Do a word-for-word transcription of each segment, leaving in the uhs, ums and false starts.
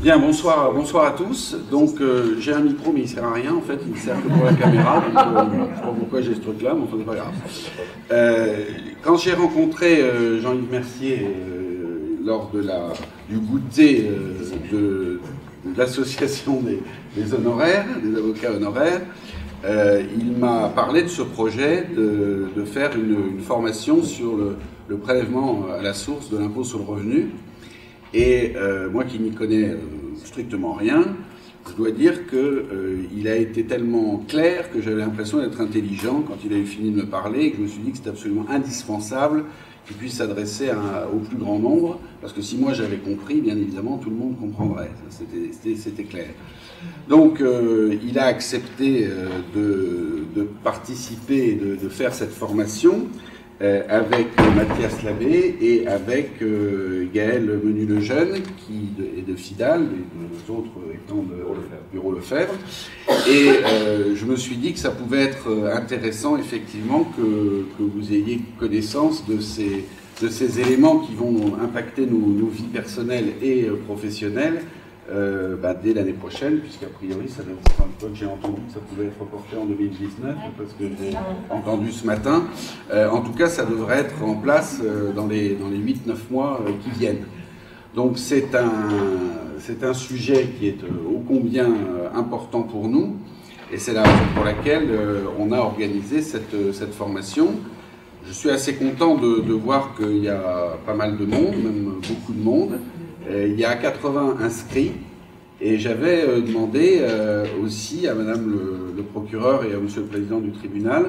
Bien, bonsoir, bonsoir à tous. Donc, euh, j'ai un micro, mais il ne sert à rien, en fait, il ne sert que pour la caméra. Donc, euh, je ne sais pas pourquoi j'ai ce truc-là, mais enfin, c'est pas grave. Euh, quand j'ai rencontré euh, Jean-Yves Mercier euh, lors de la, du goûter euh, de, de l'association des, des honoraires, des avocats honoraires, euh, il m'a parlé de ce projet de, de faire une, une formation sur le, le prélèvement à la source de l'impôt sur le revenu. Et euh, moi qui n'y connais euh, strictement rien, je dois dire qu'il euh, a été tellement clair que j'avais l'impression d'être intelligent quand il a eu fini de me parler, et que je me suis dit que c'était absolument indispensable qu'il puisse s'adresser au plus grand nombre, parce que si moi j'avais compris, bien évidemment, tout le monde comprendrait. C'était clair. Donc euh, il a accepté euh, de, de participer, de, de faire cette formation, Euh, avec Mathias Labbé et avec euh, Gaël Menu-Lejeune, qui de, est de Fidal, et les autres étant de Bureau Lefebvre. Et euh, je me suis dit que ça pouvait être intéressant, effectivement, que, que vous ayez connaissance de ces, de ces éléments qui vont impacter nos, nos vies personnelles et euh, professionnelles euh, bah, dès l'année prochaine, puisqu'a priori, ça doit être un peu que j'ai entendu que ça pouvait être reporté en deux mille dix-neuf, parce que j'ai entendu ce matin. Euh, en tout cas, ça devrait être en place euh, dans les, dans les huit neuf mois euh, qui viennent. Donc c'est un, c'est un sujet qui est euh, ô combien euh, important pour nous, et c'est la raison pour laquelle euh, on a organisé cette, cette formation. Je suis assez content de, de voir qu'il y a pas mal de monde, même beaucoup de monde. Euh, il y a quatre-vingts inscrits, et j'avais euh, demandé euh, aussi à Madame le, le procureur et à Monsieur le Président du tribunal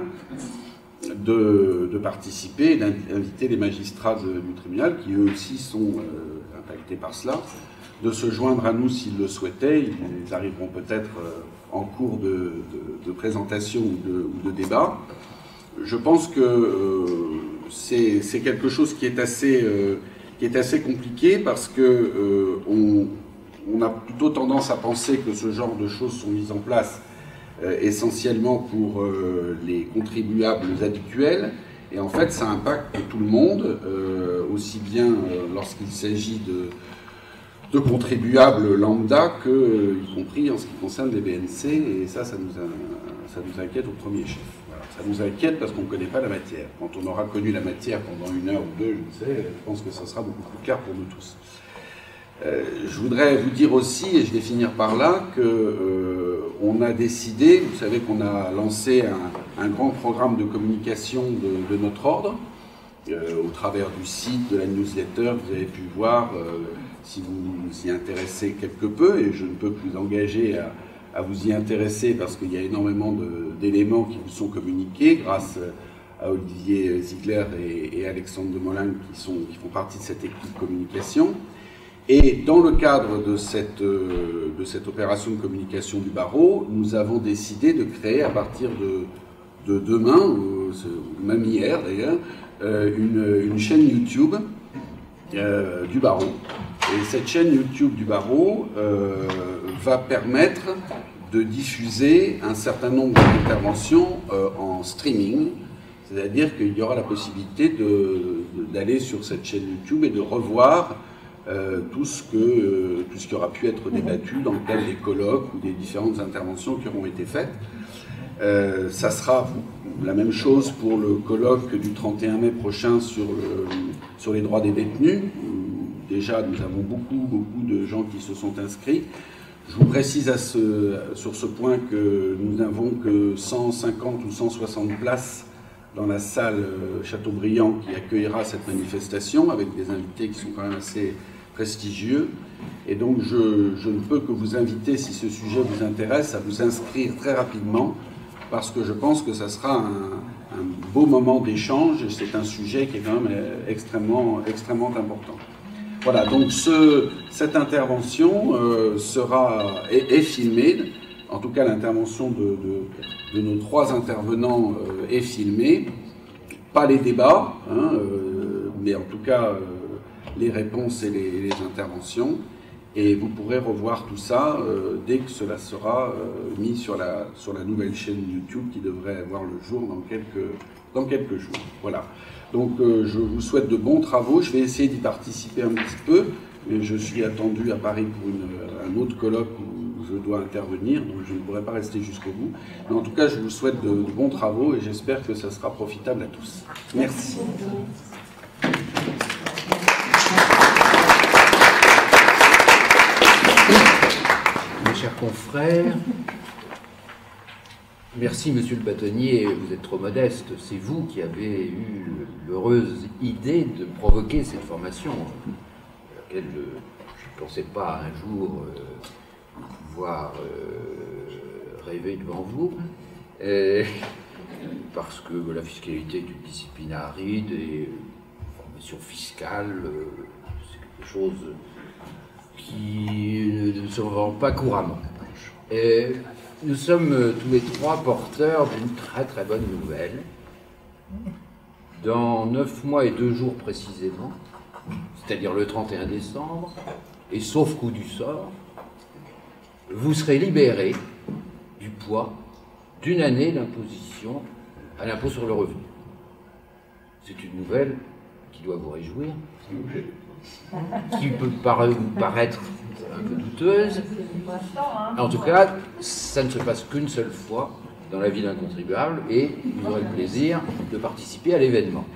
de, de participer et d'inviter les magistrats de, du tribunal, qui eux aussi sont euh, impactés par cela, de se joindre à nous s'ils le souhaitaient. Ils arriveront peut-être euh, en cours de, de, de présentation ou de, ou de débat. Je pense que euh, c'est quelque chose qui est assez... Euh, qui est assez compliqué parce que euh, on, on a plutôt tendance à penser que ce genre de choses sont mises en place euh, essentiellement pour euh, les contribuables habituels, et en fait ça impacte tout le monde, euh, aussi bien euh, lorsqu'il s'agit de, de contribuables lambda que, euh, y compris en ce qui concerne les B N C, et ça, ça nous, a, ça nous inquiète au premier chef. Ça nous inquiète parce qu'on ne connaît pas la matière. Quand on aura connu la matière pendant une heure ou deux, je ne sais, je pense que ça sera beaucoup plus clair pour nous tous. Euh, je voudrais vous dire aussi, et je vais finir par là, qu'on euh, a décidé, vous savez qu'on a lancé un, un grand programme de communication de, de notre ordre, euh, au travers du site, de la newsletter, vous avez pu voir, euh, si vous vous y intéressez quelque peu, et je ne peux que vous engager à à vous y intéresser parce qu'il y a énormément d'éléments qui vous sont communiqués grâce à Olivier Ziegler et, et Alexandre de Molin qui, sont, qui font partie de cette équipe communication. Et dans le cadre de cette, de cette opération de communication du barreau, nous avons décidé de créer à partir de, de demain, même hier d'ailleurs, une, une chaîne YouTube euh, du barreau. Et cette chaîne YouTube du barreau euh, va permettre de diffuser un certain nombre d'interventions euh, en streaming, c'est-à-dire qu'il y aura la possibilité d'aller sur cette chaîne YouTube et de revoir euh, tout, ce que, euh, tout ce qui aura pu être débattu dans le cadre des colloques ou des différentes interventions qui auront été faites. Euh, ça sera la même chose pour le colloque du trente et un mai prochain sur, le, sur les droits des détenus. Déjà, nous avons beaucoup, beaucoup de gens qui se sont inscrits. Je vous précise à ce, sur ce point que nous n'avons que cent cinquante ou cent soixante places dans la salle Chateaubriand qui accueillera cette manifestation, avec des invités qui sont quand même assez prestigieux. Et donc, je, je ne peux que vous inviter, si ce sujet vous intéresse, à vous inscrire très rapidement, parce que je pense que ça sera un, un beau moment d'échange, et c'est un sujet qui est quand même extrêmement, extrêmement important. Voilà, donc ce, cette intervention euh, sera, est, est filmée, en tout cas l'intervention de, de, de nos trois intervenants euh, est filmée, pas les débats, hein, euh, mais en tout cas euh, les réponses et les, les interventions, et vous pourrez revoir tout ça euh, dès que cela sera euh, mis sur la, sur la nouvelle chaîne YouTube qui devrait voir le jour dans quelques, dans quelques jours. Voilà. Donc euh, je vous souhaite de bons travaux, je vais essayer d'y participer un petit peu, mais je suis attendu à Paris pour une, un autre colloque où je dois intervenir, donc je ne pourrai pas rester jusqu'au bout. Mais en tout cas, je vous souhaite de, de bons travaux et j'espère que ça sera profitable à tous. Merci. Mes chers confrères, merci Monsieur le bâtonnier, vous êtes trop modeste, c'est vous qui avez eu l'heureuse idée de provoquer cette formation, à laquelle je ne pensais pas un jour euh, pouvoir euh, rêver devant vous, et, parce que la fiscalité est une discipline aride et la formation fiscale, euh, c'est quelque chose qui ne se vend pas couramment. Et nous sommes tous les trois porteurs d'une très très bonne nouvelle. Dans neuf mois et deux jours précisément, c'est-à-dire le trente et un décembre, et sauf coup du sort, vous serez libérés du poids d'une année d'imposition à l'impôt sur le revenu. C'est une nouvelle qui doit vous réjouir, qui peut paraître un peu douteuse. En tout cas, ça ne se passe qu'une seule fois dans la vie d'un contribuable et vous aurez le plaisir de participer à l'événement.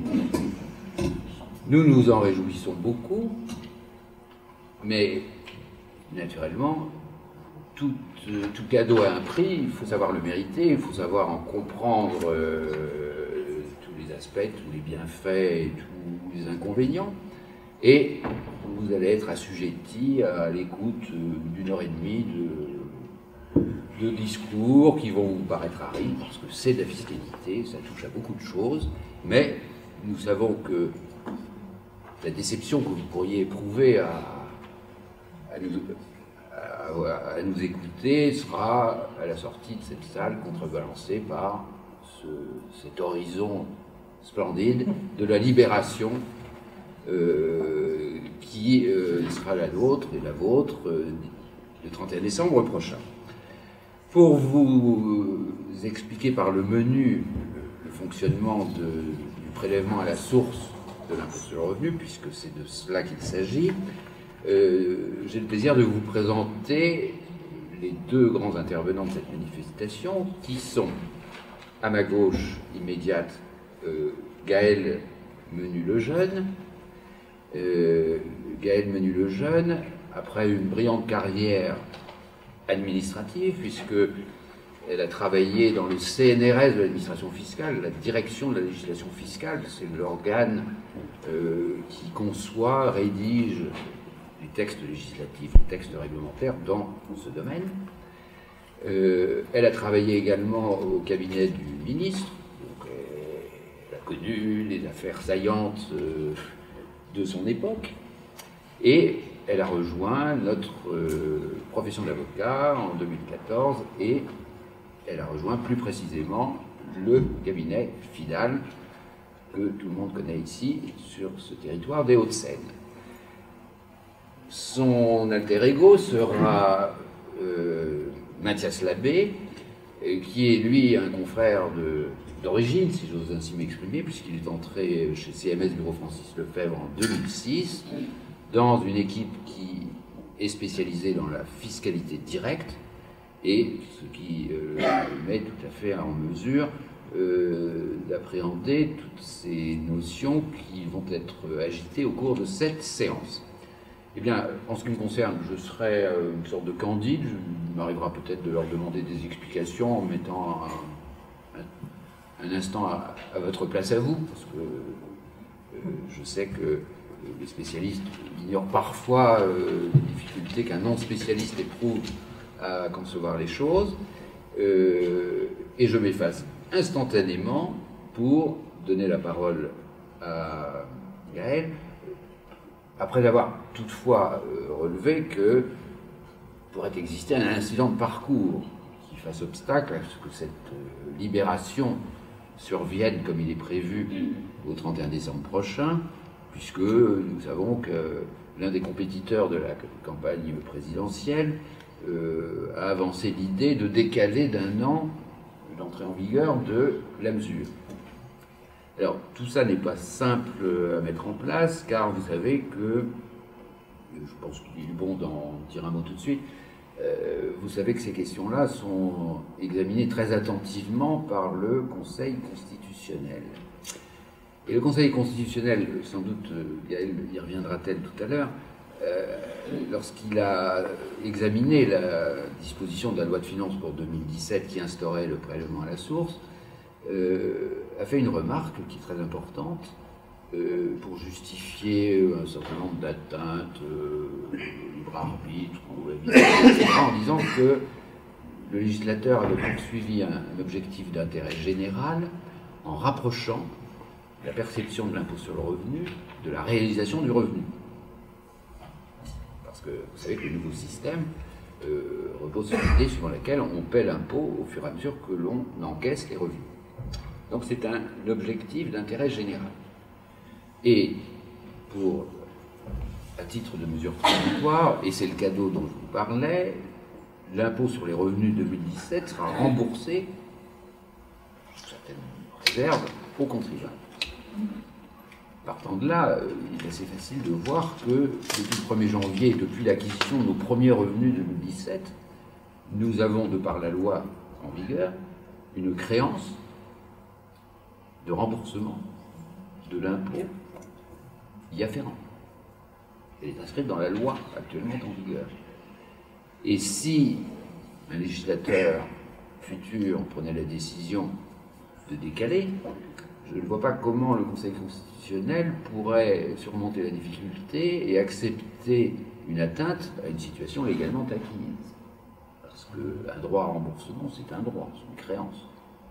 Nous nous en réjouissons beaucoup, mais naturellement, tout, tout cadeau a un prix, il faut savoir le mériter, il faut savoir en comprendre euh, tous les aspects, tous les bienfaits et tous les inconvénients. Et vous allez être assujetti à l'écoute d'une heure et demie de, de discours qui vont vous paraître arides, parce que c'est de la fiscalité, ça touche à beaucoup de choses, mais nous savons que la déception que vous pourriez éprouver à, à, nous, à, à nous écouter sera, à la sortie de cette salle, contrebalancée par ce, cet horizon splendide de la libération Euh, qui euh, sera la nôtre et la vôtre euh, le trente et un décembre prochain. Pour vous expliquer par le menu le, le fonctionnement de, du prélèvement à la source de l'impôt sur le revenu, puisque c'est de cela qu'il s'agit, euh, j'ai le plaisir de vous présenter les deux grands intervenants de cette manifestation, qui sont à ma gauche immédiate euh, Gaël Menu-Lejeune. Euh, Gaël Menu-Lejeune, après une brillante carrière administrative, puisqu'elle a travaillé dans le C N R S de l'administration fiscale, la direction de la législation fiscale, c'est l'organe euh, qui conçoit, rédige les textes législatifs, les textes réglementaires dans ce domaine. Euh, elle a travaillé également au cabinet du ministre, donc elle a connu les affaires saillantes euh, de son époque, et elle a rejoint notre euh, profession d'avocat en deux mille quatorze, et elle a rejoint plus précisément le cabinet Fidal, que tout le monde connaît ici, sur ce territoire des Hauts-de-Seine. Son alter ego sera euh, Mathias Labbé, qui est lui un confrère de d'origine, si j'ose ainsi m'exprimer, puisqu'il est entré chez C M S Bureau Francis Lefebvre en deux mille six, dans une équipe qui est spécialisée dans la fiscalité directe, et ce qui euh, met tout à fait en mesure euh, d'appréhender toutes ces notions qui vont être agitées au cours de cette séance. Eh bien, en ce qui me concerne, je serai euh, une sorte de candide, il m'arrivera peut-être de leur demander des explications en mettant un, un un instant à, à votre place à vous, parce que euh, je sais que les spécialistes ignorent parfois euh, les difficultés qu'un non-spécialiste éprouve à concevoir les choses, euh, et je m'efface instantanément pour donner la parole à Gaël, après avoir toutefois euh, relevé que pourrait exister un incident de parcours qui fasse obstacle à ce que cette euh, libération survienne comme il est prévu au trente et un décembre prochain, puisque nous savons que l'un des compétiteurs de la campagne présidentielle euh, a avancé l'idée de décaler d'un an l'entrée en vigueur de la mesure. Alors, tout ça n'est pas simple à mettre en place, car vous savez que je pense qu'il est bon d'en dire un mot tout de suite. Euh, vous savez que ces questions-là sont examinées très attentivement par le Conseil constitutionnel. Et le Conseil constitutionnel, sans doute, Gaëlle y reviendra-t-elle tout à l'heure, euh, lorsqu'il a examiné la disposition de la loi de finances pour deux mille dix-sept qui instaurait le prélèvement à la source, euh, a fait une remarque qui est très importante euh, pour justifier un certain nombre d'atteintes euh, au libre arbitre ou à la vie, et cetera, en disant que le législateur avait poursuivi un, un objectif d'intérêt général en rapprochant la perception de l'impôt sur le revenu de la réalisation du revenu. Parce que vous savez que le nouveau système euh, repose sur l'idée suivant laquelle on paie l'impôt au fur et à mesure que l'on encaisse les revenus. Donc c'est un objectif d'intérêt général. Et pour, à titre de mesure transitoire, et c'est le cadeau dont je vous parlais, l'impôt sur les revenus deux mille dix-sept sera remboursé, sous certaines réserves, aux contribuables. Partant de là, il est assez facile de voir que depuis le premier janvier, depuis l'acquisition de nos premiers revenus deux mille dix-sept, nous avons, de par la loi en vigueur, une créance de remboursement de l'impôt y afférent. Elle est inscrite dans la loi actuellement en vigueur. Et si un législateur futur prenait la décision de décaler, je ne vois pas comment le Conseil constitutionnel pourrait surmonter la difficulté et accepter une atteinte à une situation légalement acquise. Parce qu'un droit à remboursement, c'est un droit, c'est une créance.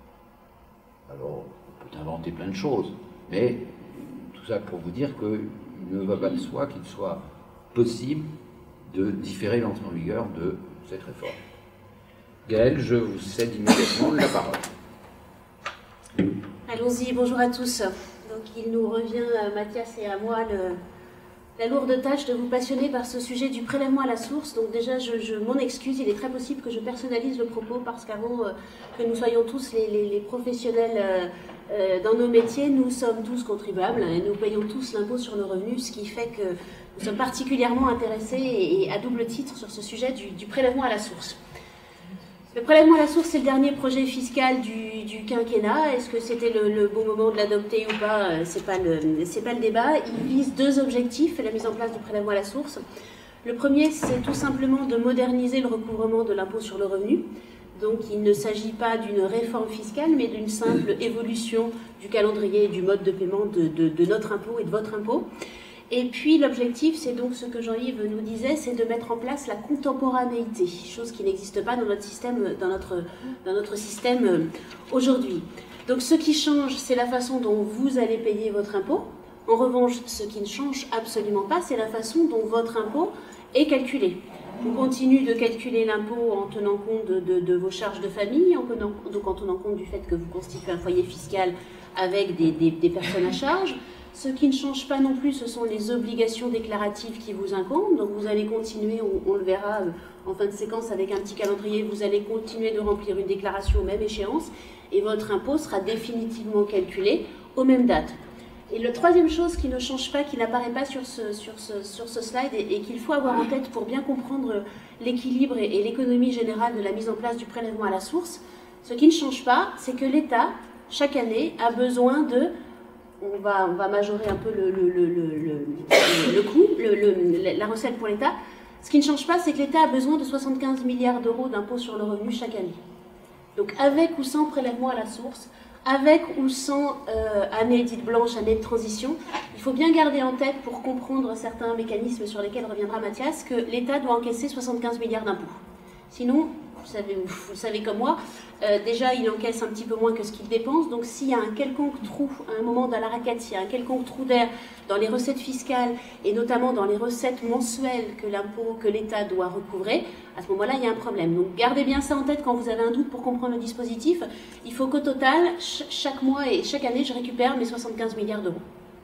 Alors, on peut inventer plein de choses, mais tout ça pour vous dire qu'il ne va pas de soi qu'il soit possible de différer l'entrée en vigueur de cette réforme. Gaëlle, je vous cède immédiatement la parole. Allons-y, bonjour à tous. Donc il nous revient, à Mathias et à moi, le, la lourde tâche de vous passionner par ce sujet du prélèvement à la source. Donc déjà, je, je m'en excuse, il est très possible que je personnalise le propos parce qu'avant euh, que nous soyons tous les, les, les professionnels euh, euh, dans nos métiers, nous sommes tous contribuables et nous payons tous l'impôt sur nos revenus, ce qui fait que nous sommes particulièrement intéressés et, et à double titre sur ce sujet du, du prélèvement à la source. Le prélèvement à la source, c'est le dernier projet fiscal du, du quinquennat. Est-ce que c'était le, le bon moment de l'adopter ou pas? C'est pas le, c'est pas le débat. Il vise deux objectifs, la mise en place du prélèvement à la source. Le premier, c'est tout simplement de moderniser le recouvrement de l'impôt sur le revenu. Donc, il ne s'agit pas d'une réforme fiscale, mais d'une simple évolution du calendrier et du mode de paiement de, de, de notre impôt et de votre impôt. Et puis l'objectif, c'est donc ce que Jean-Yves nous disait, c'est de mettre en place la contemporanéité, chose qui n'existe pas dans notre système, dans notre, dans notre système aujourd'hui. Donc ce qui change, c'est la façon dont vous allez payer votre impôt. En revanche, ce qui ne change absolument pas, c'est la façon dont votre impôt est calculé. On continue de calculer l'impôt en tenant compte de, de, de vos charges de famille, en tenant, donc en tenant compte du fait que vous constituez un foyer fiscal avec des, des, des personnes à charge. Ce qui ne change pas non plus, ce sont les obligations déclaratives qui vous incombent. Donc vous allez continuer, on, on le verra en fin de séquence avec un petit calendrier, vous allez continuer de remplir une déclaration aux mêmes échéances et votre impôt sera définitivement calculé aux mêmes dates. Et la troisième chose qui ne change pas, qui n'apparaît pas sur ce, sur ce, sur ce slide et, et qu'il faut avoir en tête pour bien comprendre l'équilibre et, et l'économie générale de la mise en place du prélèvement à la source, ce qui ne change pas, c'est que l'État, chaque année, a besoin de... On va, on va majorer un peu le, le, le, le, le, le coût, le, le, la recette pour l'État. Ce qui ne change pas, c'est que l'État a besoin de soixante-quinze milliards d'euros d'impôts sur le revenu chaque année. Donc avec ou sans prélèvement à la source, avec ou sans euh, année dite blanche, année de transition, il faut bien garder en tête, pour comprendre certains mécanismes sur lesquels reviendra Mathias, que l'État doit encaisser soixante-quinze milliards d'impôts. Sinon, vous savez, vous le savez comme moi, euh, déjà il encaisse un petit peu moins que ce qu'il dépense, donc s'il y a un quelconque trou, à un moment dans la raquette, s'il y a un quelconque trou d'air dans les recettes fiscales, et notamment dans les recettes mensuelles que l'impôt, que l'État doit recouvrer, à ce moment-là il y a un problème. Donc gardez bien ça en tête quand vous avez un doute pour comprendre le dispositif. Il faut qu'au total, ch chaque mois et chaque année, je récupère mes soixante-quinze milliards d'euros.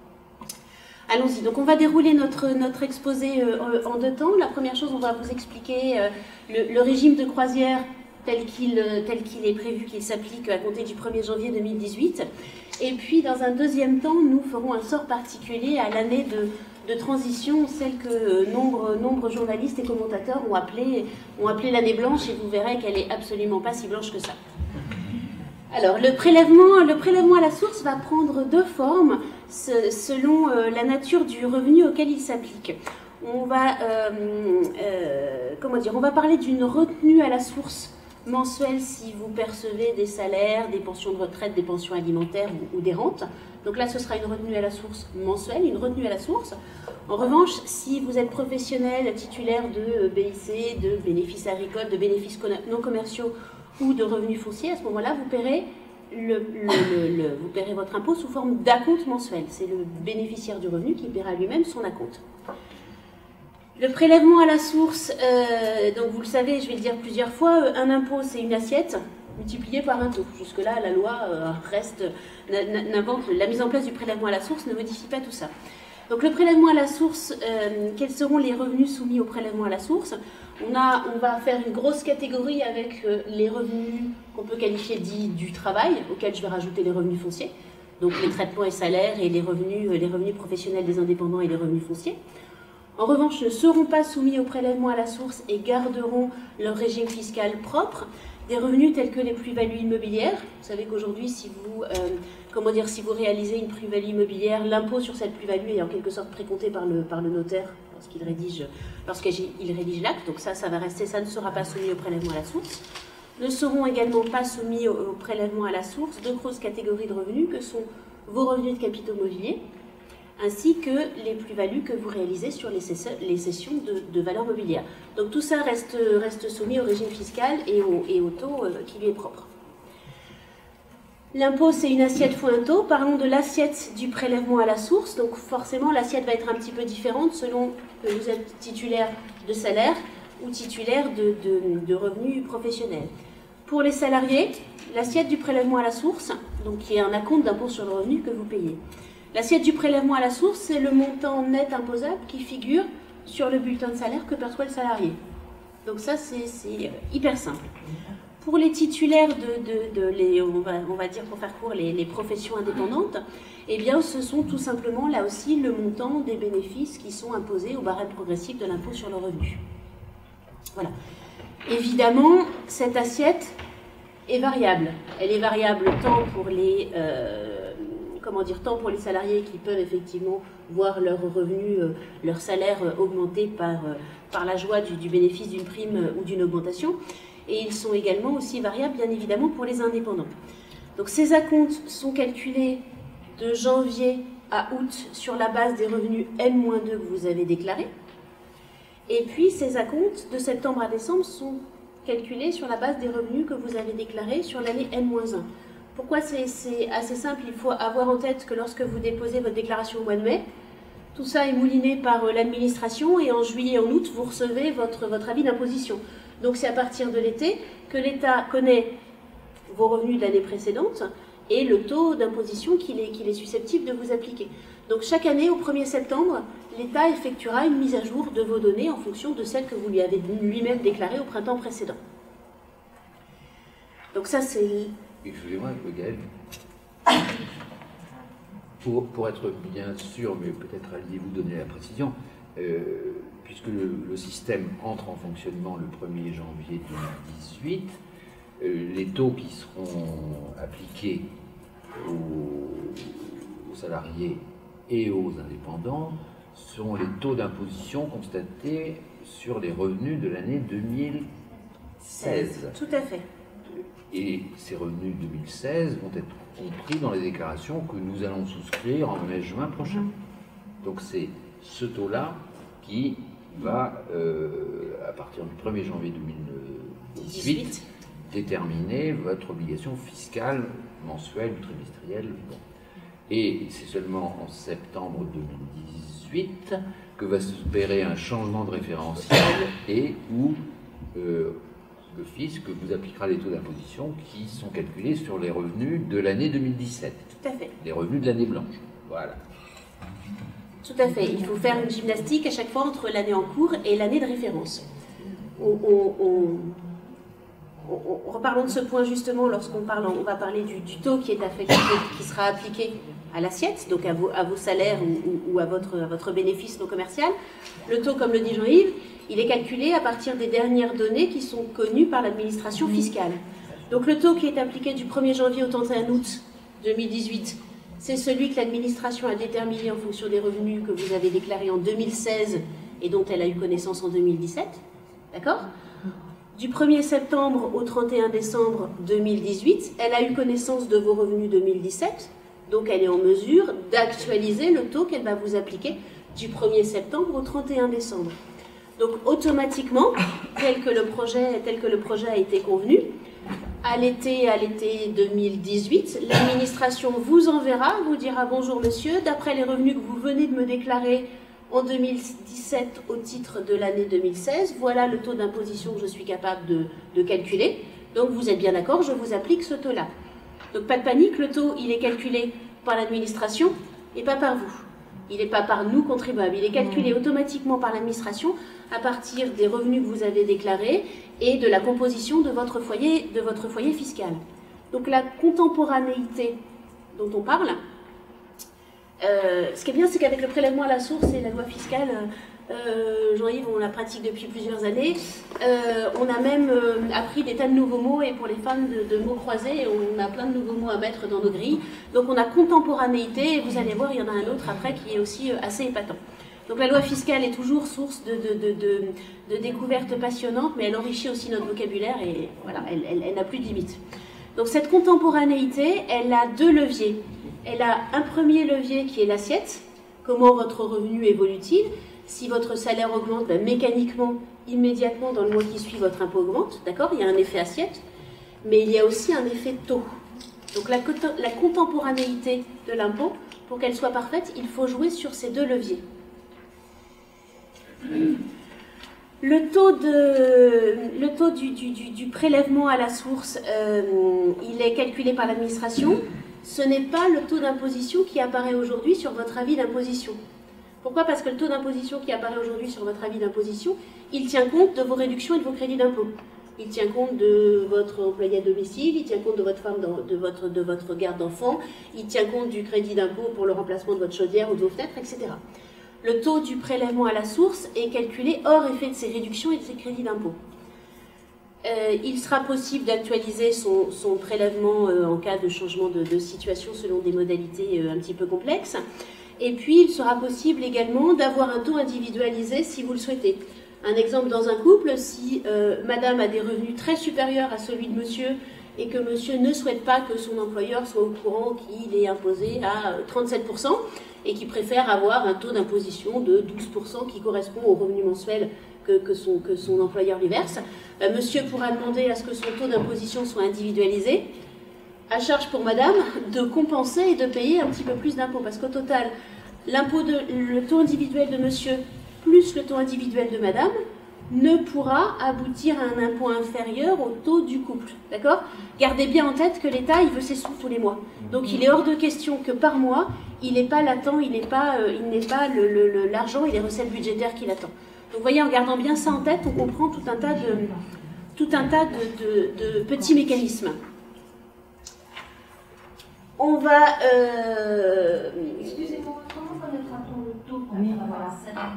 Allons-y, donc on va dérouler notre, notre exposé euh, en deux temps. La première chose, on va vous expliquer euh, le, le régime de croisière tel qu'il euh, tel qu'il est prévu, qu'il s'applique à compter du premier janvier deux mille dix-huit. Et puis, dans un deuxième temps, nous ferons un sort particulier à l'année de de transition, celle que nombre, nombre de journalistes et commentateurs ont appelée ont appelé l'année blanche, et vous verrez qu'elle n'est absolument pas si blanche que ça. Alors, le prélèvement, le prélèvement à la source va prendre deux formes selon la nature du revenu auquel il s'applique. On va, euh, euh, comment dire, on va parler d'une retenue à la source mensuelle si vous percevez des salaires, des pensions de retraite, des pensions alimentaires ou, ou des rentes. Donc là, ce sera une retenue à la source mensuelle, une retenue à la source. En revanche, si vous êtes professionnel, titulaire de B I C, de bénéfices agricoles, de bénéfices non commerciaux ou de revenus fonciers, à ce moment-là, vous paierez, le, le, le, le, vous paierez votre impôt sous forme d'acompte mensuel. C'est le bénéficiaire du revenu qui paiera lui-même son acompte. Le prélèvement à la source, euh, donc vous le savez, je vais le dire plusieurs fois, un impôt c'est une assiette multipliée par un taux. Jusque-là, la loi euh, reste, n'invente, la mise en place du prélèvement à la source ne modifie pas tout ça. Donc le prélèvement à la source, euh, quels seront les revenus soumis au prélèvement à la source? on, a, on va faire une grosse catégorie avec euh, les revenus qu'on peut qualifier dits du travail, auxquels je vais rajouter les revenus fonciers, donc les traitements et salaires et les revenus, les revenus professionnels des indépendants et les revenus fonciers. En revanche, ne seront pas soumis au prélèvement à la source et garderont leur régime fiscal propre des revenus tels que les plus-values immobilières. Vous savez qu'aujourd'hui, si vous, euh, comment dire, si vous réalisez une plus-value immobilière, l'impôt sur cette plus-value est en quelque sorte précompté par le, par le notaire lorsqu'il rédige, lorsqu'il rédige l'acte. Donc ça, ça va rester, ça ne sera pas soumis au prélèvement à la source. Ne seront également pas soumis au, au prélèvement à la source deux grosses catégories de revenus que sont vos revenus de capitaux mobiliers, ainsi que les plus-values que vous réalisez sur les cessions de, de valeurs mobilières. Donc tout ça reste, reste soumis au régime fiscal et au, et au taux euh, qui lui est propre. L'impôt, c'est une assiette fois un taux. Parlons de l'assiette du prélèvement à la source. Donc forcément, l'assiette va être un petit peu différente selon que vous êtes titulaire de salaire ou titulaire de, de, de revenus professionnels. Pour les salariés, l'assiette du prélèvement à la source, donc qui est un acompte d'impôt sur le revenu que vous payez. L'assiette du prélèvement à la source, c'est le montant net imposable qui figure sur le bulletin de salaire que perçoit le salarié. Donc ça, c'est hyper simple. Pour les titulaires de, de, de les, on, va, on va dire pour faire court, les, les professions indépendantes, eh bien, ce sont tout simplement, là aussi, le montant des bénéfices qui sont imposés au barème progressif de l'impôt sur le revenu. Voilà. Évidemment, cette assiette est variable. Elle est variable tant pour les... Euh, comment dire, tant pour les salariés qui peuvent effectivement voir leurs revenus, euh, leur salaire euh, augmenter par, euh, par la joie du, du bénéfice d'une prime euh, ou d'une augmentation, et ils sont également aussi variables, bien évidemment, pour les indépendants. Donc ces acomptes sont calculés de janvier à août sur la base des revenus M moins deux que vous avez déclarés, et puis ces acomptes de septembre à décembre sont calculés sur la base des revenus que vous avez déclarés sur l'année M moins un. Pourquoi c'est assez simple? Il faut avoir en tête que lorsque vous déposez votre déclaration au mois de mai, tout ça est mouliné par l'administration et en juillet et en août, vous recevez votre, votre avis d'imposition. Donc c'est à partir de l'été que l'État connaît vos revenus de l'année précédente et le taux d'imposition qu'il est, qu'il est susceptible de vous appliquer. Donc chaque année, au premier septembre, l'État effectuera une mise à jour de vos données en fonction de celles que vous lui avez lui-même déclarées au printemps précédent. Donc ça c'est... Excusez-moi, Gaël. Pour, pour être bien sûr, mais peut-être alliez-vous donner la précision, euh, puisque le, le système entre en fonctionnement le premier janvier deux mille dix-huit, euh, les taux qui seront appliqués aux, aux salariés et aux indépendants seront les taux d'imposition constatés sur les revenus de l'année deux mille seize. Tout à fait. Et ces revenus deux mille seize vont être compris dans les déclarations que nous allons souscrire en mai-juin prochain. Donc c'est ce taux-là qui va, euh, à partir du premier janvier deux mille dix-huit, déterminer votre obligation fiscale mensuelle ou trimestrielle. Bon. Et c'est seulement en septembre deux mille dix-huit que va s'opérer un changement de référentiel et où euh, le fisc vous appliquera les taux d'imposition qui sont calculés sur les revenus de l'année deux mille dix-sept. Tout à fait. Les revenus de l'année blanche. Voilà. Tout à fait. Il faut faire une gymnastique à chaque fois entre l'année en cours et l'année de référence. On, on, on, reparlons de ce point justement lorsqu'on parle, on va parler du, du taux qui est affecté, qui sera appliqué à l'assiette, donc à vos, à vos salaires ou, ou, ou à, votre, à votre bénéfice non commercial. Le taux, comme le dit Jean-Yves, il est calculé à partir des dernières données qui sont connues par l'administration fiscale. Donc le taux qui est appliqué du premier janvier au trente et un août deux mille dix-huit, c'est celui que l'administration a déterminé en fonction des revenus que vous avez déclarés en deux mille seize et dont elle a eu connaissance en deux mille dix-sept. D'accord ? Du premier septembre au trente et un décembre deux mille dix-huit, elle a eu connaissance de vos revenus deux mille dix-sept, donc elle est en mesure d'actualiser le taux qu'elle va vous appliquer du premier septembre au trente et un décembre. Donc automatiquement, tel que le projet, tel que le projet a été convenu, à l'été, à l'été deux mille dix-huit, l'administration vous enverra, vous dira bonjour monsieur, d'après les revenus que vous venez de me déclarer en deux mille dix-sept au titre de l'année deux mille seize, voilà le taux d'imposition que je suis capable de, de calculer. Donc vous êtes bien d'accord, je vous applique ce taux-là. Donc pas de panique, le taux il est calculé par l'administration et pas par vous. Il n'est pas par nous contribuables, il est calculé automatiquement par l'administration à partir des revenus que vous avez déclarés et de la composition de votre foyer, de votre foyer fiscal. Donc la contemporanéité dont on parle, euh, ce qui est bien, c'est qu'avec le prélèvement à la source et la loi fiscale, euh, Jean-Yves, on la pratique depuis plusieurs années, euh, on a même euh, appris des tas de nouveaux mots, et pour les fans de, de mots croisés, on a plein de nouveaux mots à mettre dans nos grilles. Donc on a contemporanéité, et vous allez voir, il y en a un autre après qui est aussi assez épatant. Donc la loi fiscale est toujours source de, de, de, de, de découvertes passionnantes, mais elle enrichit aussi notre vocabulaire, et voilà, elle, elle, elle n'a plus de limite. Donc cette contemporanéité, elle a deux leviers. Elle a un premier levier qui est l'assiette, comment votre revenu évolue-t-il. Si votre salaire augmente, ben, mécaniquement, immédiatement, dans le mois qui suit, votre impôt augmente, d'accord? Il y a un effet assiette, mais il y a aussi un effet taux. Donc la, la contemporanéité de l'impôt, pour qu'elle soit parfaite, il faut jouer sur ces deux leviers. Le taux, de, le taux du, du, du, du prélèvement à la source, euh, il est calculé par l'administration. Ce n'est pas le taux d'imposition qui apparaît aujourd'hui sur votre avis d'imposition. Pourquoi? Parce que le taux d'imposition qui apparaît aujourd'hui sur votre avis d'imposition, il tient compte de vos réductions et de vos crédits d'impôt. Il tient compte de votre employé à domicile, il tient compte de votre femme, de votre, de votre garde d'enfant, il tient compte du crédit d'impôt pour le remplacement de votre chaudière ou de vos fenêtres, et cetera. Le taux du prélèvement à la source est calculé hors effet de ces réductions et de ces crédits d'impôt. Euh, il sera possible d'actualiser son, son prélèvement euh, en cas de changement de, de situation selon des modalités euh, un petit peu complexes. Et puis, il sera possible également d'avoir un taux individualisé si vous le souhaitez. Un exemple dans un couple, si euh, madame a des revenus très supérieurs à celui de monsieur et que monsieur ne souhaite pas que son employeur soit au courant qu'il est imposé à trente-sept pour cent et qui préfère avoir un taux d'imposition de douze pour cent qui correspond au revenu mensuel que, que, son, que son employeur lui verse, ben, monsieur pourra demander à ce que son taux d'imposition soit individualisé, à charge pour madame de compenser et de payer un petit peu plus d'impôts. Parce qu'au total, l'impôt de, le taux individuel de monsieur plus le taux individuel de madame ne pourra aboutir à un impôt inférieur au taux du couple. D'accord? Gardez bien en tête que l'État, il veut ses sous tous les mois. Donc il est hors de question que par mois, il n'est pas latent, il n'est pas, euh, il n'est pas le, le, l'argent et les recettes budgétaires qui l'attendent. Donc vous voyez, en gardant bien ça en tête, on comprend tout un tas de, tout un tas de, de, de petits mécanismes. On va... Euh... Excusez-moi, comment connaîtra-t-on le taux pour avoir sept ans?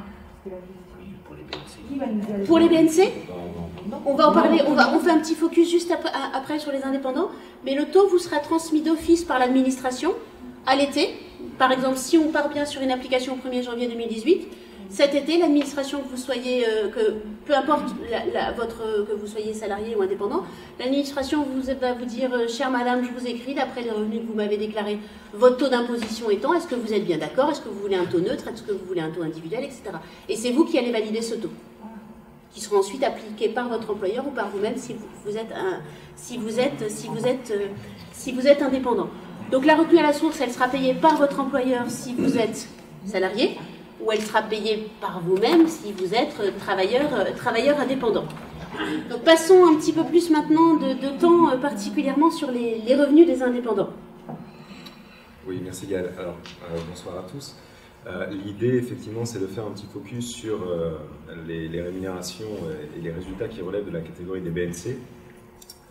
Pour les B N C, on va en parler, on, va, on fait un petit focus juste après, après sur les indépendants, mais le taux vous sera transmis d'office par l'administration à l'été. Par exemple, si on part bien sur une application au premier janvier deux mille dix-huit, cet été, l'administration, que vous soyez, euh, que, peu importe la, la, votre, que vous soyez salarié ou indépendant, l'administration vous, va vous dire, euh, chère madame, je vous écris, d'après les revenus que vous m'avez déclarés, votre taux d'imposition étant, est-ce que vous êtes bien d'accord, est-ce que vous voulez un taux neutre, est-ce que vous voulez un taux individuel, et cetera. Et c'est vous qui allez valider ce taux, qui sera ensuite appliqué par votre employeur ou par vous-même si vous, vous êtes un, si vous êtes, si vous êtes, euh, si vous êtes indépendant. Donc la retenue à la source, elle sera payée par votre employeur si vous êtes salarié, ou elle sera payée par vous-même si vous êtes travailleur, travailleur indépendant. Donc passons un petit peu plus maintenant de, de temps euh, particulièrement sur les, les revenus des indépendants. Oui, merci Gaëlle. Alors, euh, bonsoir à tous. Euh, L'idée, effectivement, c'est de faire un petit focus sur euh, les, les rémunérations et les résultats qui relèvent de la catégorie des B N C.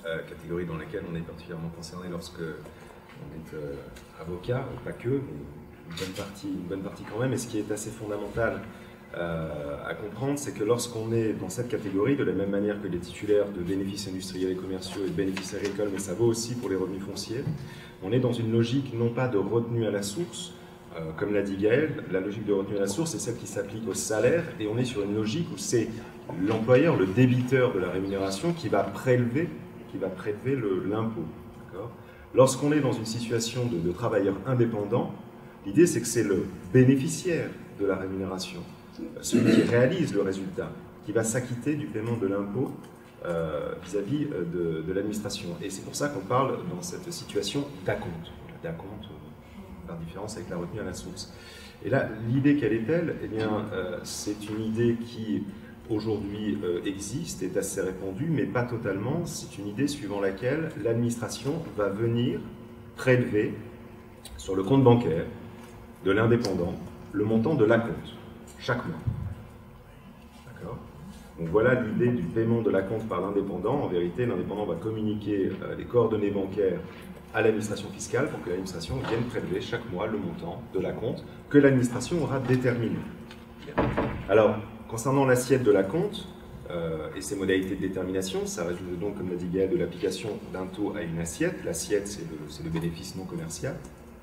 euh, catégorie dans laquelle on est particulièrement concerné lorsque on est euh, avocat, pas que, mais une bonne partie, une bonne partie quand même. Et ce qui est assez fondamental euh, à comprendre, c'est que lorsqu'on est dans cette catégorie, de la même manière que les titulaires de bénéfices industriels et commerciaux et de bénéfices agricoles, mais ça vaut aussi pour les revenus fonciers, on est dans une logique non pas de retenue à la source, euh, comme l'a dit Gaël, la logique de retenue à la source, c'est celle qui s'applique au salaire, et on est sur une logique où c'est l'employeur, le débiteur de la rémunération, qui va prélever, qui va prélever l'impôt. Lorsqu'on est dans une situation de, de travailleur indépendant, l'idée c'est que c'est le bénéficiaire de la rémunération, celui qui réalise le résultat, qui va s'acquitter du paiement de l'impôt euh, vis-à-vis de, de l'administration. Et c'est pour ça qu'on parle dans cette situation d'acompte, d'acompte euh, par différence avec la retenue à la source. Et là, l'idée quelle est-elle? Eh bien, euh, c'est une idée qui aujourd'hui euh, existe, est assez répandue, mais pas totalement. C'est une idée suivant laquelle l'administration va venir prélever sur le compte bancaire de l'indépendant le montant de l'acompte, chaque mois. D'accord? Donc voilà l'idée du paiement de l'acompte par l'indépendant. En vérité, l'indépendant va communiquer euh, les coordonnées bancaires à l'administration fiscale pour que l'administration vienne prélever chaque mois le montant de l'acompte que l'administration aura déterminé. Alors, concernant l'assiette de l'acompte euh, et ses modalités de détermination, ça résulte donc, comme l'a dit Gaël, de l'application d'un taux à une assiette. L'assiette, c'est le, le bénéfice non commercial.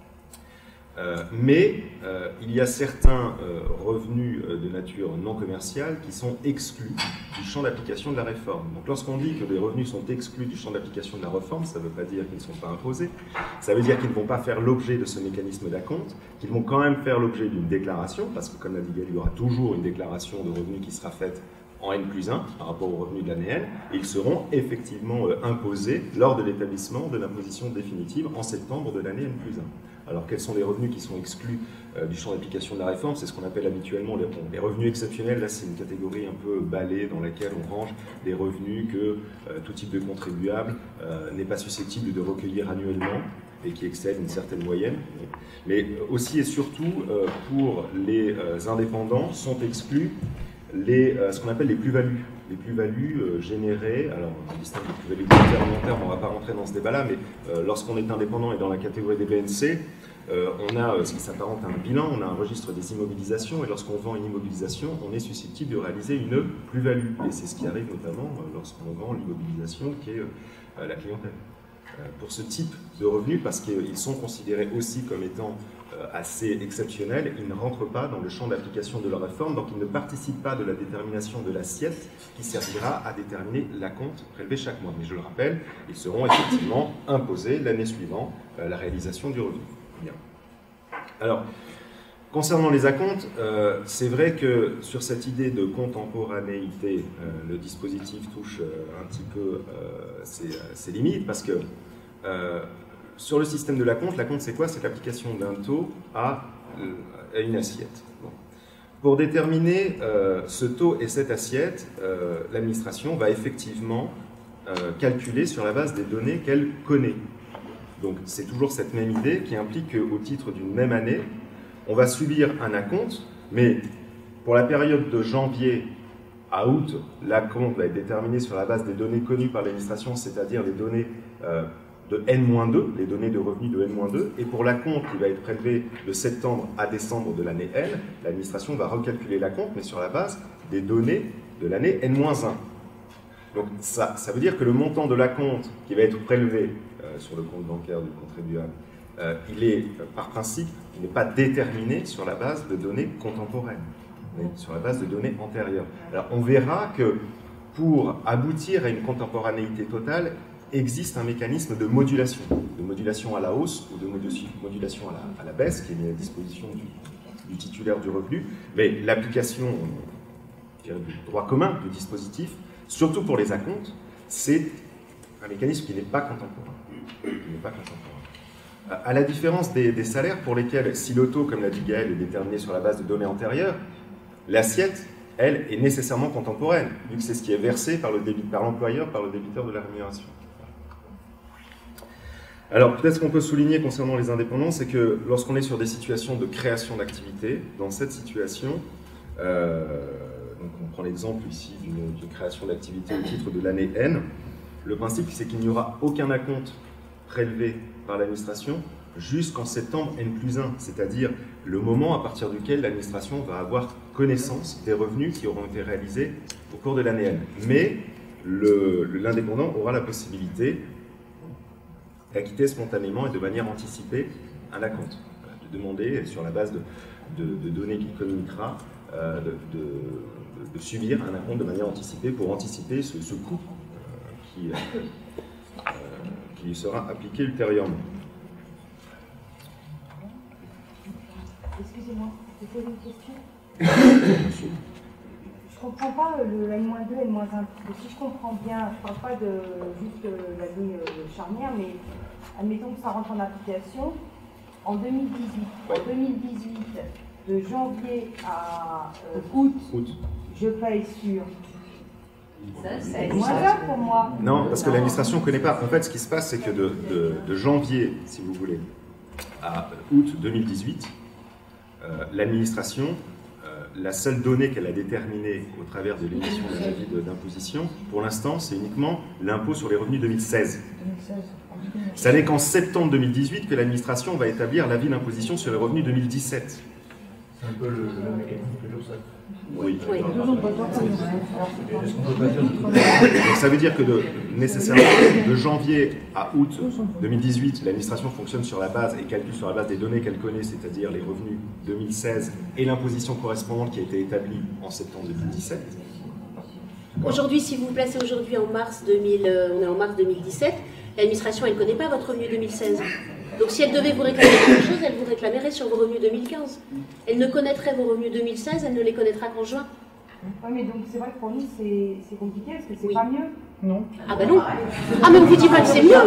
Euh, mais euh, il y a certains euh, revenus euh, de nature non commerciale qui sont exclus du champ d'application de la réforme. Donc lorsqu'on dit que les revenus sont exclus du champ d'application de la réforme, ça ne veut pas dire qu'ils ne sont pas imposés, ça veut dire qu'ils ne vont pas faire l'objet de ce mécanisme d'acompte, qu'ils vont quand même faire l'objet d'une déclaration, parce que comme l'a dit Gaël, il y aura toujours une déclaration de revenus qui sera faite en N plus un par rapport aux revenus de l'année N, et ils seront effectivement euh, imposés lors de l'établissement de l'imposition définitive en septembre de l'année N plus un. Alors, quels sont les revenus qui sont exclus euh, du champ d'application de la réforme? C'est ce qu'on appelle habituellement les, bon, les revenus exceptionnels. Là, c'est une catégorie un peu balai dans laquelle on range des revenus que euh, tout type de contribuable euh, n'est pas susceptible de recueillir annuellement et qui excèdent une certaine moyenne. Mais aussi et surtout, euh, pour les euh, indépendants, sont exclus les, euh, ce qu'on appelle les plus-values. Les plus-values euh, générées, alors on distingue les plus-values budgétaires et long terme, on ne va pas rentrer dans ce débat-là, mais euh, lorsqu'on est indépendant et dans la catégorie des B N C, euh, on a euh, ce qui s'apparente à un bilan, on a un registre des immobilisations, et lorsqu'on vend une immobilisation, on est susceptible de réaliser une plus-value. Et c'est ce qui arrive notamment euh, lorsqu'on vend l'immobilisation qui est euh, la clientèle. Euh, pour ce type de revenus, parce qu'ils sont considérés aussi comme étant assez exceptionnels, ils ne rentrent pas dans le champ d'application de la réforme, donc ils ne participent pas de la détermination de l'assiette qui servira à déterminer l'acompte prélevé chaque mois. Mais je le rappelle, ils seront effectivement imposés l'année suivante euh, la réalisation du revenu. Bien. Alors, concernant les acomptes, euh, c'est vrai que sur cette idée de contemporanéité, euh, le dispositif touche euh, un petit peu euh, ses, ses limites, parce que euh, sur le système de l'acompte, l'acompte c'est quoi? C'est l'application d'un taux à, euh, à une assiette. Bon. Pour déterminer euh, ce taux et cette assiette, euh, l'administration va effectivement euh, calculer sur la base des données qu'elle connaît. Donc c'est toujours cette même idée qui implique qu'au titre d'une même année, on va subir un acompte, mais pour la période de janvier à août, l'acompte va être déterminé sur la base des données connues par l'administration, c'est-à-dire les données euh, de N moins deux, les données de revenus de N moins deux, et pour l'acompte qui va être prélevé de septembre à décembre de l'année N, l'administration va recalculer l'acompte, mais sur la base des données de l'année N moins un. Donc ça, ça veut dire que le montant de l'acompte qui va être prélevé euh, sur le compte bancaire du contribuable, euh, il est, euh, par principe, il n'est pas déterminé sur la base de données contemporaines, mais sur la base de données antérieures. Alors on verra que pour aboutir à une contemporanéité totale, existe un mécanisme de modulation, de modulation à la hausse ou de modulation à la, à la baisse, qui est mis à disposition du, du titulaire du revenu, mais l'application du droit commun du dispositif, surtout pour les acomptes, c'est un mécanisme qui n'est pas contemporain. Qui n'est pas contemporain. À la différence des, des salaires pour lesquels, si le taux, comme l'a dit Gaël, est déterminé sur la base de données antérieures, l'assiette, elle, est nécessairement contemporaine, vu que c'est ce qui est versé par l'employeur, par, par le débiteur de la rémunération. Alors, peut-être ce qu'on peut souligner concernant les indépendants, c'est que lorsqu'on est sur des situations de création d'activité, dans cette situation, euh, donc on prend l'exemple ici d'une création d'activité au titre de l'année N, Le principe, c'est qu'il n'y aura aucun acompte prélevé par l'administration jusqu'en septembre N plus un, c'est-à-dire le moment à partir duquel l'administration va avoir connaissance des revenus qui auront été réalisés au cours de l'année N. Mais l'indépendant aura la possibilité d'acquitter spontanément et de manière anticipée un acompte, de demander sur la base de, de, de données qu'il communiquera, euh, de, de, de subir un acompte de manière anticipée pour anticiper ce, ce coût euh, qui, euh, qui lui sera appliqué ultérieurement. Excusez-moi, je pose une question. Je ne comprends pas le N moins deux, N moins un. Si je comprends bien, je ne parle pas de juste l'année charnière, mais admettons que ça rentre en application en deux mille dix-huit. Ouais. En deux mille dix-huit, de janvier à euh, août, Août. je paye sur N moins un pour moi. Non, parce que l'administration ne connaît pas. En fait, ce qui se passe, c'est que de, de, de janvier, si vous voulez, à août deux mille dix-huit, euh, l'administration, euh, la seule donnée qu'elle a déterminée au travers de l'émission d'un avis d'imposition, pour l'instant, c'est uniquement l'impôt sur les revenus deux mille seize. Ça n'est qu'en septembre deux mille dix-huit que l'administration va établir l'avis d'imposition sur les revenus deux mille dix-sept. C'est un peu le, le mécanisme que l'O R S A F. Oui. Oui. Donc ça veut dire que de, nécessairement de janvier à août deux mille dix-huit, l'administration fonctionne sur la base et calcule sur la base des données qu'elle connaît, c'est-à-dire les revenus deux mille seize et l'imposition correspondante qui a été établie en septembre deux mille dix-sept. Aujourd'hui, si vous vous placez aujourd'hui en mars deux mille, euh, on est en mars deux mille dix-sept, l'administration, elle ne connaît pas votre revenu deux mille seize. Donc si elle devait vous réclamer quelque chose, elle vous réclamerait sur vos revenus deux mille quinze. Elle ne connaîtrait vos revenus deux mille seize, elle ne les connaîtra qu'en juin. Oui, mais donc c'est vrai que pour nous c'est compliqué parce que c'est Oui. pas mieux. Non. Ah bah non. Ah mais on vous dit pas que c'est mieux.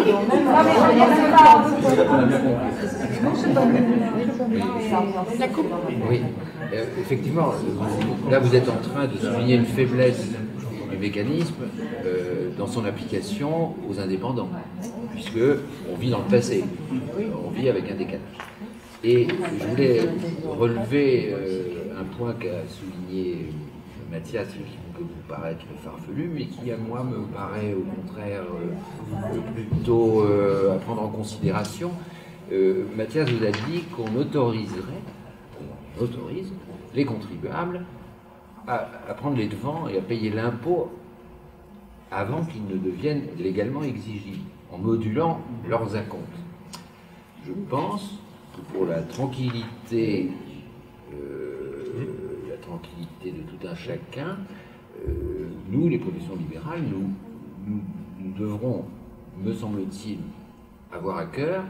La coupe. Oui, euh, effectivement, vous- là vous êtes en train de souligner une faiblesse du mécanisme euh, dans son application aux indépendants, puisque on vit dans le passé, on vit avec un décalage. Et je voulais relever euh, un point qu'a souligné Mathias, qui peut vous paraître farfelu, mais qui à moi me paraît au contraire euh, plutôt euh, à prendre en considération. Euh, Mathias vous a dit qu'on autoriserait, on autorise les contribuables à, à prendre les devants et à payer l'impôt avant qu'ils ne deviennent légalement exigibles, en modulant leurs acomptes. Je pense que pour la tranquillité, euh, la tranquillité de tout un chacun, euh, nous, les professions libérales, nous, nous, nous devrons, me semble-t-il, avoir à cœur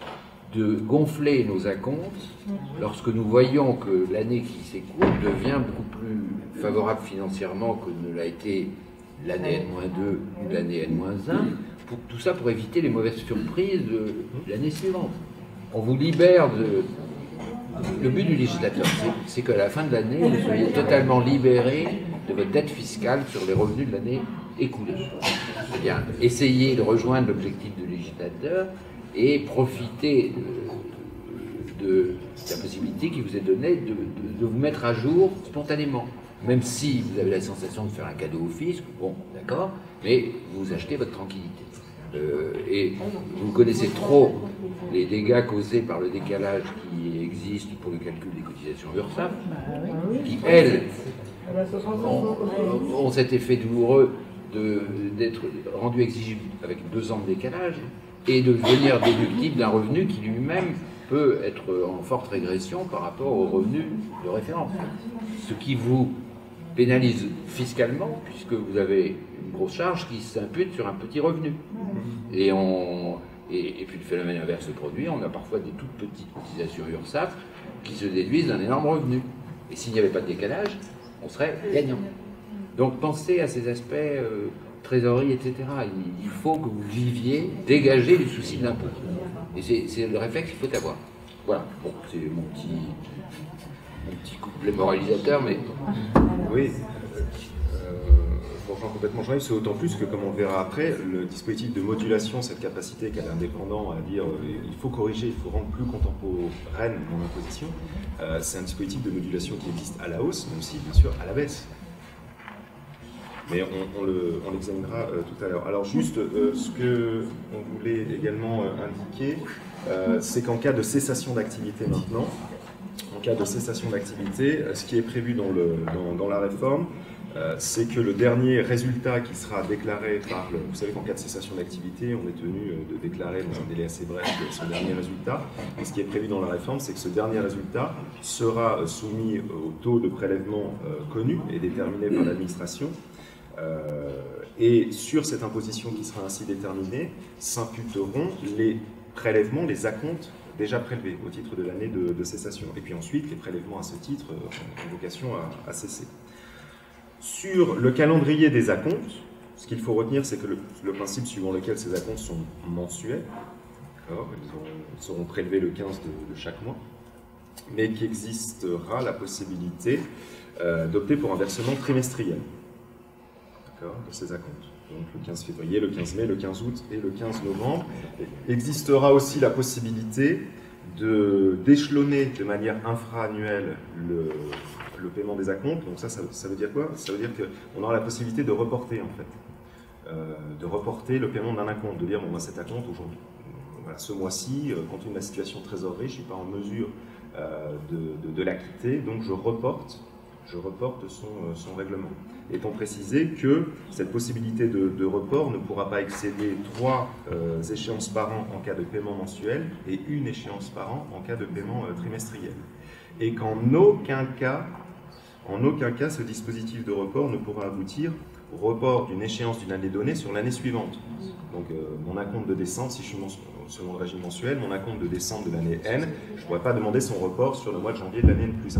de gonfler nos acomptes lorsque nous voyons que l'année qui s'écoule devient beaucoup plus favorable financièrement que ne l'a été l'année N moins deux ou l'année N moins un, pour, tout ça pour éviter les mauvaises surprises de l'année suivante. On vous libère de... Le but du législateur, c'est qu'à la fin de l'année, vous soyez totalement libéré de votre dette fiscale sur les revenus de l'année écoulée. Eh bien, essayez de rejoindre l'objectif du législateur et profiter de, de la possibilité qui vous est donnée de, de, de vous mettre à jour spontanément. Même si vous avez la sensation de faire un cadeau au fisc, bon, d'accord, mais vous achetez votre tranquillité. Euh, et vous connaissez trop les dégâts causés par le décalage qui existe pour le calcul des cotisations URSSAF, qui, elles, ont, ont cet effet douloureux d'être rendu exigible avec deux ans de décalage et de devenir déductible d'un revenu qui lui-même peut être en forte régression par rapport au revenu de référence. Ce qui vous pénalise fiscalement, puisque vous avez une grosse charge qui s'impute sur un petit revenu. Et, on, et, et puis le phénomène inverse se produit, on a parfois des toutes petites cotisations URSSAF qui se déduisent d'un énorme revenu. Et s'il n'y avait pas de décalage, on serait gagnant. Donc pensez à ces aspects euh, trésorerie, et cetera. Il, il faut que vous viviez, dégager du souci de l'impôt. Et c'est le réflexe qu'il faut avoir. Voilà, bon, c'est mon petit, mon petit couplet moralisateur, mais... Oui, euh, je rejoins complètement Jean-Yves, c'est d'autant plus que, comme on verra après, le dispositif de modulation, cette capacité qu'a l'indépendant à dire euh, il faut corriger, il faut rendre plus contemporaine mon imposition, euh, c'est un dispositif de modulation qui existe à la hausse, mais aussi, bien sûr, à la baisse. mais on, on l'examinera euh, tout à l'heure. Alors juste, euh, ce qu'on voulait également euh, indiquer, euh, c'est qu'en cas de cessation d'activité maintenant, en cas de cessation d'activité, ce qui est prévu dans, le, dans, dans la réforme, euh, c'est que le dernier résultat qui sera déclaré par le... Vous savez qu'en cas de cessation d'activité, on est tenu de déclarer dans un délai assez bref son dernier résultat. Et ce qui est prévu dans la réforme, c'est que ce dernier résultat sera soumis au taux de prélèvement euh, connu et déterminé par l'administration. Euh, et sur cette imposition qui sera ainsi déterminée, s'imputeront les prélèvements, les acomptes déjà prélevés au titre de l'année de, de cessation. Et puis ensuite, les prélèvements à ce titre ont vocation à, à cesser. Sur le calendrier des acomptes, ce qu'il faut retenir, c'est que le, le principe suivant lequel ces acomptes sont mensuels, ils, auront, ils seront prélevés le quinze de, de chaque mois, mais qu'existera la possibilité euh, d'opter pour un versement trimestriel de ces acomptes. Donc le quinze février, le quinze mai, le quinze août et le quinze novembre. Il existera aussi la possibilité d'échelonner de, de manière infra-annuelle le, le paiement des acomptes. Donc ça, ça, ça veut dire quoi? Ça veut dire qu'on aura la possibilité de reporter, en fait. Euh, de reporter le paiement d'un acompte, de dire, bon, ben, cet acompte, aujourd'hui, voilà, ce mois-ci, euh, compte tenu de ma situation de trésorerie, je ne suis pas en mesure euh, de, de, de l'acquitter, donc je reporte, je reporte son, son règlement. Étant précisé que cette possibilité de, de report ne pourra pas excéder trois euh, échéances par an en cas de paiement mensuel et une échéance par an en cas de paiement euh, trimestriel. Et qu'en aucun cas, en aucun cas, ce dispositif de report ne pourra aboutir au report d'une échéance d'une année donnée sur l'année suivante. Donc euh, mon acompte de décembre, si je suis selon le régime mensuel, mon acompte de décembre de l'année N, je ne pourrais pas demander son report sur le mois de janvier de l'année N plus un.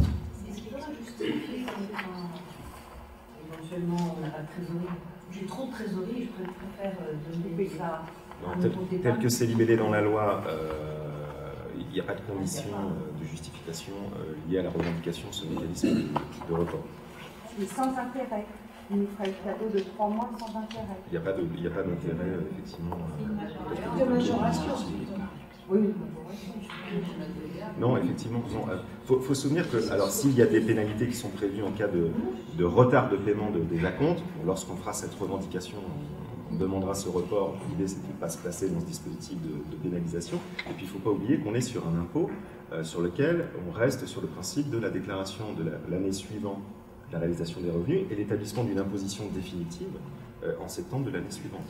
Éventuellement, on n'a pas de trésorerie. J'ai trop de trésorerie, je préfère donner ça. Non, tel, tel que c'est libellé dans la loi, euh, il n'y a pas de condition euh, de justification euh, liée à la revendication de ce mécanisme de, de report. Mais sans intérêt. Il nous ferait le cadeau de trois mois sans intérêt. Il n'y a pas d'intérêt, euh, effectivement. Euh, de majoration. Oui. Non, effectivement, il faut, faut se souvenir que, alors s'il y a des pénalités qui sont prévues en cas de, de retard de paiement de, des acomptes, lorsqu'on fera cette revendication, on demandera ce report, l'idée c'est de ne pas se placer dans ce dispositif de, de pénalisation, et puis il ne faut pas oublier qu'on est sur un impôt euh, sur lequel on reste sur le principe de la déclaration de l'année la, suivante, la réalisation des revenus, et l'établissement d'une imposition définitive euh, en septembre de l'année suivante.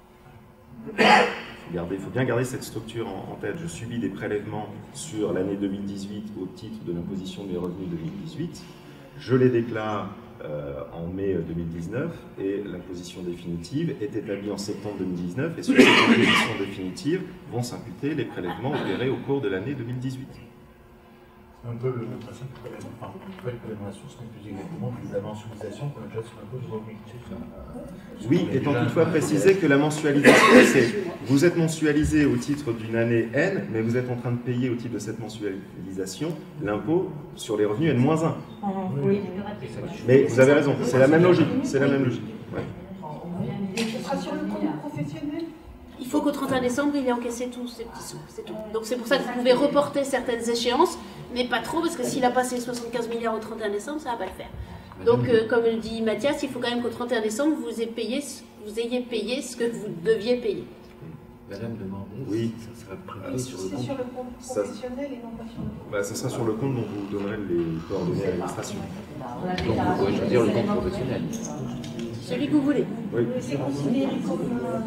Il faut bien garder cette structure en, en tête. Je subis des prélèvements sur l'année deux mille dix-huit au titre de l'imposition de mes revenus deux mille dix-huit. Je les déclare euh, en mai deux mille dix-neuf et l'imposition définitive est établie en septembre deux mille dix-neuf et sur cette imposition définitive vont s'imputer les prélèvements opérés au cours de l'année deux mille dix-huit. C'est un peu le principe du prélèvement, enfin, pas le prélèvement à la source, mais plus exactement la mensualisation qu'on a déjà sur l'impôt du revenu. Oui, étant toutefois précisé que la mensualisation, c'est vous êtes mensualisé au titre d'une année N, mais vous êtes en train de payer au titre de cette mensualisation l'impôt sur les revenus N moins un. Oui. Mais vous avez raison, c'est la même logique. C'est la même logique. Ouais. Ce sera sur le compte professionnel. Il faut qu'au trente et un décembre, il ait encaissé tous ces petits sous, c'est tout. Donc c'est pour ça que vous pouvez reporter certaines échéances, mais pas trop, parce que s'il a passé soixante-quinze milliards au trente et un décembre, ça ne va pas le faire. Donc, euh, comme le dit Mathias, il faut quand même qu'au trente et un décembre, vous ayez payé, vous ayez payé ce que vous deviez payer. Madame demandait oui. si ça sera prélevé sur le compte. sur le compte professionnel et non pas sur le compte. Bah, ça sera sur le compte dont vous donnerez les coordonnées à l'administration. Donc, ouais, je veux dire le compte professionnel. Celui que vous voulez. Oui. C'est considéré comme...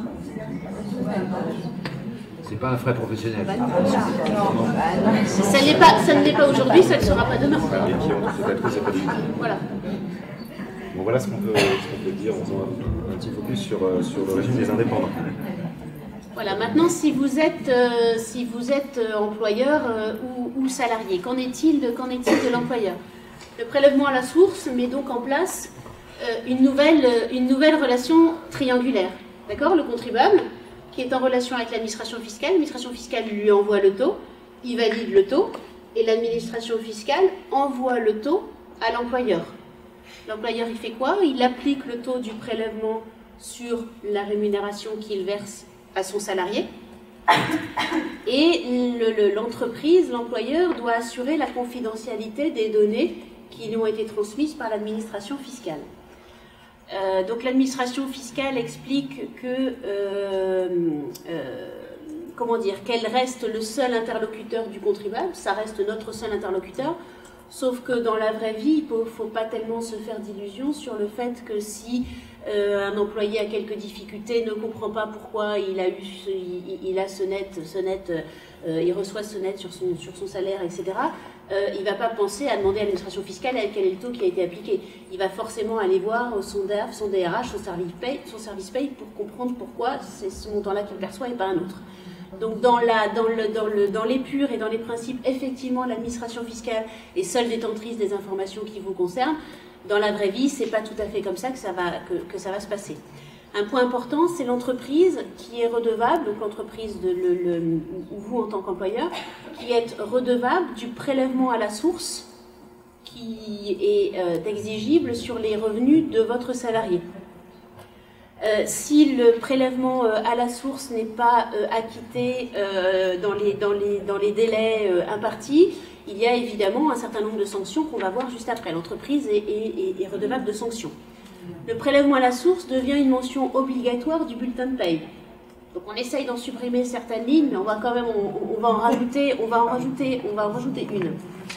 C'est pas un frais professionnel. Ça, n'est pas, ça ne l'est pas aujourd'hui, ça ne le sera pas demain. Et qui ont peut-être c'est pas du tout. Voilà. Bon, voilà ce qu'on peut, qu peut dire en faisant un, un petit focus sur, sur le régime des indépendants. Voilà, maintenant, si vous êtes, euh, si vous êtes euh, employeur euh, ou, ou salarié, qu'en est-il de, qu'en est-il de l'employeur? Le prélèvement à la source met donc en place euh, une, nouvelle, euh, une nouvelle relation triangulaire. D'accord? Le contribuable, qui est en relation avec l'administration fiscale, l'administration fiscale lui envoie le taux, il valide le taux, et l'administration fiscale envoie le taux à l'employeur. L'employeur, il fait quoi? Il applique le taux du prélèvement sur la rémunération qu'il verse à son salarié. Et l'entreprise, le, l'employeur, doit assurer la confidentialité des données qui lui ont été transmises par l'administration fiscale. Euh, donc l'administration fiscale explique que, euh, euh, comment dire, qu'elle reste le seul interlocuteur du contribuable, ça reste notre seul interlocuteur, sauf que dans la vraie vie, il ne faut pas tellement se faire d'illusions sur le fait que si euh, un employé a quelques difficultés, ne comprend pas pourquoi il a, eu, il, il a ce net, ce net euh, il reçoit ce net sur son, sur son salaire, et cetera, Euh, il ne va pas penser à demander à l'administration fiscale quel est le taux qui a été appliqué. Il va forcément aller voir son D E R F, son D R H, son service paye, son service paye pour comprendre pourquoi c'est ce montant-là qu'il perçoit et pas un autre. Donc dans, la, dans, le, dans, le, dans les purs et dans les principes, effectivement, l'administration fiscale est seule détentrice des informations qui vous concernent. Dans la vraie vie, ce n'est pas tout à fait comme ça que ça va, que, que ça va se passer. Un point important, c'est l'entreprise qui est redevable, donc l'entreprise, de le, le, ou vous en tant qu'employeur, qui est redevable du prélèvement à la source qui est euh, exigible sur les revenus de votre salarié. Euh, si le prélèvement euh, à la source n'est pas euh, acquitté euh, dans, les, dans, les, dans les délais euh, impartis, il y a évidemment un certain nombre de sanctions qu'on va voir juste après. L'entreprise est, est, est redevable de sanctions. Le prélèvement à la source devient une mention obligatoire du bulletin de paye. Donc on essaye d'en supprimer certaines lignes, mais on va quand même, on, on va en rajouter, on va en rajouter, on va en rajouter une.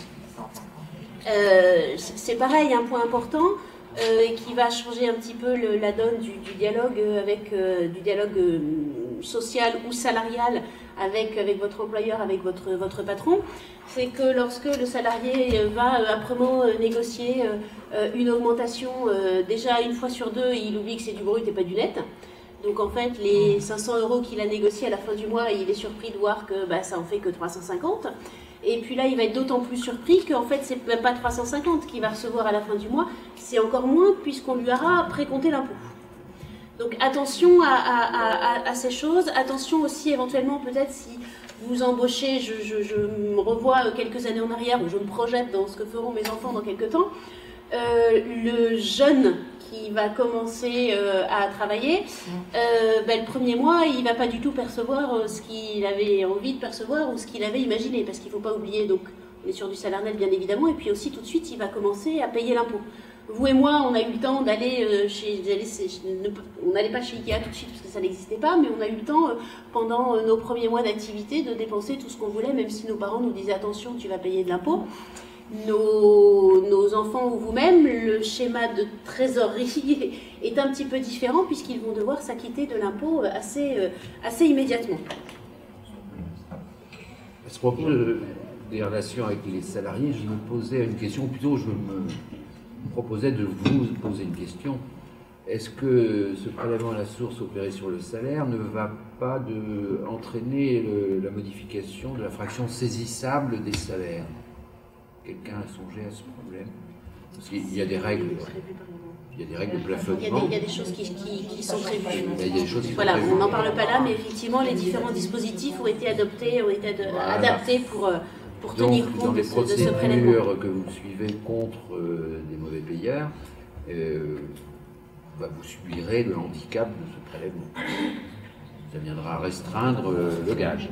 Euh, c'est pareil, un point important euh, qui va changer un petit peu le, la donne du, du dialogue avec euh, du dialogue euh, social ou salarial avec, avec votre employeur, avec votre, votre patron, c'est que lorsque le salarié va euh, âprement euh, négocier euh, une augmentation, euh, déjà une fois sur deux, il oublie que c'est du brut et pas du net. Donc en fait, les cinq cents euros qu'il a négociés à la fin du mois, il est surpris de voir que bah, ça en fait que trois cent cinquante. Et puis là, il va être d'autant plus surpris qu'en fait, c'est même pas trois cent cinquante qu'il va recevoir à la fin du mois, c'est encore moins puisqu'on lui aura précompté l'impôt. Donc attention à, à, à, à ces choses, attention aussi éventuellement peut-être si vous embauchez, je, je, je me revois quelques années en arrière où je me projette dans ce que feront mes enfants dans quelques temps, euh, le jeune qui va commencer euh, à travailler, euh, ben, le premier mois, il ne va pas du tout percevoir euh, ce qu'il avait envie de percevoir ou ce qu'il avait imaginé, parce qu'il ne faut pas oublier, donc on est sur du salaire net bien évidemment, et puis aussi tout de suite, il va commencer à payer l'impôt. Vous et moi, on a eu le temps d'aller euh, chez... On n'allait pas chez Ikea tout de suite parce que ça n'existait pas, mais on a eu le temps, euh, pendant euh, nos premiers mois d'activité, de dépenser tout ce qu'on voulait, même si nos parents nous disaient « attention, tu vas payer de l'impôt ». Nos, nos enfants ou vous-même, le schéma de trésorerie est un petit peu différent puisqu'ils vont devoir s'acquitter de l'impôt assez, assez immédiatement. À ce propos des relations avec les salariés, je me posais une question, ou plutôt je me proposais de vous poser une question. Est-ce que ce prélèvement à la source opéré sur le salaire ne va pas de, entraîner le, la modification de la fraction saisissable des salaires? Quelqu'un a songé à ce problème? Parce qu'il y a des règles, il y a des règles de plafonnement. Il y a des, il y a des choses qui, qui, qui sont prévues. Il y a des choses qui voilà, sont prévues. On n'en parle pas là, mais effectivement, les différents dispositifs ont été adoptés, ont été ad voilà. adaptés pour, pour Donc, tenir compte dans les de ce, de ce prélèvement. procédures que vous suivez contre euh, des mauvais payeurs, euh, bah, vous subirez le handicap de ce prélèvement. Ça viendra restreindre euh, le gage.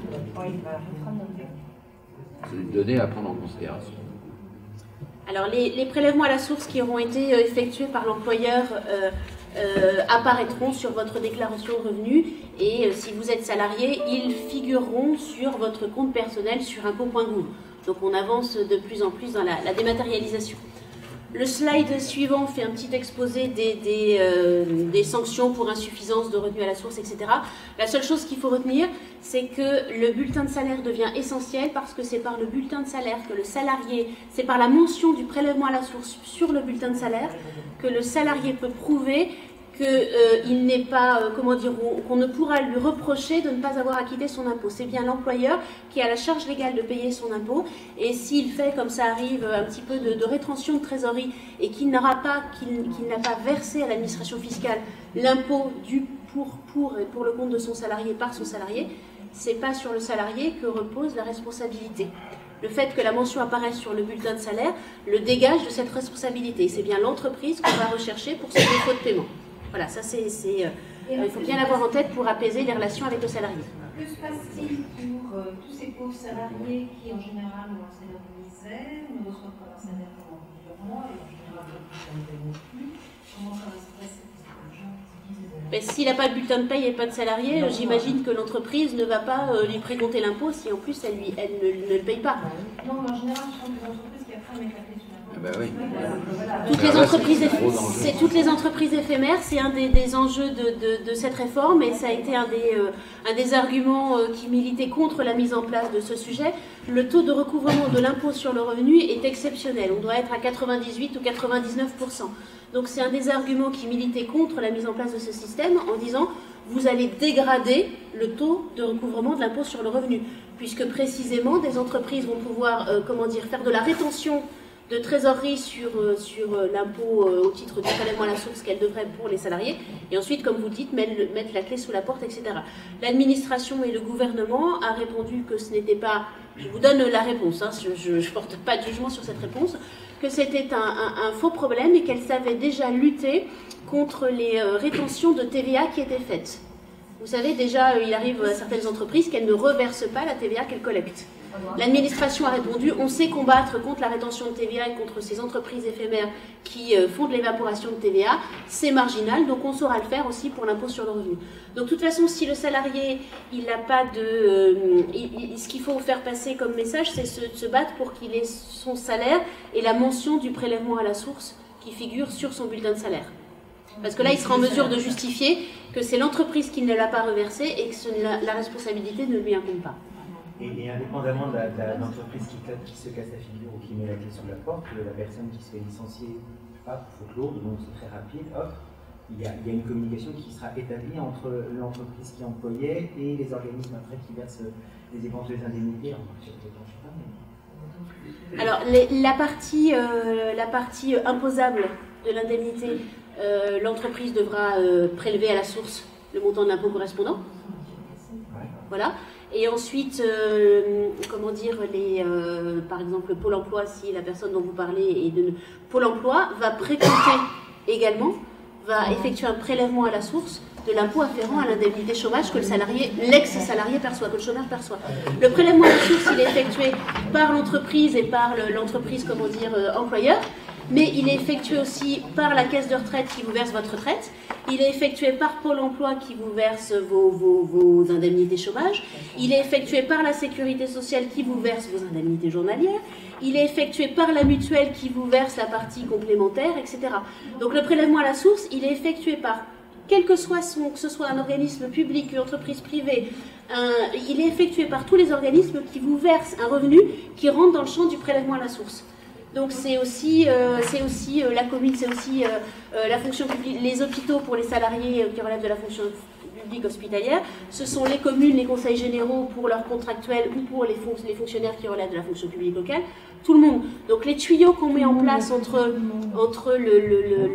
C'est une donnée à prendre en considération. Alors, les, les prélèvements à la source qui auront été effectués par l'employeur euh, euh, apparaîtront sur votre déclaration de revenus et euh, si vous êtes salarié, ils figureront sur votre compte personnel sur impôts point gouv. Donc, on avance de plus en plus dans la, la dématérialisation. Le slide suivant fait un petit exposé des, des, euh, des sanctions pour insuffisance de revenus à la source, et cetera. La seule chose qu'il faut retenir, c'est que le bulletin de salaire devient essentiel parce que c'est par le bulletin de salaire que le salarié, c'est par la mention du prélèvement à la source sur le bulletin de salaire que le salarié peut prouver qu'il euh, n'est pas, euh, comment dire, qu'on ne pourra lui reprocher de ne pas avoir acquitté son impôt. C'est bien l'employeur qui a la charge légale de payer son impôt et s'il fait, comme ça arrive, un petit peu de, de rétention de trésorerie et qu'il n'aura pas, qu'il qu'il n'a pas versé à l'administration fiscale l'impôt dû pour, pour, pour le compte de son salarié par son salarié, c'est pas sur le salarié que repose la responsabilité. Le fait que la mention apparaisse sur le bulletin de salaire le dégage de cette responsabilité. C'est bien l'entreprise qu'on va rechercher pour ce défaut de paiement. Voilà, ça c'est, c'est, euh, il faut bien l'avoir en tête pour apaiser les relations avec le salarié. Que se passe-t-il pour euh, tous ces pauvres salariés qui en général ont un salaire de misère, ne reçoivent pas leur salaire pendant plusieurs mois et en général ne le payent non plus? Comment ça va se passer pour Ben, s'il n'a pas de bulletin de paye et pas de salarié, j'imagine que l'entreprise ne va pas euh, lui précompter l'impôt si en plus elle, lui, elle ne, ne le paye pas. Non, mais en général, je pense que les entreprises qui après mettent la clé sous la porte. Ah bah oui. Toutes les, entreprises, c'est toutes les entreprises éphémères, c'est un des, des enjeux de, de, de cette réforme et ça a été un des, euh, un des arguments euh, qui militait contre la mise en place de ce sujet. Le taux de recouvrement de l'impôt sur le revenu est exceptionnel. On doit être à quatre-vingt-dix-huit ou quatre-vingt-dix-neuf pour cent. Donc c'est un des arguments qui militait contre la mise en place de ce système en disant vous allez dégrader le taux de recouvrement de l'impôt sur le revenu, puisque précisément des entreprises vont pouvoir euh, comment dire, faire de la rétention de trésorerie sur, euh, sur euh, l'impôt euh, au titre du prélèvement à la source qu'elle devrait pour les salariés, et ensuite, comme vous dites, mettre, mettre la clé sous la porte, et cetera. L'administration et le gouvernement a répondu que ce n'était pas, je vous donne la réponse, hein, je ne porte pas de jugement sur cette réponse, que c'était un, un, un faux problème et qu'elle savait déjà lutter contre les euh, rétentions de T V A qui étaient faites. Vous savez, déjà, il arrive à certaines entreprises qu'elles ne reversent pas la T V A qu'elles collectent. L'administration a répondu, on sait combattre contre la rétention de T V A et contre ces entreprises éphémères qui euh, font de l'évaporation de T V A, c'est marginal, donc on saura le faire aussi pour l'impôt sur le revenu. Donc de toute façon, si le salarié, il n'a pas de... Euh, il, il, ce qu'il faut faire passer comme message, c'est se, se battre pour qu'il ait son salaire et la mention du prélèvement à la source qui figure sur son bulletin de salaire. Parce que là, il sera en mesure de justifier que c'est l'entreprise qui ne l'a pas reversé et que ce, la, la responsabilité ne lui incombe pas. Et, et indépendamment de l'entreprise qui, qui se casse la figure ou qui met la clé sur la porte, la personne qui se fait licencier, hop, faute lourde, donc c'est très rapide, hop, il y, a, il y a une communication qui sera établie entre l'entreprise qui employait et les organismes après qui versent les éventuelles indemnités. Alors, les, la partie, euh, la partie imposable de l'indemnité, euh, l'entreprise devra euh, prélever à la source le montant de l'impôt correspondant. Voilà. Et ensuite, euh, comment dire, les, euh, par exemple, Pôle emploi, si la personne dont vous parlez est de Pôle emploi, va précompter également, va effectuer un prélèvement à la source de l'impôt afférent à l'indemnité chômage que le salarié, l'ex-salarié perçoit, que le chômeur perçoit. Le prélèvement à la source, il est effectué par l'entreprise et par l'entreprise, comment dire, euh, employeur, mais il est effectué aussi par la caisse de retraite qui vous verse votre retraite. Il est effectué par Pôle emploi qui vous verse vos, vos, vos indemnités chômage. Il est effectué par la sécurité sociale qui vous verse vos indemnités journalières. Il est effectué par la mutuelle qui vous verse la partie complémentaire, et cetera. Donc le prélèvement à la source, il est effectué par, quel que soit son, que ce soit un organisme public, une entreprise privée, un, il est effectué par tous les organismes qui vous versent un revenu qui rentre dans le champ du prélèvement à la source. Donc c'est aussi, euh, c'est aussi euh, la commune, c'est aussi euh, euh, la fonction publique, les hôpitaux pour les salariés euh, qui relèvent de la fonction publique hospitalière, ce sont les communes, les conseils généraux pour leurs contractuels ou pour les, fon les fonctionnaires qui relèvent de la fonction publique locale, tout le monde. Donc les tuyaux qu'on met en place entre, entre le, le, le,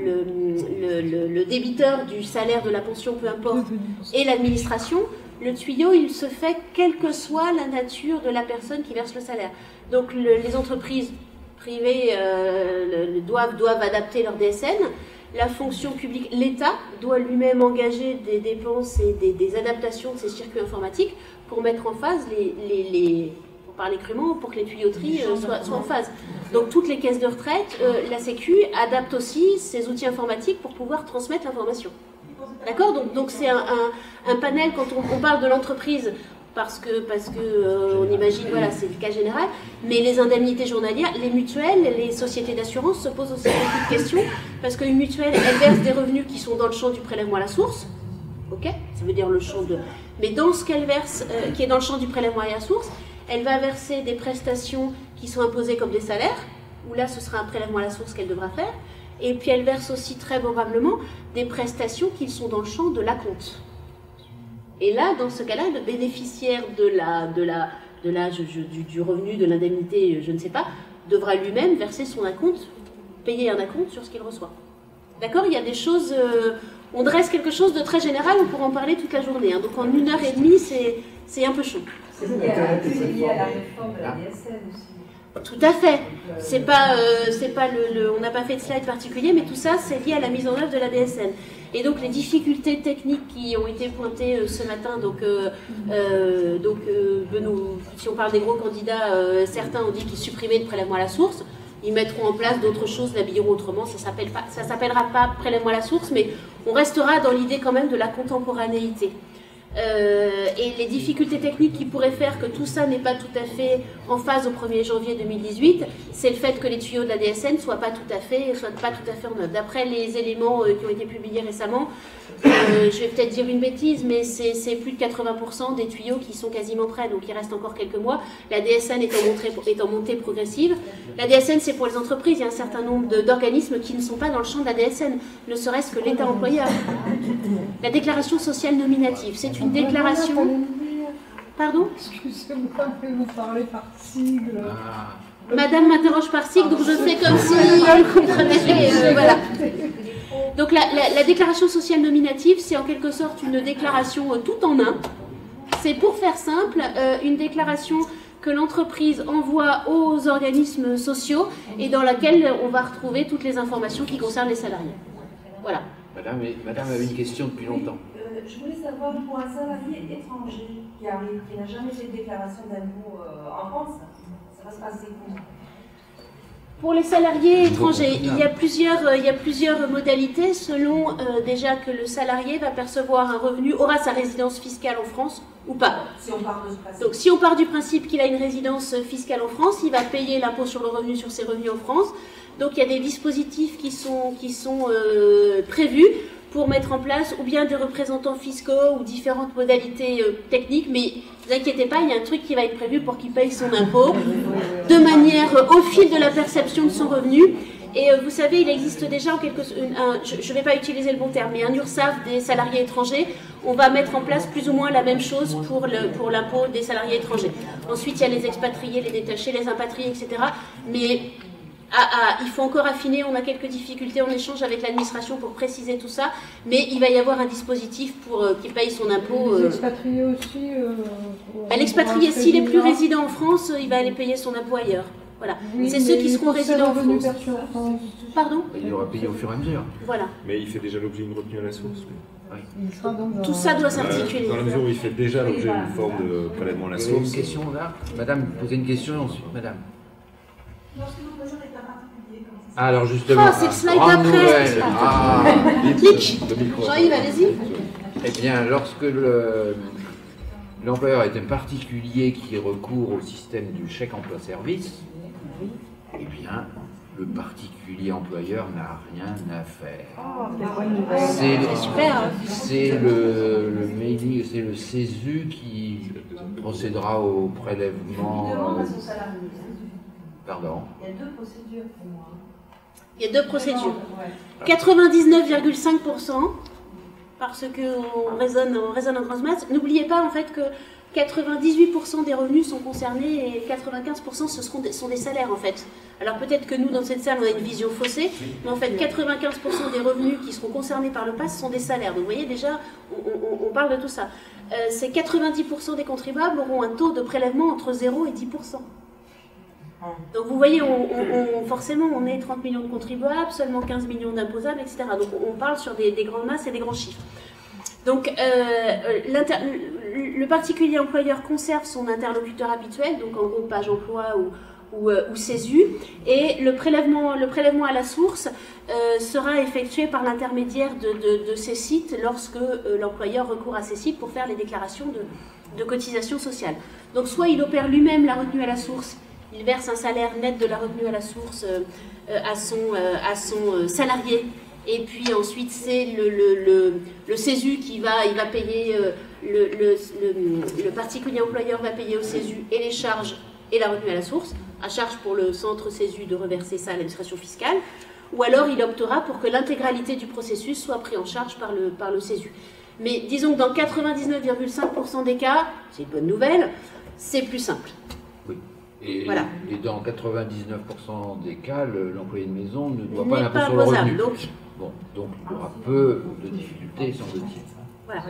le, le, le débiteur du salaire de la pension, peu importe, et l'administration, le tuyau, il se fait quelle que soit la nature de la personne qui verse le salaire. Donc le, les entreprises privés euh, le, doivent, doivent adapter leur D S N. La fonction publique, l'État doit lui-même engager des dépenses et des, des adaptations de ses circuits informatiques pour mettre en phase les, les, les pour parler crûment, pour que les tuyauteries euh, soient, soient en phase. Donc toutes les caisses de retraite, euh, la Sécu adapte aussi ses outils informatiques pour pouvoir transmettre l'information. D'accord? Donc donc c'est un, un, un panel, quand on, on parle de l'entreprise, parce que, parce que euh, on imagine, voilà, c'est le cas général, mais les indemnités journalières, les mutuelles, les sociétés d'assurance se posent aussi beaucoup de questions, parce qu'une mutuelle, elle verse des revenus qui sont dans le champ du prélèvement à la source, ok, ça veut dire le champ de... Mais dans ce qu'elle verse, euh, qui est dans le champ du prélèvement à la source, elle va verser des prestations qui sont imposées comme des salaires, où là, ce sera un prélèvement à la source qu'elle devra faire, et puis elle verse aussi très probablement des prestations qui sont dans le champ de l'acompte. Et là, dans ce cas-là, le bénéficiaire de la, de la, de la, je, je, du, du revenu, de l'indemnité, je ne sais pas, devra lui-même verser son acompte, payer un acompte sur ce qu'il reçoit. D'accord? Il y a des choses... Euh, on dresse quelque chose de très général, on pourra en parler toute la journée. Hein. Donc en une heure et demie, c'est un peu chaud. C'est lié à la réforme de la D S N aussi. Tout à fait. C'est pas, euh, c'est pas le, le, on n'a pas fait de slide particulier, mais tout ça, c'est lié à la mise en œuvre de la D S N. Et donc les difficultés techniques qui ont été pointées euh, ce matin, donc, euh, euh, donc euh, nous, si on parle des gros candidats, euh, certains ont dit qu'ils supprimaient le prélèvement à la source. ils mettront en place d'autres choses, l'habilleront autrement, ça s'appelle pas, ça s'appellera pas prélèvement à la source, mais on restera dans l'idée quand même de la contemporanéité. Euh, et les difficultés techniques qui pourraient faire que tout ça n'est pas tout à fait en phase au premier janvier deux mille dix-huit, c'est le fait que les tuyaux de la D S N ne soient pas tout à fait, soient pas tout à fait en œuvre. D'après les éléments euh, qui ont été publiés récemment, euh, je vais peut-être dire une bêtise, mais c'est plus de quatre-vingts pour cent des tuyaux qui sont quasiment prêts, donc il reste encore quelques mois. La D S N est en montée, est en montée progressive. La D S N, c'est pour les entreprises, il y a un certain nombre d'organismes qui ne sont pas dans le champ de la D S N, ne serait-ce que l'État employeur. La déclaration sociale nominative, c'est une déclaration... Pardon? Excusez-moi, mais vous parlez par sigle. Ah. Madame m'interroge par sigle, donc je fais comme si elle comprenait. Euh, voilà. Donc la, la, la déclaration sociale nominative, c'est en quelque sorte une déclaration euh, tout en un. C'est pour faire simple, euh, une déclaration que l'entreprise envoie aux organismes sociaux et dans laquelle on va retrouver toutes les informations qui concernent les salariés. Voilà. Madame, Madame avait une question depuis longtemps. Euh, je voulais savoir, pour un salarié étranger qui arrive, qui n'a jamais fait de déclaration d'impôt euh, en France, ça va se passer comment? Pour les salariés étrangers, il y a plusieurs, il y a plusieurs modalités selon euh, déjà que le salarié va percevoir un revenu, aura sa résidence fiscale en France ou pas. Si on part de ce principe. Donc si on part du principe qu'il a une résidence fiscale en France, il va payer l'impôt sur le revenu sur ses revenus en France. Donc il y a des dispositifs qui sont, qui sont euh, prévus pour mettre en place ou bien des représentants fiscaux ou différentes modalités euh, techniques, mais ne vous inquiétez pas, il y a un truc qui va être prévu pour qu'il paye son impôt de manière euh, au fil de la perception de son revenu. Et euh, vous savez, il existe déjà en quelque sorte, je ne vais pas utiliser le bon terme, mais un URSSAF des salariés étrangers. On va mettre en place plus ou moins la même chose pour le, pour l'impôt des salariés étrangers. Ensuite, il y a les expatriés, les détachés, les impatriés, et cetera. Mais Ah, ah, il faut encore affiner, on a quelques difficultés en échange avec l'administration pour préciser tout ça, mais il va y avoir un dispositif pour euh, qu'il paye son impôt. Les Euh... expatriés aussi euh, bah, L'expatrié, s'il est plus résident en France, il va aller payer son impôt ailleurs. Voilà. Oui, c'est ceux qui seront résidents en France. en France. Pardon? Il aura payé au fur et à mesure. Voilà. Mais il fait déjà l'objet d'une retenue à la source. Oui. Il sera donc Tout ça doit s'articuler. Euh, dans la mesure où il fait déjà l'objet d'une forme de prélèvement à la Vous avez source. une question là? Madame, posez une question et ensuite, Madame. Lorsque vous posez un état particulier, comment ça se passe? Alors justement, Ah, c'est le slide grande d'après. nouvelle. Ah, Clic. le micro. Jean-Yves, allez-y. Eh bien, lorsque le- l'employeur est un particulier qui recourt au système du chèque emploi-service, eh bien, le particulier employeur n'a rien à faire. Oh, quelle bonne nouvelle. C'est le- C'est super. C'est le, le mailing, c'est le C E S U qui procédera au Il prélèvement. demande euh, à son salarié. Pardon. Il y a deux procédures pour moi. Il y a deux procédures. Ouais. quatre-vingt-dix-neuf virgule cinq pour cent parce qu'on raisonne, on raisonne en grosse masse. N'oubliez pas en fait que quatre-vingt-dix-huit pour cent des revenus sont concernés et quatre-vingt-quinze pour cent ce seront des, sont des salaires en fait. Alors peut-être que nous dans cette salle on a une vision faussée, mais en fait quatre-vingt-quinze pour cent des revenus qui seront concernés par le P A S sont des salaires. Donc vous voyez déjà, on, on- on parle de tout ça. Euh, ces quatre-vingt-dix pour cent des contribuables auront un taux de prélèvement entre zéro et dix pour cent. Donc vous voyez, on, on- on- forcément, on est trente millions de contribuables, seulement quinze millions d'imposables, et cetera. Donc on parle sur des, des grandes masses et des grands chiffres. Donc euh, l'inter- le le particulier employeur conserve son interlocuteur habituel, donc en gros page emploi ou, ou, euh, ou C E S U, et le prélèvement, le prélèvement à la source euh, sera effectué par l'intermédiaire de, de- de ces sites lorsque euh, l'employeur recourt à ces sites pour faire les déclarations de, de cotisation sociale. Donc soit il opère lui-même la retenue à la source, il verse un salaire net de la retenue à la source euh, euh, à son, euh, à son euh, salarié. Et puis ensuite, c'est le, le, le, le C E S U qui va, il va payer, euh, le, le, le, le particulier employeur va payer au C E S U et les charges et la retenue à la source, à charge pour le centre C E S U de reverser ça à l'administration fiscale. Ou alors il optera pour que l'intégralité du processus soit pris en charge par le, par le C E S U. Mais disons que dans quatre-vingt-dix-neuf virgule cinq pour cent des cas, c'est une bonne nouvelle, c'est plus simple. Et, Voilà. et dans quatre-vingt-dix-neuf pour cent des cas, le- l'employé de maison ne doit N'est pas l'impôt pas sur le imposable, revenu. donc- Bon, donc il y aura peu de difficultés, semble-t-il. Voilà.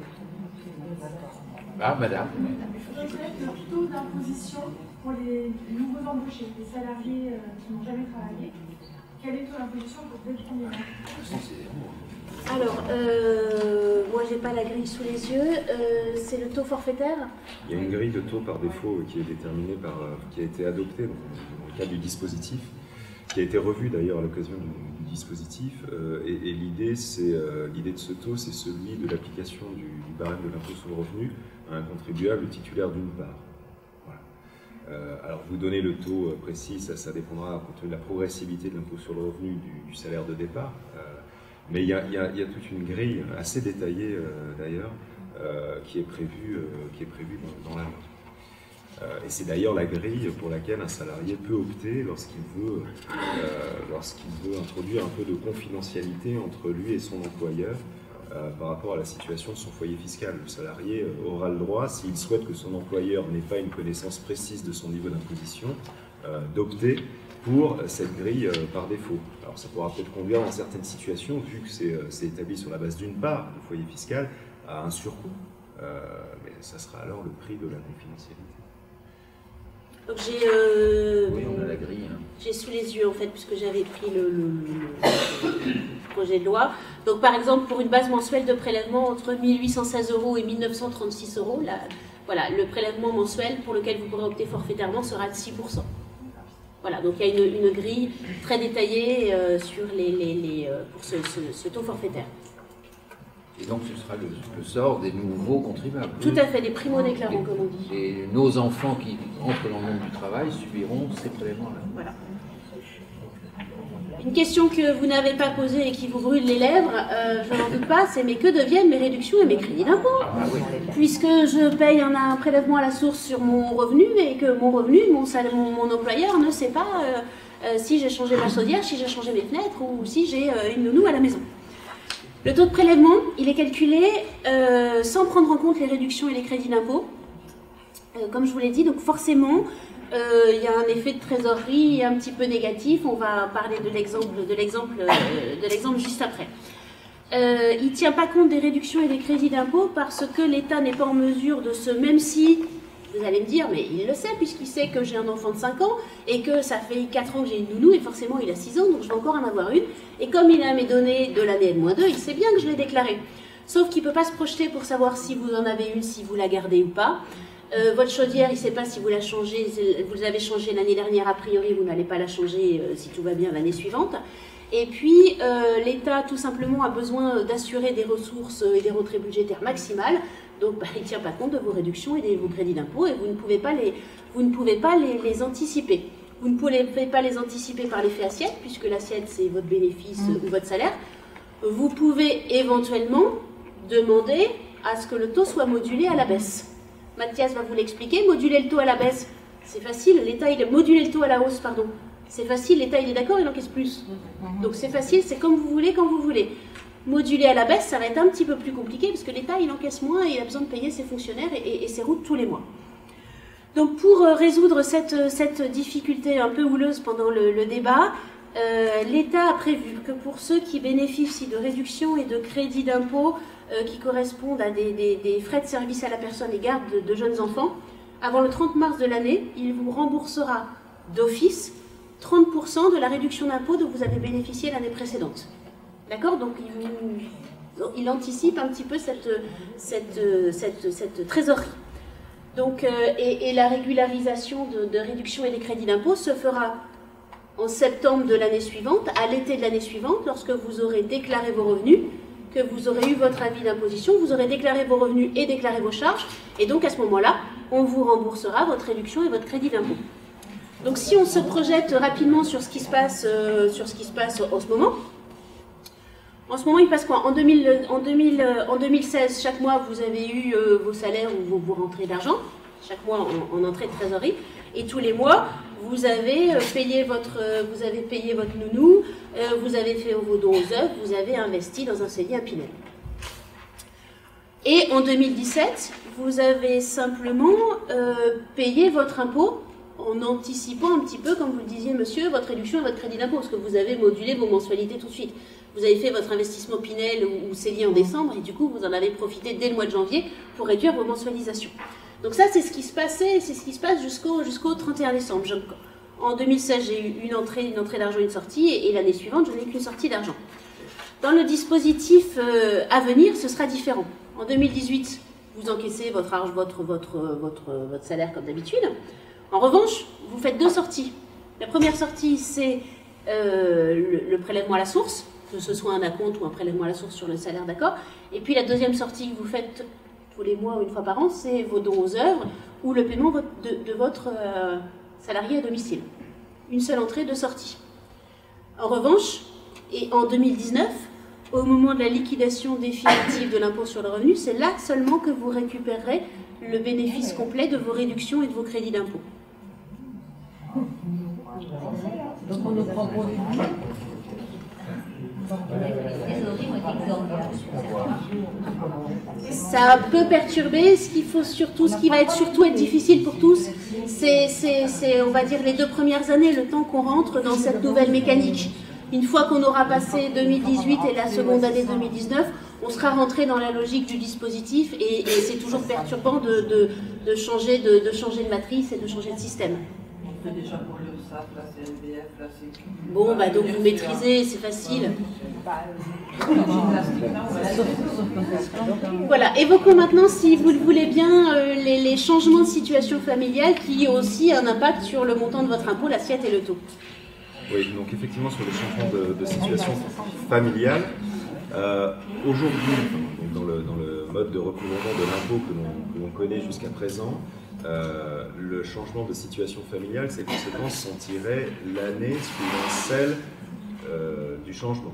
Ah, madame. Le taux d'imposition pour les nouveaux embauchés, les salariés euh, qui n'ont jamais travaillé, quel est le taux d'imposition pour dès le premier mois? Alors, euh, moi j'ai pas la grille sous les yeux, euh, c'est le taux forfaitaire. Il y a une grille de taux par défaut qui est déterminée par, euh, qui a été adoptée dans le cadre du dispositif. qui a été revu d'ailleurs à l'occasion du, du dispositif. Euh, et et l'idée euh, l'idée de ce taux, c'est celui de l'application du, du barème de l'impôt sur le revenu à un contribuable titulaire d'une part. Voilà. Euh, alors vous donnez le taux précis, ça, ça dépendra compte tenu de la progressivité de l'impôt sur le revenu du, du salaire de départ. Euh, mais il y, y, y a toute une grille assez détaillée euh, d'ailleurs euh, qui est prévue, euh, qui est prévue dans, dans la loi. Euh, et c'est d'ailleurs la grille pour laquelle un salarié peut opter lorsqu'il veut, euh, lorsqu'il veut introduire un peu de confidentialité entre lui et son employeur euh, par rapport à la situation de son foyer fiscal. Le salarié aura le droit, s'il souhaite que son employeur n'ait pas une connaissance précise de son niveau d'imposition, euh, d'opter pour cette grille euh, par défaut. Alors ça pourra peut-être conduire dans certaines situations, vu que c'est euh, établi sur la base d'une part, le foyer fiscal, à un surcoût. Euh, mais ça sera alors le prix de la confidentialité. Donc j'ai euh, oui, on a la grille. Hein. J'ai sous les yeux en fait, puisque j'avais pris le, le, le projet de loi. Donc par exemple, pour une base mensuelle de prélèvement entre mille huit cent seize euros et mille neuf cent trente-six euros, là, voilà, le prélèvement mensuel pour lequel vous pourrez opter forfaitairement sera de six pour cent. Voilà, donc il y a une, une grille très détaillée euh, sur les, les, les, euh, pour ce, ce, ce taux forfaitaire. Et donc ce sera le, le sort des nouveaux contribuables. Tout à fait, des primo-déclarants, comme on dit. Et nos enfants qui entrent dans le monde du travail subiront ces prélèvements-là. Voilà. Une question que vous n'avez pas posée et qui vous brûle les lèvres, euh, je n'en doute pas, c'est mais que deviennent mes réductions et mes crédits d'impôt ah, oui. Puisque je paye un, un prélèvement à la source sur mon revenu et que mon revenu, mon, mon, mon employeur ne sait pas euh, euh, si j'ai changé ma chaudière, si j'ai changé mes fenêtres ou si j'ai euh, une nounou à la maison. Le taux de prélèvement, il est calculé euh, sans prendre en compte les réductions et les crédits d'impôt. Euh, comme je vous l'ai dit, donc forcément, euh, il y a un effet de trésorerie un petit peu négatif. On va parler de l'exemple de l'exemple euh, de l'exemple juste après. Euh, il ne tient pas compte des réductions et des crédits d'impôt parce que l'État n'est pas en mesure de se, même si, vous allez me dire, mais il le sait puisqu'il sait que j'ai un enfant de cinq ans et que ça fait quatre ans que j'ai une nounou et forcément il a six ans, donc je vais encore en avoir une. Et comme il a mes données de l'année N moins deux, il sait bien que je l'ai déclaré. Sauf qu'il ne peut pas se projeter pour savoir si vous en avez une, si vous la gardez ou pas. Euh, votre chaudière, il ne sait pas si vous la changez, vous l'avez changée l'année dernière, a priori vous n'allez pas la changer euh, si tout va bien l'année suivante. Et puis euh, l'État tout simplement a besoin d'assurer des ressources et des rentrées budgétaires maximales. Donc bah, il ne tient pas compte de vos réductions et de vos crédits d'impôt et vous ne pouvez pas les, vous ne pouvez pas les, les anticiper. Vous ne pouvez pas les anticiper par l'effet assiette, puisque l'assiette c'est votre bénéfice mmh. ou votre salaire. Vous pouvez éventuellement demander à ce que le taux soit modulé à la baisse. Mathias va vous l'expliquer. Moduler le taux à la baisse, c'est facile. L'État, il a modulé le taux à la hausse, pardon. C'est facile, l'État il est d'accord, il encaisse plus. Donc c'est facile, c'est comme vous voulez, quand vous voulez. Moduler à la baisse, ça va être un petit peu plus compliqué, parce que l'État il encaisse moins et il a besoin de payer ses fonctionnaires et, et, et ses routes tous les mois. Donc pour euh, résoudre cette, cette difficulté un peu houleuse pendant le, le débat, euh, l'État a prévu que pour ceux qui bénéficient de réductions et de crédits d'impôt euh, qui correspondent à des, des, des frais de service à la personne et garde de, de jeunes enfants, avant le trente mars de l'année, il vous remboursera d'office trente pour cent de la réduction d'impôt dont vous avez bénéficié l'année précédente. D'accord? Donc il, il anticipe un petit peu cette, cette, cette, cette trésorerie. Donc, euh, et, et la régularisation de, de réduction et des crédits d'impôt se fera en septembre de l'année suivante, à l'été de l'année suivante, lorsque vous aurez déclaré vos revenus, que vous aurez eu votre avis d'imposition, vous aurez déclaré vos revenus et déclaré vos charges, et donc à ce moment-là, on vous remboursera votre réduction et votre crédit d'impôt. Donc si on se projette rapidement sur ce qui se passe, euh, sur ce qui se passe en ce moment, en ce moment il passe quoi? En, deux mille, en, deux mille, en deux mille seize, chaque mois vous avez eu euh, vos salaires ou vos, vos rentrées d'argent, chaque mois en, en entrée de trésorerie, et tous les mois vous avez euh, payé votre, euh, vous avez payé votre nounou, euh, vous avez fait vos dons aux œuvres, vous avez investi dans un C D I à Pinel. Et en deux mille dix-sept, vous avez simplement euh, payé votre impôt en anticipant un petit peu, comme vous le disiez monsieur, votre réduction et votre crédit d'impôt, parce que vous avez modulé vos mensualités tout de suite. Vous avez fait votre investissement Pinel ou, ou C E L I en décembre, et du coup vous en avez profité dès le mois de janvier pour réduire vos mensualisations. Donc ça c'est ce qui se passait, c'est ce qui se passe jusqu'au jusqu'au trente et un décembre. Je, en deux mille seize j'ai eu une entrée, une entrée d'argent, une sortie, et, et l'année suivante je n'ai qu'une sortie d'argent. Dans le dispositif euh, à venir, ce sera différent. En deux mille dix-huit, vous encaissez votre, argent, votre, votre, votre, votre salaire comme d'habitude. En revanche, vous faites deux sorties. La première sortie, c'est euh, le, le prélèvement à la source, que ce soit un acompte ou un prélèvement à la source sur le salaire, d'accord. Et puis la deuxième sortie que vous faites tous les mois ou une fois par an, c'est vos dons aux œuvres ou le paiement de, de votre euh, salarié à domicile. Une seule entrée, deux sorties. En revanche, et en deux mille dix-neuf, au moment de la liquidation définitive de l'impôt sur le revenu, c'est là seulement que vous récupérerez le bénéfice complet de vos réductions et de vos crédits d'impôt. Donc on ne prend pas Ça peut perturber. Ce qu'il faut surtout, ce qui va être surtout être difficile pour tous, c'est, c'est, c'est, on va dire, les deux premières années, le temps qu'on rentre dans cette nouvelle mécanique. Une fois qu'on aura passé deux mille dix-huit et la seconde année deux mille dix-neuf, on sera rentré dans la logique du dispositif et, et c'est toujours perturbant de, de, de, changer de, de changer de matrice et de changer de système. On fait déjà pour le S A F, la C N B F, la Sécu. Bon, bah donc vous maîtrisez, c'est facile. Voilà, évoquons maintenant, si vous le voulez bien, euh, les, les changements de situation familiale qui ont aussi un impact sur le montant de votre impôt, l'assiette et le taux. Oui, donc effectivement sur le changement de, de situation familiale, euh, aujourd'hui, dans le, dans le mode de recouvrement de l'impôt que l'on, que l'on connaît jusqu'à présent, euh, le changement de situation familiale, ses conséquences sont tirées l'année suivant celle euh, du changement.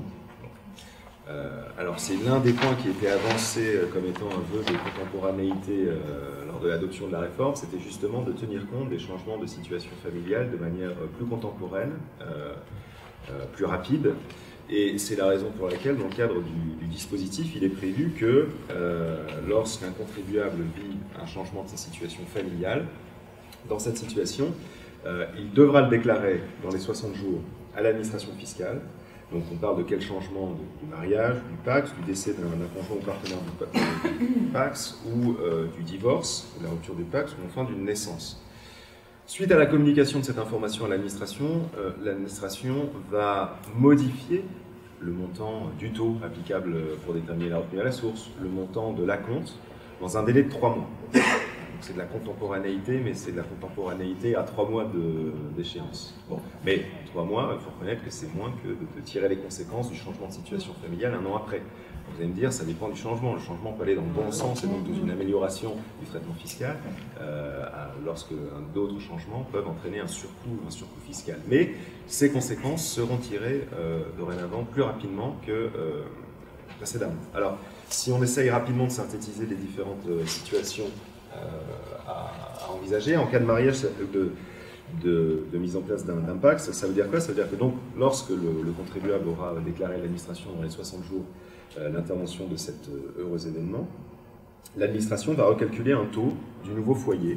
Euh, alors c'est l'un des points qui était avancé comme étant un vœu de contemporanéité euh, lors de l'adoption de la réforme, c'était justement de tenir compte des changements de situation familiale de manière plus contemporaine, euh, euh, plus rapide. Et c'est la raison pour laquelle, dans le cadre du, du dispositif, il est prévu que euh, lorsqu'un contribuable vit un changement de sa situation familiale, dans cette situation, euh, il devra le déclarer dans les soixante jours à l'administration fiscale. Donc on parle de quel changement du mariage, du P A C S, du décès d'un conjoint ou partenaire du P A C S, ou euh, du divorce, de la rupture du P A C S, ou enfin d'une naissance. Suite à la communication de cette information à l'administration, euh, l'administration va modifier le montant du taux applicable pour déterminer la retenue à la source, le montant de l'acompte, dans un délai de trois mois. C'est de la contemporanéité, mais c'est de la contemporanéité à trois mois d'échéance. Bon. Mais trois mois, il faut reconnaître que c'est moins que de, de tirer les conséquences du changement de situation familiale un an après. Vous allez me dire, ça dépend du changement. Le changement peut aller dans le bon sens et donc dans une amélioration du traitement fiscal, euh, lorsque d'autres changements peuvent entraîner un surcoût, un surcoût fiscal. Mais ces conséquences seront tirées euh, dorénavant plus rapidement que euh, précédemment. Alors, si on essaye rapidement de synthétiser les différentes euh, situations Euh, à, à envisager. En cas de mariage, de, de, de mise en place d'un P A C S, ça veut dire quoi? Ça veut dire que donc, lorsque le, le contribuable aura déclaré à l'administration dans les soixante jours euh, l'intervention de cet euh, heureux événement, l'administration va recalculer un taux du nouveau foyer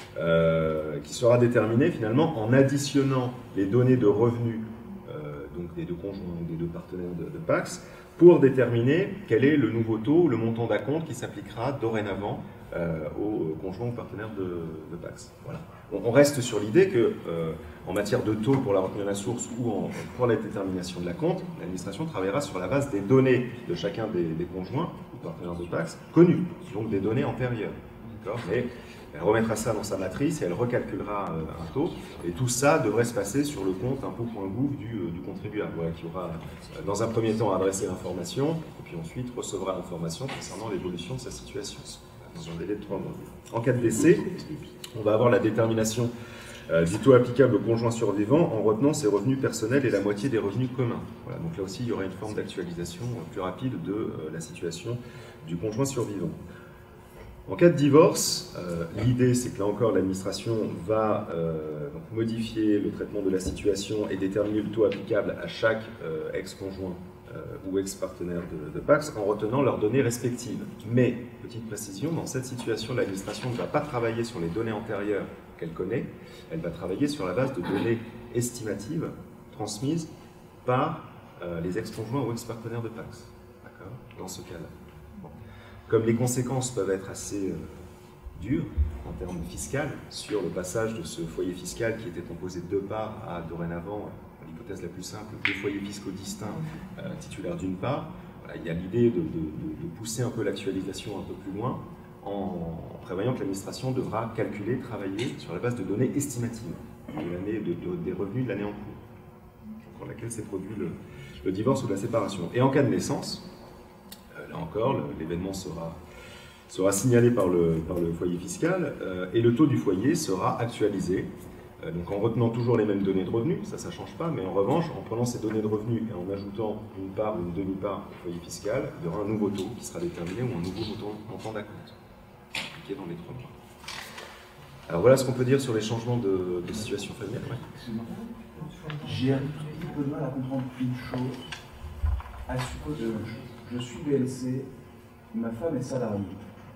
euh, qui sera déterminé finalement en additionnant les données de revenus euh, donc des deux conjoints ou des deux partenaires de, de P A C S pour déterminer quel est le nouveau taux, le montant d'acompte qui s'appliquera dorénavant Euh, aux conjoints ou partenaires de, de P A C S. Voilà. On, on reste sur l'idée que, euh, en matière de taux pour la retenue à la source ou en, pour la détermination de l'acompte, l'administration travaillera sur la base des données de chacun des, des conjoints ou partenaires de P A C S connus, donc des données antérieures. Mais elle remettra ça dans sa matrice et elle recalculera euh, un taux. Et tout ça devrait se passer sur le compte impôt.gouv du, euh, du contribuable, ouais, qui aura, euh, dans un premier temps, adressé l'information et puis ensuite recevra l'information concernant l'évolution de sa situation. Dans un délai de trois mois. En cas de décès, on va avoir la détermination euh, du taux applicable au conjoint survivant en retenant ses revenus personnels et la moitié des revenus communs. Voilà, donc là aussi, il y aura une forme d'actualisation euh, plus rapide de euh, la situation du conjoint survivant. En cas de divorce, euh, l'idée, c'est que là encore, l'administration va euh, donc modifier le traitement de la situation et déterminer le taux applicable à chaque euh, ex-conjoint Euh, ou ex-partenaires de, de P A C S en retenant leurs données respectives. Mais, petite précision, dans cette situation, l'administration ne va pas travailler sur les données antérieures qu'elle connaît, elle va travailler sur la base de données estimatives transmises par euh, les ex-conjoints ou ex-partenaires de P A C S. D'accord ? Dans ce cas-là. Bon. Comme les conséquences peuvent être assez euh, dures en termes fiscal sur le passage de ce foyer fiscal qui était composé de deux parts à dorénavant, l'hypothèse la plus simple, deux foyers fiscaux distincts euh, titulaires d'une part, voilà, il y a l'idée de, de, de pousser un peu l'actualisation un peu plus loin en, en prévoyant que l'administration devra calculer, travailler sur la base de données estimatives de de, de, des revenus de l'année en cours. Donc pour laquelle s'est produit le, le divorce ou la séparation. Et en cas de naissance, euh, là encore, l'événement sera, sera signalé par le, par le foyer fiscal euh, et le taux du foyer sera actualisé. Euh, donc en retenant toujours les mêmes données de revenus, ça, ça ne change pas, mais en revanche, en prenant ces données de revenus et en ajoutant une part ou une demi-part au foyer fiscal, il y aura un nouveau taux qui sera déterminé ou un nouveau montant, montant d'acompte, appliqué dans les trois mois. Alors voilà ce qu'on peut dire sur les changements de, de situation familiale. Ouais. J'ai un petit peu de mal à comprendre une chose. À supposer, je, je suis B L C, ma femme est salariée.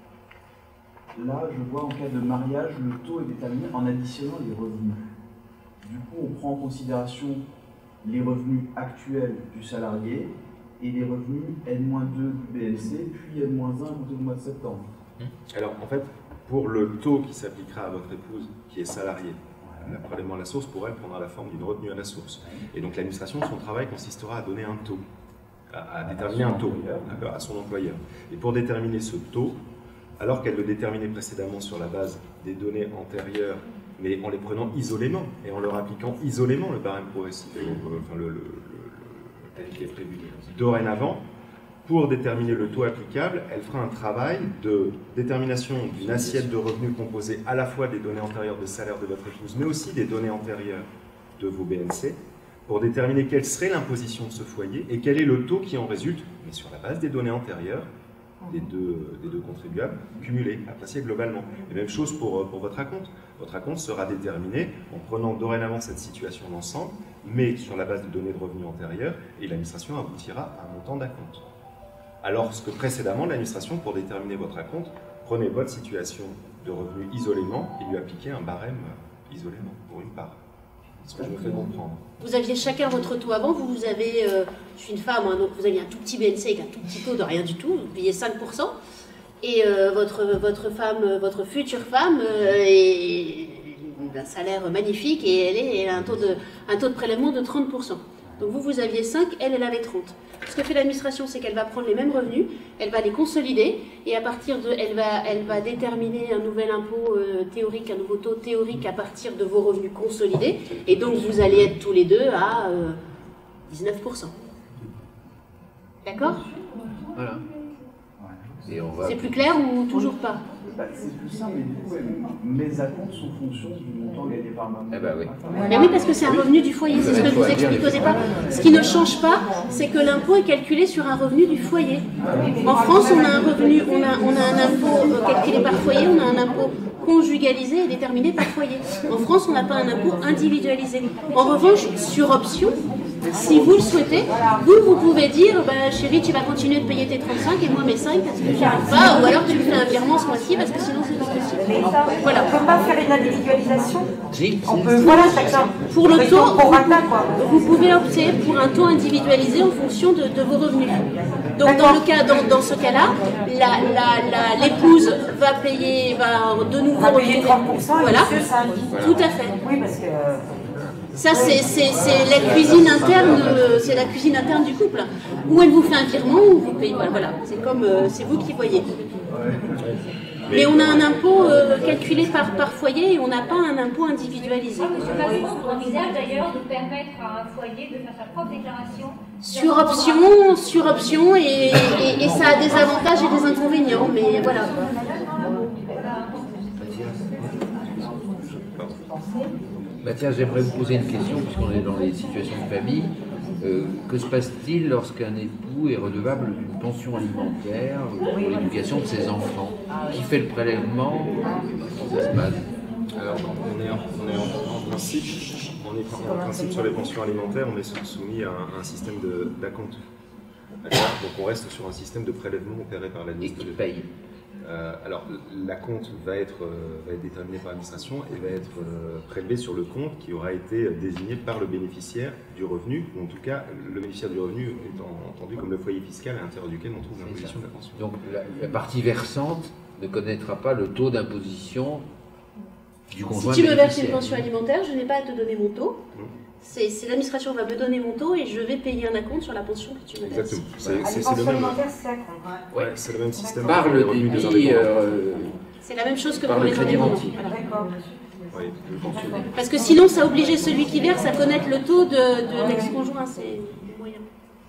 Là, je vois en cas de mariage, le taux est déterminé en additionnant les revenus. Du coup, on prend en considération les revenus actuels du salarié et les revenus N moins deux du B L C, puis N moins un au mois de septembre. Alors, en fait, pour le taux qui s'appliquera à votre épouse, qui est salariée, le prélèvement à la source, pour elle, prendra la forme d'une retenue à la source. Et donc l'administration, son travail consistera à donner un taux, à, à déterminer un taux à son employeur. Et pour déterminer ce taux, alors qu'elle le déterminait précédemment sur la base des données antérieures, mais en les prenant isolément, et en leur appliquant isolément le barème progressif, enfin le, le, le, le tarif qui est prévu. Dorénavant, pour déterminer le taux applicable, elle fera un travail de détermination d'une assiette de revenus composée à la fois des données antérieures de salaire de votre épouse, mais aussi des données antérieures de vos B N C, pour déterminer quelle serait l'imposition de ce foyer et quel est le taux qui en résulte, mais sur la base des données antérieures des deux, des deux contribuables cumulés, appréciés globalement. Et même chose pour, pour votre acompte. Votre acompte sera déterminé en prenant dorénavant cette situation d'ensemble, mais sur la base de données de revenus antérieures, et l'administration aboutira à un montant d'acompte. Alors que précédemment, l'administration, pour déterminer votre acompte, prenait votre situation de revenu isolément et lui appliquait un barème isolément pour une part. C'est ce que je me fais comprendre. Vous aviez chacun votre taux avant, vous, vous avez, euh, je suis une femme, hein, donc vous aviez un tout petit B N C avec un tout petit taux de rien du tout, vous payez cinq pour cent, et euh, votre, votre femme, votre future femme, euh, est d'un salaire magnifique et elle, est, elle a un taux, de, un taux de prélèvement de trente pour cent. Donc vous, vous aviez cinq, elle, elle avait trente. Ce que fait l'administration, c'est qu'elle va prendre les mêmes revenus, elle va les consolider, et à partir de, elle va, elle va déterminer un nouvel impôt euh, théorique, un nouveau taux théorique à partir de vos revenus consolidés, et donc vous allez être tous les deux à euh, dix-neuf pour cent. D'accord? Voilà. Et on va... C'est plus clair ou toujours pas? Bah, c'est plus simple, mais du coup, mes acomptes sont fonction du montant gagné par ma maman. Eh ben oui. Mais oui, parce que c'est un revenu du foyer, c'est ce que je vous explique au départ. Ce qui ne change pas, c'est que l'impôt est calculé sur un revenu du foyer. En France, on a un revenu, on a, on a un impôt calculé par foyer, on a un impôt conjugalisé et déterminé par foyer. En France, on n'a pas un impôt individualisé. En revanche, sur option, si vous le souhaitez, vous, vous pouvez dire, bah, chérie, tu vas continuer de payer tes trente-cinq et moi mes cinq parce que j'y arrive pas, ou alors tu me fais un virement ce mois-ci parce que sinon c'est pas possible. Voilà. On ne peut pas faire une individualisation. Si, On peut, voilà, chacun. Pour le taux, pour rata, quoi. vous pouvez opter pour un taux individualisé en fonction de, de vos revenus. Donc dans, le cas, dans, dans ce cas-là, l'épouse va payer, va de nouveau va payer trente pour cent voilà. Et cinq. Tout à fait. Oui, parce que... Ça, c'est la cuisine interne, c'est la cuisine interne du couple. Ou elle vous fait un virement, ou vous payez. Voilà, c'est comme, euh, c'est vous qui voyez. Mais on a un impôt euh, calculé par, par foyer et on n'a pas un impôt individualisé. On envisage d'ailleurs de permettre à un foyer de faire sa propre déclaration. Sur option, sur option, et, et, et ça a des avantages et des inconvénients, mais voilà. Bah tiens, j'aimerais vous poser une question, puisqu'on est dans les situations de famille. Euh, que se passe-t-il lorsqu'un époux est redevable d'une pension alimentaire pour l'éducation de ses enfants? Qui fait le prélèvement? Ça se passe. Alors, on est, en, on est en, en, principe, on est en principe sur les pensions alimentaires, on est soumis à un, à un système d'acompte. Donc on reste sur un système de prélèvement opéré par l'administration. Et qui paye. Euh, alors, l'acompte va être, euh, va être déterminé par l'administration et va être euh, prélevé sur le compte qui aura été désigné par le bénéficiaire du revenu, ou en tout cas, le bénéficiaire du revenu étant entendu comme le foyer fiscal à l'intérieur duquel on trouve l'imposition de la pension. Donc, la, la partie versante ne connaîtra pas le taux d'imposition du conjoint bénéficiaire. Si tu me verses une pension alimentaire, je n'ai pas à te donner mon taux. Mmh. C'est l'administration va me donner mon taux et je vais payer un acompte sur la pension que tu me verses. Exactement. C'est le même. Ouais, c'est le même système. Par le débit, euh, c'est la même chose que par pour le les crédit rentier. Voilà. Oui, Parce que sinon, ça obligeait celui qui verse à connaître le taux de, de l'ex-conjoint. C'est moyen.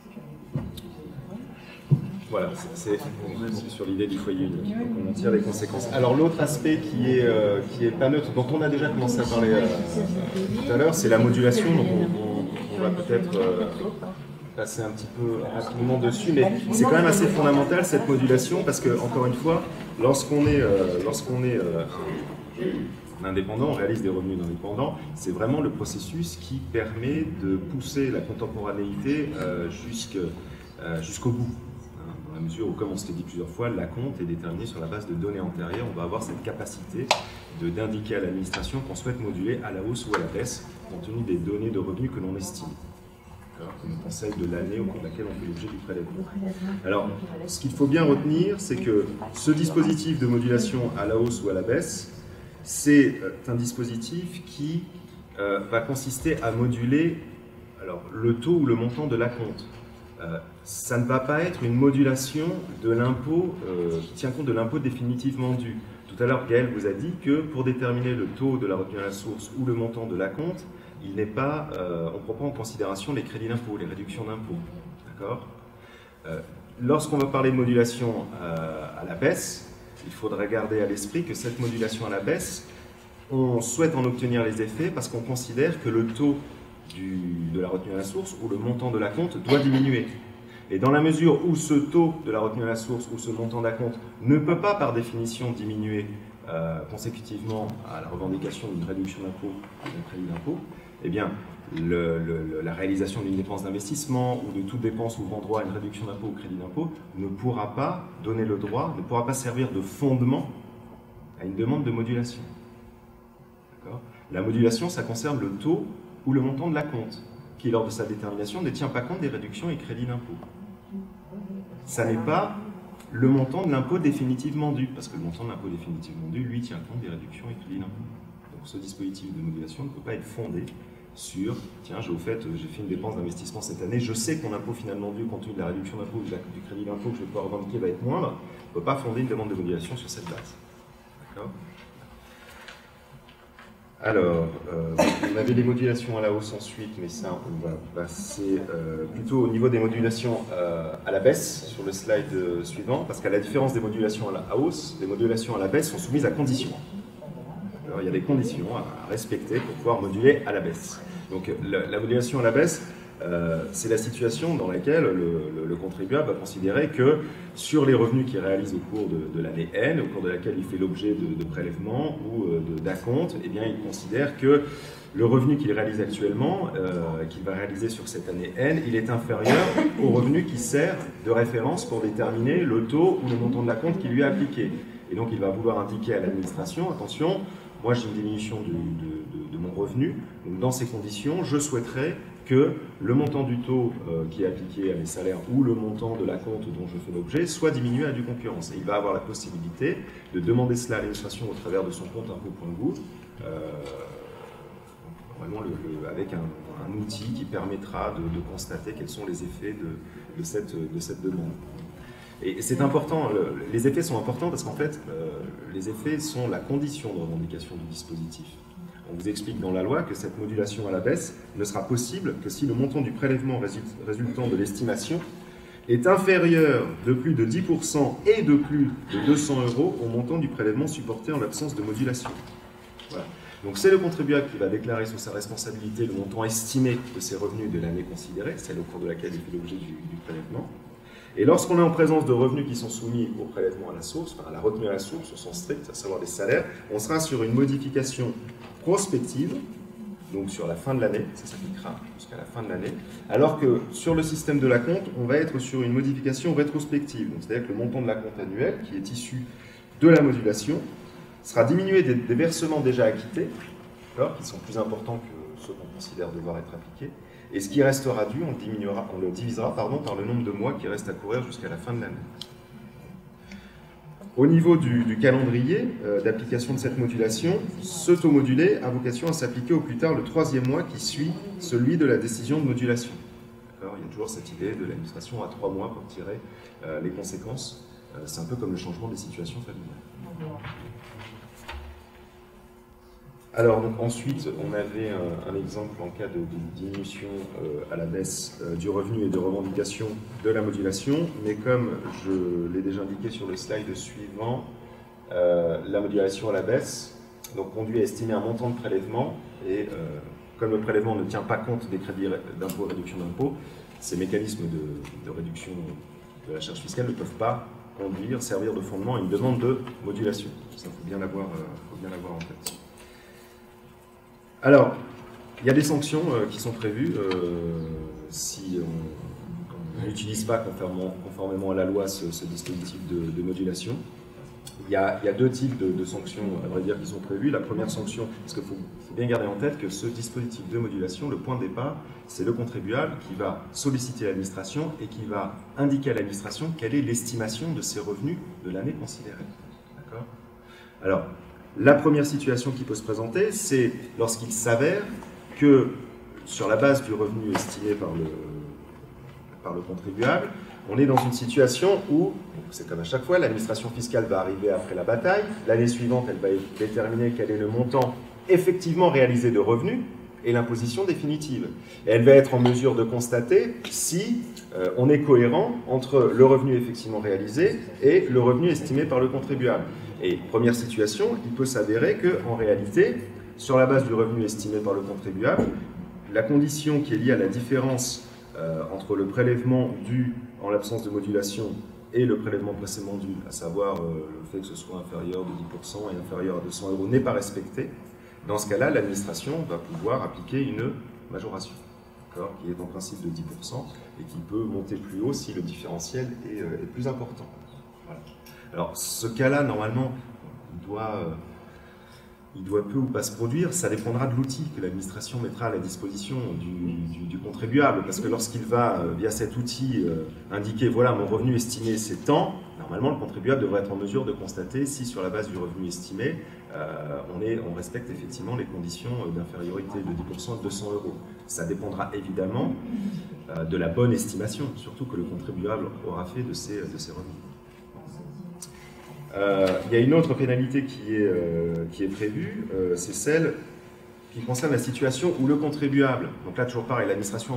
Voilà, c'est sur l'idée du foyer unique. Donc on en tire les conséquences. Alors l'autre aspect qui est, euh, qui est pas neutre, dont on a déjà commencé à parler euh, tout à l'heure, c'est la modulation. Donc on, on, on va peut-être euh, passer un petit peu rapidement dessus, mais c'est quand même assez fondamental cette modulation parce que, encore une fois, lorsqu'on est, euh, lorsqu'on est euh, indépendant, on réalise des revenus d'indépendant, c'est vraiment le processus qui permet de pousser la contemporanéité euh, jusque, euh, jusqu'au bout. Dans la mesure où, comme on se l'est dit plusieurs fois, l'acompte est déterminé sur la base de données antérieures. On va avoir cette capacité d'indiquer à l'administration qu'on souhaite moduler à la hausse ou à la baisse, compte tenu des données de revenus que l'on estime, comme conseil de l'année au cours de laquelle on fait l'objet du prélèvement. Alors, ce qu'il faut bien retenir, c'est que ce dispositif de modulation à la hausse ou à la baisse, c'est un dispositif qui euh, va consister à moduler alors, le taux ou le montant de l'acompte. Euh, ça ne va pas être une modulation de l'impôt euh, qui tient compte de l'impôt définitivement dû. Tout à l'heure, Gaël vous a dit que pour déterminer le taux de la retenue à la source ou le montant de l'acompte, il n'est pas, euh, on ne prend pas en considération les crédits d'impôt, les réductions d'impôt. D'accord ? euh, Lorsqu'on va parler de modulation euh, à la baisse, il faudra garder à l'esprit que cette modulation à la baisse, on souhaite en obtenir les effets parce qu'on considère que le taux Du, de la retenue à la source ou le montant de l'acompte doit diminuer. Et dans la mesure où ce taux de la retenue à la source ou ce montant d'acompte ne peut pas par définition diminuer euh, consécutivement à la revendication d'une réduction d'impôt ou d'un crédit d'impôt, eh bien le, le, la réalisation d'une dépense d'investissement ou de toute dépense ouvrant droit à une réduction d'impôt ou crédit d'impôt ne pourra pas donner le droit, ne pourra pas servir de fondement à une demande de modulation. La modulation, ça concerne le taux ou le montant de l'acompte, qui lors de sa détermination ne tient pas compte des réductions et crédits d'impôt. Ça n'est pas le montant de l'impôt définitivement dû, parce que le montant de l'impôt définitivement dû, lui, tient compte des réductions et crédits d'impôt. Donc ce dispositif de modulation ne peut pas être fondé sur, tiens, j'ai au fait, j'ai fait une dépense d'investissement cette année, je sais que mon impôt finalement dû, compte tenu de la réduction d'impôt ou du crédit d'impôt que je vais pouvoir revendiquer va être moindre, on ne peut pas fonder une demande de modulation sur cette base. D'accord ? Alors, euh, on avait les modulations à la hausse ensuite, mais ça, on va passer euh, plutôt au niveau des modulations euh, à la baisse sur le slide euh, suivant, parce qu'à la différence des modulations à la hausse, les modulations à la baisse sont soumises à conditions. Alors, il y a des conditions à respecter pour pouvoir moduler à la baisse. Donc, la, la modulation à la baisse, euh, c'est la situation dans laquelle le, le, le contribuable va considérer que sur les revenus qu'il réalise au cours de, de l'année N, au cours de laquelle il fait l'objet de, de prélèvements ou euh, d'acompte, eh bien, il considère que le revenu qu'il réalise actuellement, euh, qu'il va réaliser sur cette année N, il est inférieur au revenu qui sert de référence pour déterminer le taux ou le montant de l'acompte qui lui est appliqué. Et donc, il va vouloir indiquer à l'administration, attention, moi j'ai une diminution du, de, de, de mon revenu, donc dans ces conditions, je souhaiterais que le montant du taux euh, qui est appliqué à mes salaires ou le montant de l'acompte dont je fais l'objet soit diminué à due concurrence. Et il va avoir la possibilité de demander cela à l'administration au travers de son compte impôt.gouv, euh, vraiment le, le, avec un, un outil qui permettra de, de constater quels sont les effets de, de, cette, de cette demande. Et c'est important, le, les effets sont importants parce qu'en fait, euh, les effets sont la condition de revendication du dispositif. On vous explique dans la loi que cette modulation à la baisse ne sera possible que si le montant du prélèvement résultant de l'estimation est inférieur de plus de dix pour cent et de plus de deux cents euros au montant du prélèvement supporté en l'absence de modulation. Voilà. Donc c'est le contribuable qui va déclarer sous sa responsabilité le montant estimé de ses revenus de l'année considérée, celle au cours de laquelle il fait l'objet du, du prélèvement. Et lorsqu'on est en présence de revenus qui sont soumis au prélèvement à la source, enfin à la retenue à la source au sens strict, à savoir les salaires, on sera sur une modification prospective, donc sur la fin de l'année, ça s'appliquera jusqu'à la fin de l'année, alors que sur le système de l'acompte, on va être sur une modification rétrospective, c'est-à-dire que le montant de l'acompte annuel, qui est issu de la modulation, sera diminué des, des versements déjà acquittés, qui sont plus importants que ceux qu'on considère devoir être appliqués, et ce qui restera dû, on le, diminuera, on le divisera pardon, par le nombre de mois qui reste à courir jusqu'à la fin de l'année. Au niveau du, du calendrier euh, d'application de cette modulation, ce taux modulé a vocation à s'appliquer au plus tard le troisième mois qui suit celui de la décision de modulation. Alors, il y a toujours cette idée de l'administration à trois mois pour tirer euh, les conséquences. Euh, C'est un peu comme le changement des situations familiales. Alors, donc, ensuite, on avait un, un exemple en cas de, de diminution euh, à la baisse euh, du revenu et de revendication de la modulation, mais comme je l'ai déjà indiqué sur le slide suivant, euh, la modulation à la baisse donc, conduit à estimer un montant de prélèvement, et euh, comme le prélèvement ne tient pas compte des crédits d'impôt et réduction d'impôt, ces mécanismes de, de réduction de la charge fiscale ne peuvent pas conduire, servir de fondement à une demande de modulation. Ça, il faut bien l'avoir euh, faut bien l'avoir en tête. Alors, il y a des sanctions euh, qui sont prévues euh, si on n'utilise pas conformément, conformément à la loi ce, ce dispositif de, de modulation. Il y, a, il y a deux types de, de sanctions, à vrai dire, qui sont prévues. La première sanction, parce qu'il faut, faut bien garder en tête que ce dispositif de modulation, le point de départ, c'est le contribuable qui va solliciter l'administration et qui va indiquer à l'administration quelle est l'estimation de ses revenus de l'année considérée. D'accord ? Alors, la première situation qui peut se présenter, c'est lorsqu'il s'avère que, sur la base du revenu estimé par le, par le contribuable, on est dans une situation où, c'est comme à chaque fois, l'administration fiscale va arriver après la bataille. L'année suivante, elle va déterminer quel est le montant effectivement réalisé de revenus et l'imposition définitive. Et elle va être en mesure de constater si euh, on est cohérent entre le revenu effectivement réalisé et le revenu estimé par le contribuable. Et première situation, il peut s'avérer qu'en réalité, sur la base du revenu estimé par le contribuable, la condition qui est liée à la différence euh, entre le prélèvement dû en l'absence de modulation et le prélèvement précédemment dû, à savoir euh, le fait que ce soit inférieur de dix pour cent et inférieur à deux cents euros, n'est pas respecté. Dans ce cas-là, l'administration va pouvoir appliquer une majoration, qui est en principe de dix pour cent et qui peut monter plus haut si le différentiel est, euh, est plus important. Voilà. Alors, ce cas-là, normalement, il doit, euh, il doit peu ou pas se produire. Ça dépendra de l'outil que l'administration mettra à la disposition du, du, du contribuable. Parce que lorsqu'il va, euh, via cet outil, euh, indiquer « voilà, mon revenu estimé, c'est tant », normalement, le contribuable devrait être en mesure de constater si, sur la base du revenu estimé, euh, on, est, on respecte effectivement les conditions d'infériorité de dix pour cent à deux cents euros. Ça dépendra évidemment euh, de la bonne estimation, surtout que le contribuable aura fait de ses, de ses revenus. Euh, il y a une autre pénalité qui est, euh, qui est prévue, euh, c'est celle qui concerne la situation où le contribuable, donc là toujours pareil, l'administration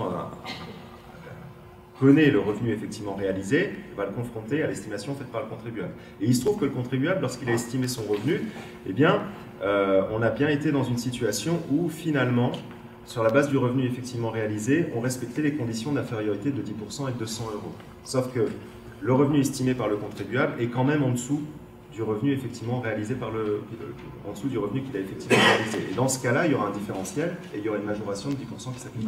connaît le revenu effectivement réalisé, va le confronter à l'estimation faite par le contribuable. Et il se trouve que le contribuable, lorsqu'il a estimé son revenu, eh bien, euh, on a bien été dans une situation où finalement, sur la base du revenu effectivement réalisé, on respectait les conditions d'infériorité de dix pour cent et de deux cents euros. Sauf que le revenu estimé par le contribuable est quand même en dessous du revenu effectivement réalisé par le, euh, en dessous du revenu qu'il a effectivement réalisé. Et dans ce cas-là, il y aura un différentiel et il y aura une majoration de dix pour cent qui s'applique.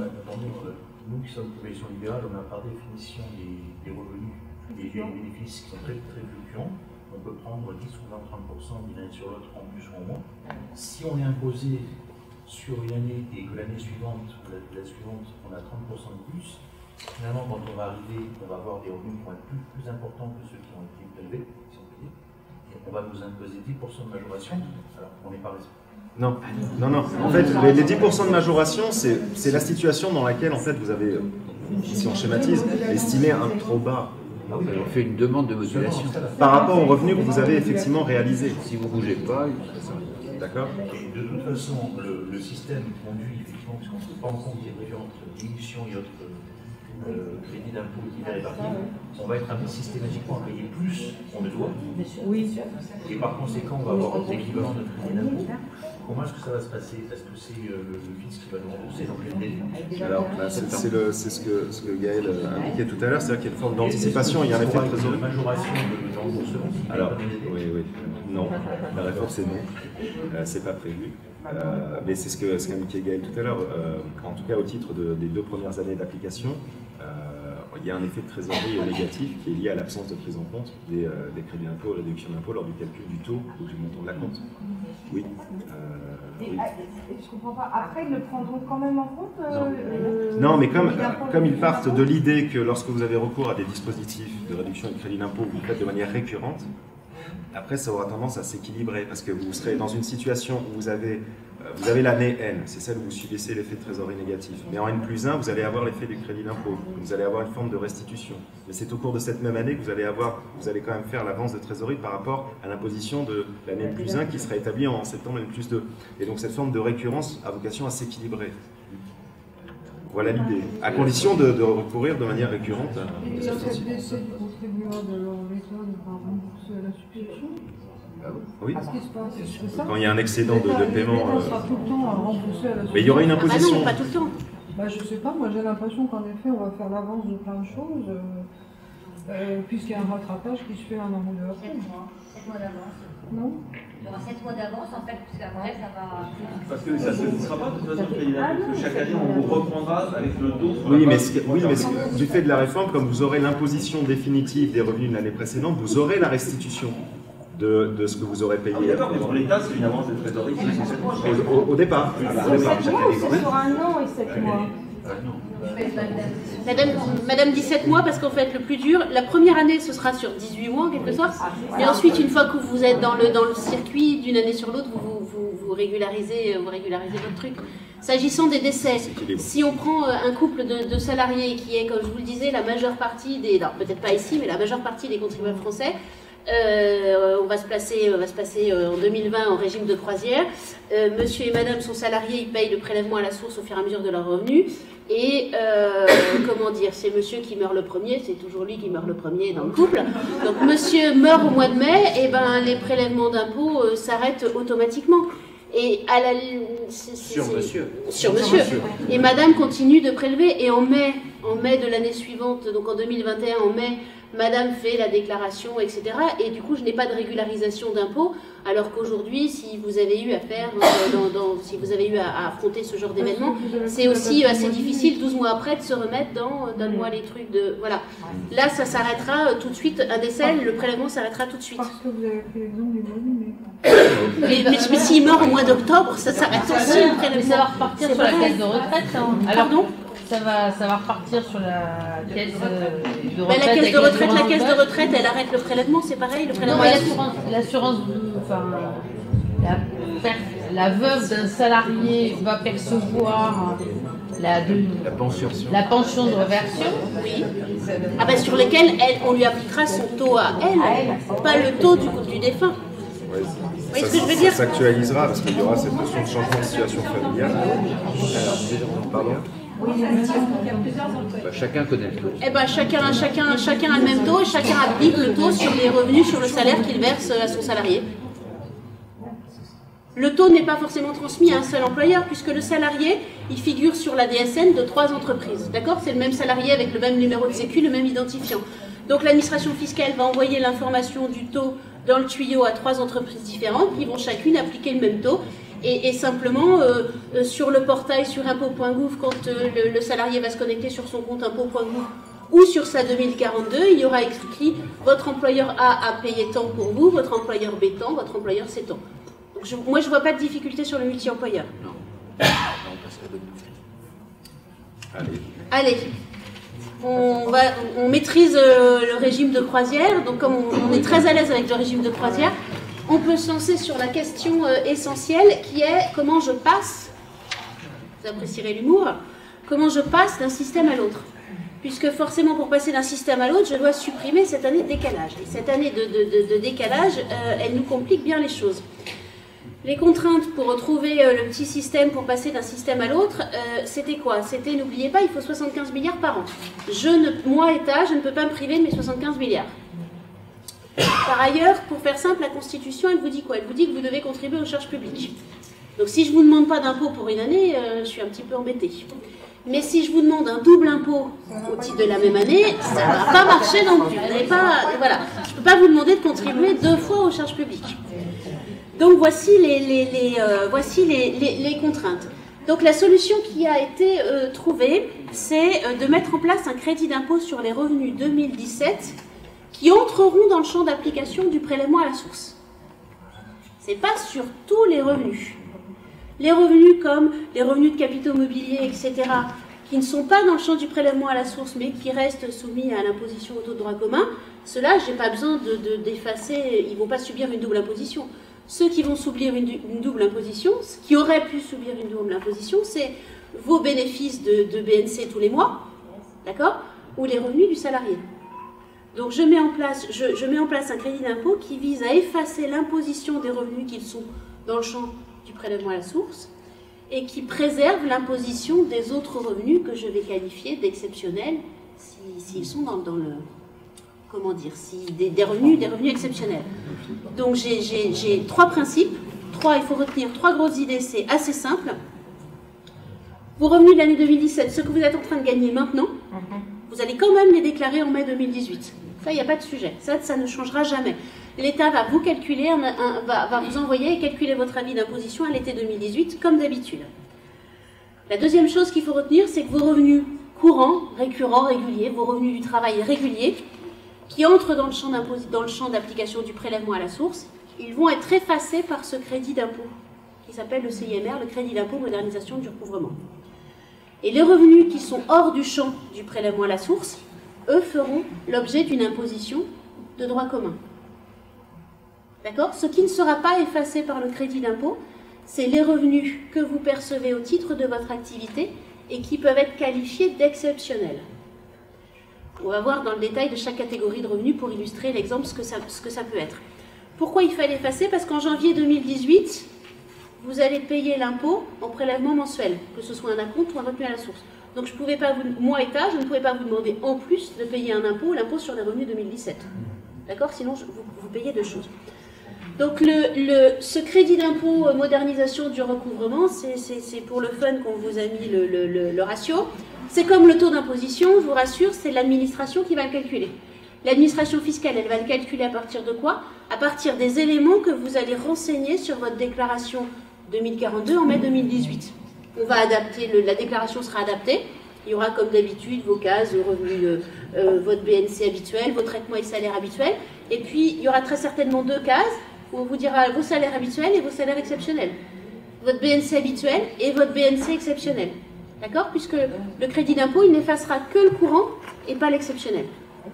Nous qui sommes profession libérale, on a par définition des, des revenus, des, des bénéfices qui sont très, très fluctuants. On peut prendre dix ou vingt, trente pour cent d'une année sur l'autre en plus ou en moins. Si on est imposé sur une année et que l'année suivante, la, la suivante, on a trente pour cent de plus, finalement, quand on va arriver, on va avoir des revenus qui vont être plus, plus importants que ceux qui ont été prélevés, si on peut dire. Et on va nous imposer dix pour cent de majoration, alors qu'on n'est pas responsable. Non, non, non. En fait, les dix pour cent de majoration, c'est la situation dans laquelle, en fait, vous avez, si on schématise, estimé un trop bas. On fait une demande de modulation. Par rapport aux revenus que vous avez effectivement réalisés. Si vous ne bougez pas, d'accord. De toute façon, le, le système conduit, effectivement, puisqu'on ne se prend en compte des différentes diminutions et autres euh, crédits d'impôt divers et variés, on va être amené systématiquement à payer plus qu'on ne doit. Oui. Et par conséquent, on va avoir l'équivalent de crédit d'impôt. Comment est-ce que ça va se passer? Est-ce que c'est euh, le, le fisc qui va nous rembourser donc les délais? Alors, c'est ce que, ce que Gaël indiquait tout à l'heure, c'est-à-dire qu'il y a une forme d'anticipation, il y a un effet de trésorerie. Majoration de remboursement. Alors, oui, oui. Non, la réponse est non. Euh, c'est pas prévu. Euh, mais c'est ce que ce qu'indiquait Gaël tout à l'heure. Euh, en tout cas, au titre de, des deux premières années d'application, euh, il y a un effet de trésorerie négatif qui est lié à l'absence de prise en compte des, euh, des crédits d'impôt et réduction d'impôt lors du calcul du taux ou du montant de la compte. Oui. Euh, Et, oui. je comprends pas. Après, ils le prendront quand même en compte euh, Non. euh, Non, mais comme, l'impôt, comme ils le partent l'impôt. de l'idée que lorsque vous avez recours à des dispositifs de réduction de crédit d'impôt, vous le faites de manière récurrente, après ça aura tendance à s'équilibrer parce que vous serez dans une situation où vous avez vous avez l'année N, c'est celle où vous subissez l'effet de trésorerie négatif. Mais en N plus un, vous allez avoir l'effet du crédit d'impôt, vous allez avoir une forme de restitution. Mais c'est au cours de cette même année que vous allez, avoir, vous allez quand même faire l'avance de trésorerie par rapport à l'imposition de l'année N plus un qui sera établie en septembre N plus deux. Et donc cette forme de récurrence a vocation à s'équilibrer. Voilà l'idée, à condition de, de recourir de manière récurrente à des sorties. L'essai du contribuable, alors l'État devra rembourser la substitution. Oui. Qu'est-ce qui se passe? Quand il y a un excédent de, de paiement. L'État sera tout le temps à rembourser à la substitution. Mais il y aura une imposition. Ah non, pas tout le temps. Bah, je sais pas, moi j'ai l'impression qu'en effet on va faire l'avance de plein de choses, euh, euh, puisqu'il y a un rattrapage qui se fait un an ou deux après. sept mois. sept mois d'avance. Non? Il y aura sept mois d'avance en fait, puisqu'après ça va. Parce que ça ne se fera pas de toute façon crédit d'impôt, parce que chaque année on vous reprendra avec le taux. Oui, mais, ce, oui, mais ce, du fait de la réforme, comme vous aurez l'imposition définitive des revenus de l'année précédente, vous aurez la restitution de, de ce que vous aurez payé. Ah, d'accord, mais pour l'État, c'est une avance de trésorerie. Au, au, au départ. C'est sur sept mois ou c'est sur un an et sept mois? Madame, Madame dit sept mois parce qu'en fait le plus dur, la première année ce sera sur dix-huit mois en quelque sorte, et ensuite une fois que vous êtes dans le, dans le circuit d'une année sur l'autre, vous, vous, vous, régularisez, vous régularisez votre truc. S'agissant des décès, si on prend un couple de, de salariés qui est, comme je vous le disais, la majeure partie des, non peut-être pas ici, mais la majeure partie des contribuables français, Euh, on va se placer, on va se passer euh, en deux mille vingt en régime de croisière. Euh, monsieur et madame sont salariés, ils payent le prélèvement à la source au fur et à mesure de leurs revenus. Et euh, comment dire, c'est monsieur qui meurt le premier, c'est toujours lui qui meurt le premier dans le couple. Donc monsieur meurt au mois de mai, et ben les prélèvements d'impôts euh, s'arrêtent automatiquement. Et à la c'est, c'est, sur monsieur. Sur monsieur. Et madame continue de prélever. Et en mai, en mai de l'année suivante, donc en deux mille vingt et un, en mai, madame fait la déclaration, et cetera. Et du coup, je n'ai pas de régularisation d'impôts, alors qu'aujourd'hui, si vous avez eu à faire, dans, dans, si vous avez eu à, à affronter ce genre d'événement, c'est aussi assez difficile, douze mois après, de se remettre dans « donne-moi les trucs de… » Voilà. Là, ça s'arrêtera tout de suite, un décès, le prélèvement s'arrêtera tout de suite. Parce que vous avez fait l'exemple du bonus, mais… Mais, mais, mais s'il meurt au mois d'octobre, ça s'arrête aussi, le prélèvement. Mais ça va repartir sur la caisse de retraite, hein. Pardon ? Ça va, ça va repartir sur la caisse de retraite. Ben, la caisse de retraite, la caisse de retraite, elle arrête le prélèvement, c'est pareil, le prélèvement. Non, l'assurance, l'assurance, enfin, la, la veuve d'un salarié va percevoir la, de, la pension, la pension de réversion. Oui. Ah ben sur lesquelles elle, on lui appliquera son taux à elle, pas le taux du, du défunt. Ouais, vous voyez ça, ce que je veux dire? Ça s'actualisera parce qu'il y aura cette notion de changement de situation familiale. Pardon. Bah, chacun connaît le taux. Eh ben, chacun, chacun, chacun a le même taux et chacun applique le taux sur les revenus, sur le salaire qu'il verse à son salarié. Le taux n'est pas forcément transmis à un seul employeur puisque le salarié, il figure sur la D S N de trois entreprises. D'accord? C'est le même salarié avec le même numéro de sécu, le même identifiant. Donc l'administration fiscale va envoyer l'information du taux dans le tuyau à trois entreprises différentes qui vont chacune appliquer le même taux. Et, et simplement, euh, euh, sur le portail, sur impôt point gouv, quand euh, le, le salarié va se connecter sur son compte impôt point gouv ou sur sa deux mille quarante-deux, il y aura écrit « Votre employeur A a payé tant pour vous, votre employeur B tant, votre employeur C tant ». Donc je, moi, je ne vois pas de difficulté sur le multi-employeur. Non. Non, on passe la bonne. Allez. Allez. On, va, on maîtrise euh, le régime de croisière, donc comme on, on est très à l'aise avec le régime de croisière, on peut se lancer sur la question euh, essentielle qui est comment je passe, vous apprécierez l'humour, comment je passe d'un système à l'autre. Puisque forcément pour passer d'un système à l'autre, je dois supprimer cette année de décalage. Et cette année de, de, de, de décalage, euh, elle nous complique bien les choses. Les contraintes pour retrouver euh, le petit système pour passer d'un système à l'autre, euh, c'était quoi? C'était, n'oubliez pas, il faut soixante-quinze milliards par an. Je ne, moi, État, je ne peux pas me priver de mes soixante-quinze milliards. Par ailleurs, pour faire simple, la Constitution, elle vous dit quoi? Elle vous dit que vous devez contribuer aux charges publiques. Donc si je ne vous demande pas d'impôt pour une année, euh, je suis un petit peu embêtée. Mais si je vous demande un double impôt au titre de la même année, ça ne va pas marcher non plus. Vous n'avez pas, voilà. Je ne peux pas vous demander de contribuer deux fois aux charges publiques. Donc voici les, les, les, euh, voici les, les, les contraintes. Donc la solution qui a été euh, trouvée, c'est euh, de mettre en place un crédit d'impôt sur les revenus deux mille dix-sept qui entreront dans le champ d'application du prélèvement à la source. Ce n'est pas sur tous les revenus. Les revenus comme les revenus de capitaux mobiliers, et cetera, qui ne sont pas dans le champ du prélèvement à la source, mais qui restent soumis à l'imposition au taux de droit commun, ceux-là, je n'ai pas besoin de, de, d'effacer, ils ne vont pas subir une double imposition. Ceux qui vont subir une, une double imposition, qui auraient pu subir une double imposition, c'est vos bénéfices de, de B N C tous les mois, d'accord, ou les revenus du salarié. Donc je mets en place, je, je mets en place un crédit d'impôt qui vise à effacer l'imposition des revenus qui sont dans le champ du prélèvement à la source et qui préserve l'imposition des autres revenus que je vais qualifier d'exceptionnels s'ils sont dans, dans le... Comment dire, si, des, des, revenus, des revenus exceptionnels. Donc j'ai trois principes. Trois, il faut retenir trois grosses idées, c'est assez simple. Vos revenus de l'année deux mille dix-sept, ce que vous êtes en train de gagner maintenant, vous allez quand même les déclarer en mai deux mille dix-huit. Ça, il n'y a pas de sujet. Ça, ça ne changera jamais. L'État va vous calculer, un, un, va, va vous envoyer et calculer votre avis d'imposition à l'été deux mille dix-huit, comme d'habitude. La deuxième chose qu'il faut retenir, c'est que vos revenus courants, récurrents, réguliers, vos revenus du travail réguliers, qui entrent dans le champ dans le champ d'application du prélèvement à la source, ils vont être effacés par ce crédit d'impôt, qui s'appelle le C I M R, le crédit d'impôt modernisation du recouvrement. Et les revenus qui sont hors du champ du prélèvement à la source, eux feront l'objet d'une imposition de droit commun. D'accord? Ce qui ne sera pas effacé par le crédit d'impôt, c'est les revenus que vous percevez au titre de votre activité et qui peuvent être qualifiés d'exceptionnels. On va voir dans le détail de chaque catégorie de revenus pour illustrer l'exemple ce que ça, ce que ça peut être. Pourquoi il fallait effacer? Parce qu'en janvier deux mille dix-huit, vous allez payer l'impôt en prélèvement mensuel, que ce soit un acompte ou un revenu à la source. Donc je ne pouvais pas vous, moi État, je ne pouvais pas vous demander en plus de payer un impôt, l'impôt sur les revenus deux mille dix-sept. D'accord? Sinon je, vous, vous payez deux choses. Donc le, le, ce crédit d'impôt modernisation du recouvrement, c'est pour le fun qu'on vous a mis le, le, le, le ratio. C'est comme le taux d'imposition, je vous rassure, c'est l'administration qui va le calculer. L'administration fiscale, elle va le calculer à partir de quoi? À partir des éléments que vous allez renseigner sur votre déclaration deux mille quarante-deux en mai deux mille dix-huit. On va adapter, le, la déclaration sera adaptée. Il y aura comme d'habitude vos cases, revenus, euh, euh, votre B N C habituel, vos traitements et salaires habituels. Et puis, il y aura très certainement deux cases où on vous dira vos salaires habituels et vos salaires exceptionnels. Votre B N C habituel et votre B N C exceptionnel. D'accord? Puisque le crédit d'impôt, il n'effacera que le courant et pas l'exceptionnel.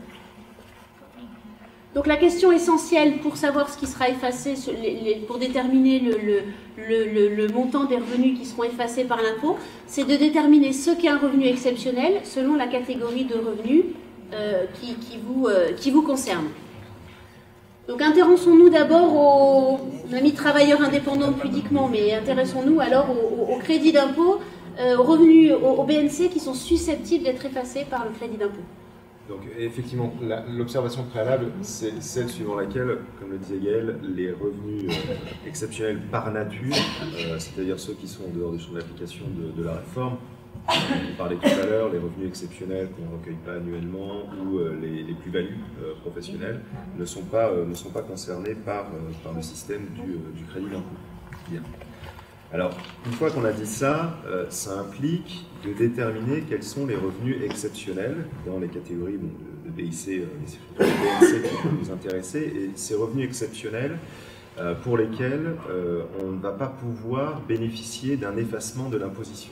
Donc la question essentielle pour savoir ce qui sera effacé, pour déterminer le, le, le, le montant des revenus qui seront effacés par l'impôt, c'est de déterminer ce qu'est un revenu exceptionnel selon la catégorie de revenus euh, qui, qui, vous, euh, qui vous concerne. Donc intéressons-nous d'abord aux... On a mis travailleurs indépendants pudiquement, mais intéressons-nous alors au, au, au crédit d'impôt, euh, aux revenus, au, au B N C qui sont susceptibles d'être effacés par le crédit d'impôt. Donc effectivement, l'observation préalable, c'est celle suivant laquelle, comme le disait Gaël, les revenus euh, exceptionnels par nature, euh, c'est-à-dire ceux qui sont en dehors du champ d'application de, de la réforme, on parlait tout à l'heure, les revenus exceptionnels qu'on ne recueille pas annuellement ou euh, les, les plus-values euh, professionnelles ne sont pas, euh, ne sont pas concernés par, euh, par le système du, euh, du crédit d'impôt. Bien. Alors, une fois qu'on a dit ça, euh, ça implique de déterminer quels sont les revenus exceptionnels dans les catégories bon, de, de B I C, euh, de B N C qui peuvent nous intéresser, et ces revenus exceptionnels euh, pour lesquels euh, on ne va pas pouvoir bénéficier d'un effacement de l'imposition.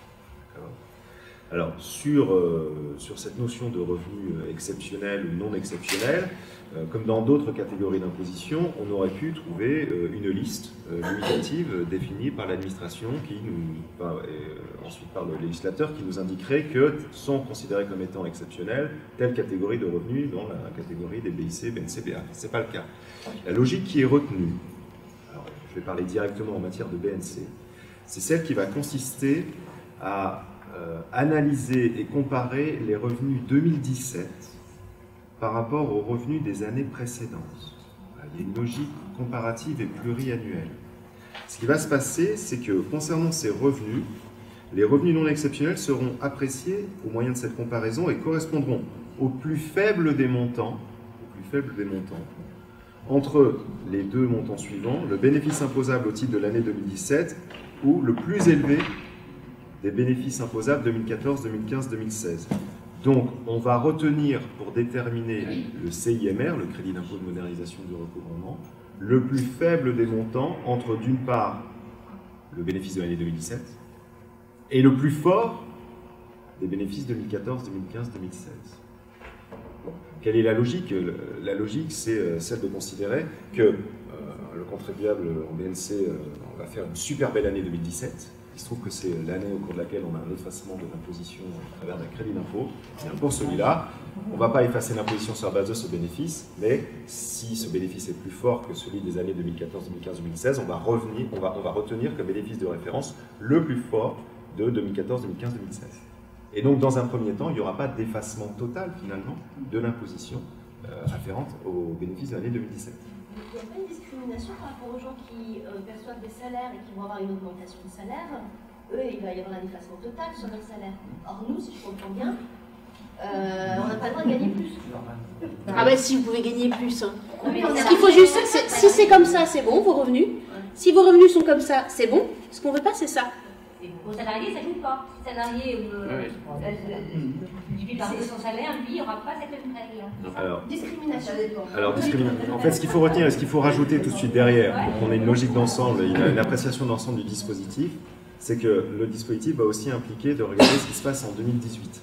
Alors, sur, euh, sur cette notion de revenus exceptionnels ou non exceptionnels, euh, comme dans d'autres catégories d'imposition, on aurait pu trouver euh, une liste euh, limitative euh, définie par l'administration, qui nous, enfin, et, euh, ensuite par le législateur, qui nous indiquerait que sont considérés comme étant exceptionnels telle catégorie de revenus dans la catégorie des B I C, B N C, B A. Ce n'est pas le cas. La logique qui est retenue, alors, je vais parler directement en matière de B N C, c'est celle qui va consister à Euh, analyser et comparer les revenus deux mille dix-sept par rapport aux revenus des années précédentes. Il y a une logique comparative et pluriannuelle. Ce qui va se passer, c'est que concernant ces revenus, les revenus non exceptionnels seront appréciés au moyen de cette comparaison et correspondront au plus faible des montants, au plus faible des montants, entre les deux montants suivants, le bénéfice imposable au titre de l'année deux mille dix-sept ou le plus élevé des bénéfices imposables deux mille quatorze, deux mille quinze, deux mille seize. Donc, on va retenir pour déterminer le C I M R, le crédit d'impôt de modernisation du recouvrement, le plus faible des montants entre, d'une part, le bénéfice de l'année deux mille dix-sept et le plus fort des bénéfices deux mille quatorze, deux mille quinze, deux mille seize. Quelle est la logique? La logique, c'est celle de considérer que le contribuable en B N C euh, va faire une super belle année deux mille dix-sept. Il se trouve que c'est l'année au cours de laquelle on a un effacement de l'imposition à travers d'un crédit d'impôt. Pour celui-là, on ne va pas effacer l'imposition sur la base de ce bénéfice, mais si ce bénéfice est plus fort que celui des années deux mille quatorze, deux mille quinze, deux mille seize, on va, revenir, on va, on va retenir comme bénéfice de référence le plus fort de deux mille quatorze, deux mille quinze, deux mille seize. Et donc, dans un premier temps, il n'y aura pas d'effacement total, finalement, de l'imposition euh, afférente au bénéfice de l'année deux mille dix-sept. Il n'y a pas une discrimination par rapport aux gens qui euh, perçoivent des salaires et qui vont avoir une augmentation de salaire. Eux, il va y avoir un effacement total sur leur salaire. Or, nous, si je comprends bien, euh, on n'a pas le droit de gagner plus. Ah ben si, vous pouvez gagner plus. Hein. Oui, Ce qu'il faut juste, c'est si c'est comme ça, c'est bon, vos revenus. Si vos revenus sont comme ça, c'est bon. Ce qu'on ne veut pas, c'est ça. Au salarié, ça ne joue pas. Le salarié euh, multiplie par deux son salaire, lui, il n'y aura pas cette même règle. Alors, discrimination. alors discrimination. En fait, ce qu'il faut retenir et ce qu'il faut rajouter tout de suite derrière, pour qu'on ait une logique d'ensemble, une, une appréciation d'ensemble du dispositif, c'est que le dispositif va aussi impliquer de regarder ce qui se passe en deux mille dix-huit.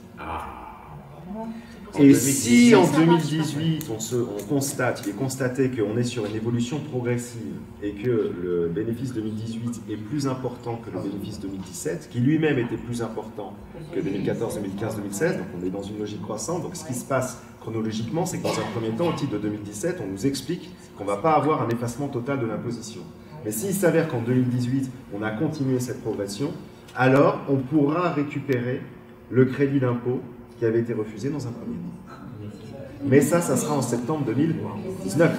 Et si en deux mille dix-huit, on, se, on constate, il est constaté qu'on est sur une évolution progressive et que le bénéfice deux mille dix-huit est plus important que le bénéfice deux mille dix-sept, qui lui-même était plus important que deux mille quatorze, deux mille quinze, deux mille seize, donc on est dans une logique croissante. Donc ce qui se passe chronologiquement, c'est que dans un premier temps, au titre de deux mille dix-sept, on nous explique qu'on ne va pas avoir un effacement total de l'imposition. Mais s'il s'avère qu'en deux mille dix-huit, on a continué cette progression, alors on pourra récupérer le crédit d'impôt qui avait été refusé dans un premier temps. Mais ça, ça sera en septembre deux mille dix-neuf.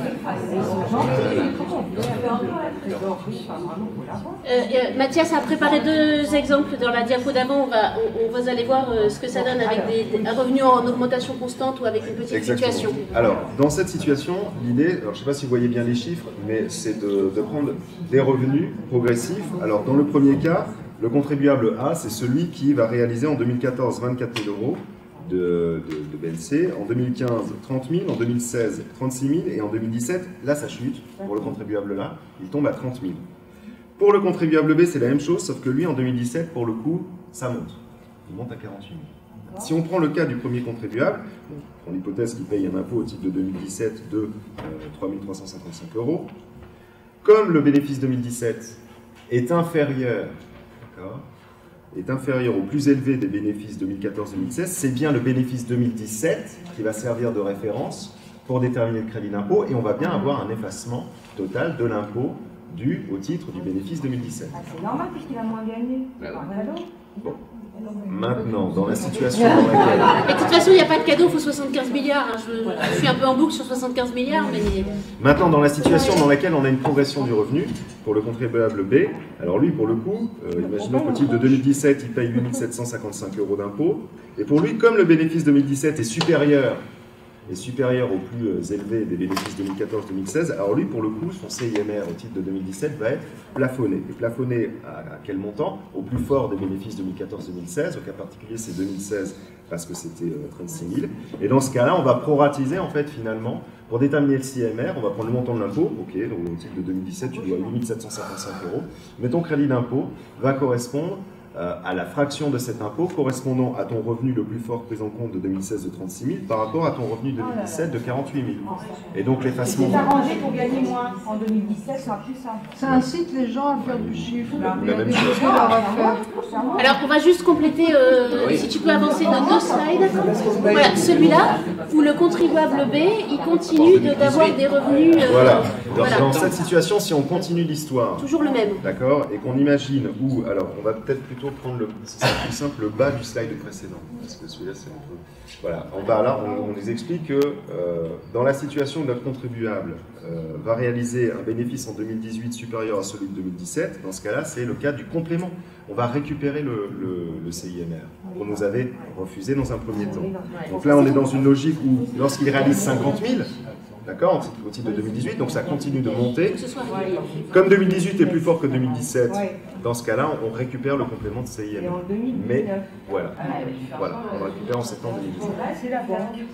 Euh, euh, Mathias a préparé deux exemples dans la diapo d'avant. On va, on, on va aller voir euh, ce que ça donne avec des, des, un revenu en augmentation constante ou avec une petite Exactement. situation. Alors, dans cette situation, l'idée, alors je ne sais pas si vous voyez bien les chiffres, mais c'est de, de prendre des revenus progressifs. Alors, dans le premier cas, le contribuable A, c'est celui qui va réaliser en deux mille quatorze vingt-quatre mille euros. De, de, de B N C, en deux mille quinze trente mille, en deux mille seize trente-six mille et en deux mille dix-sept, là ça chute, pour le contribuable là, il tombe à trente mille. Pour le contribuable B, c'est la même chose, sauf que lui en deux mille dix-sept, pour le coup, ça monte, il monte à quarante-huit mille. Si on prend le cas du premier contribuable, on prend l'hypothèse qu'il paye un impôt au titre de deux mille dix-sept de euh, trois mille trois cent cinquante-cinq euros, comme le bénéfice deux mille dix-sept est inférieur, d'accord, est inférieur au plus élevé des bénéfices deux mille quatorze deux mille seize, c'est bien le bénéfice deux mille dix-sept qui va servir de référence pour déterminer le crédit d'impôt et on va bien avoir un effacement total de l'impôt dû au titre du bénéfice deux mille dix-sept. Ah, c'est normal puisqu'il a moins gagné. Bon. Maintenant, dans la situation dans laquelle... Mais de toute façon, il n'y a pas de cadeau, il faut soixante-quinze milliards. Hein. Je, je suis un peu en boucle sur soixante-quinze milliards, mais... Maintenant, dans la situation dans laquelle on a une progression du revenu, pour le contribuable B, alors lui, pour le coup, euh, imaginons qu'au titre de deux mille dix-sept, il paye huit mille sept cent cinquante-cinq euros d'impôt, et pour lui, comme le bénéfice deux mille dix-sept est supérieur, est supérieur au plus euh, élevé des bénéfices deux mille quatorze deux mille seize, alors lui, pour le coup, son C I M R au titre de deux mille dix-sept va être plafonné. Et plafonné à, à quel montant? Au plus fort des bénéfices deux mille quatorze deux mille seize, au cas particulier, c'est deux mille seize, parce que c'était euh, trente-six mille. Et dans ce cas-là, on va proratiser, en fait, finalement, pour déterminer le C I M R, on va prendre le montant de l'impôt. Ok, donc au titre de deux mille dix-sept, tu dois huit mille sept cent cinquante-cinq euros. Mais ton crédit d'impôt va correspondre euh, à la fraction de cet impôt correspondant à ton revenu le plus fort pris en compte de deux mille seize de trente-six mille par rapport à ton revenu de deux mille dix-sept de quarante-huit mille. Et donc l'effacement... C'est arrangé pour gagner moins. En deux mille dix-sept, ça sera plus simple. Ça incite les gens à faire du chiffre. Là. La même chose. Alors, on va juste compléter, euh, si tu peux avancer de deux slides. Voilà, celui-là, où le contribuable B, il continue d'avoir des revenus... Euh, voilà. voilà. Dans cette situation, si on continue l'histoire... Toujours le même. D'accord. Et qu'on imagine où... Alors, on va peut-être plutôt prendre le... C'est plus simple, le bas du slide précédent. Parce que celui-là, c'est un peu... Voilà. En bas, là, on, on nous explique que euh, dans la situation où notre contribuable euh, va réaliser un bénéfice en deux mille dix-huit supérieur à celui de deux mille dix-sept, dans ce cas-là, c'est le cas du complément. On va récupérer le, le, le C I M R qu'on nous avait refusé dans un premier temps. Donc là, on est dans une logique où, lorsqu'il réalise cinquante mille, d'accord, au titre de deux mille dix-huit, donc ça continue de monter. Comme deux mille dix-huit est plus fort que deux mille dix-sept, dans ce cas-là, on récupère le complément de C I M R. Mais voilà, voilà, on le récupère en septembre deux mille dix-neuf.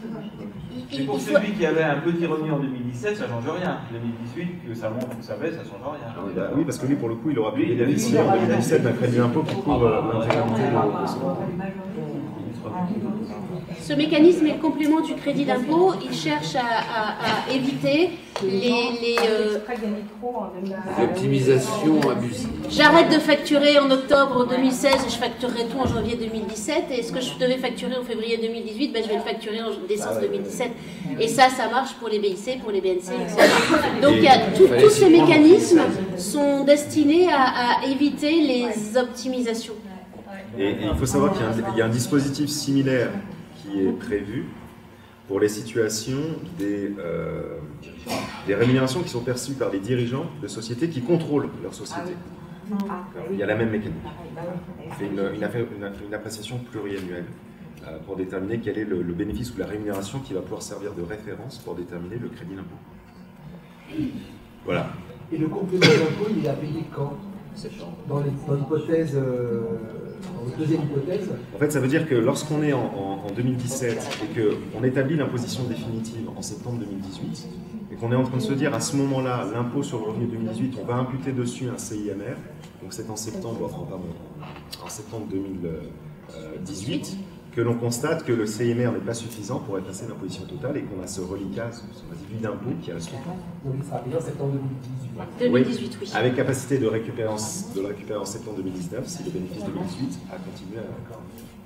Et pour celui qui avait un petit revenu en deux mille dix-sept, ça ne change rien. deux mille dix-huit, que ça monte ou que ça baisse, ça ne change rien. Ah oui, bah, oui, parce que lui, pour le coup, il aura pu bénéficier en deux mille dix-sept d'un crédit d'impôt qui couvre l'intégralité de Ce mécanisme est le complément du crédit d'impôt. Il cherche à, à, à éviter les... les euh... l'optimisation abusive. J'arrête de facturer en octobre deux mille seize et je facturerai tout en janvier deux mille dix-sept. Et ce que je devais facturer en février deux mille dix-huit, ben, je vais le facturer en décembre deux mille dix-sept. Et ça, ça marche pour les B I C, pour les B N C, et cetera. Donc il y a tout, tous ces mécanismes sont destinés à, à éviter les optimisations. Et, et il faut savoir qu'il y, y a un dispositif similaire qui est prévu pour les situations des, euh, des rémunérations qui sont perçues par les dirigeants de sociétés qui contrôlent leur société. Alors, il y a la même mécanique. On fait une, une, affaire, une, une appréciation pluriannuelle euh, pour déterminer quel est le, le bénéfice ou la rémunération qui va pouvoir servir de référence pour déterminer le crédit d'impôt. Voilà. Et le complément d'impôt, il est à payer quand? Dans l'hypothèse, euh, dans la deuxième hypothèse. En fait, ça veut dire que lorsqu'on est en, en, en deux mille dix-sept et qu'on établit l'imposition définitive en septembre deux mille dix-huit, et qu'on est en train de se dire à ce moment-là, l'impôt sur le revenu deux mille dix-huit, on va imputer dessus un C I M R, donc c'est en septembre, enfin, pardon, en septembre deux mille dix-huit, que l'on constate que le C I M R n'est pas suffisant pour effacer l'imposition totale et qu'on a ce reliquat, ce résidu d'impôt qui a la suite. Donc il sera payé en septembre deux mille dix-huit. deux mille dix-huit, oui. Avec capacité de récupérer, en, de le récupérer en septembre deux mille dix-neuf si le bénéfice deux mille dix-huit a continué à...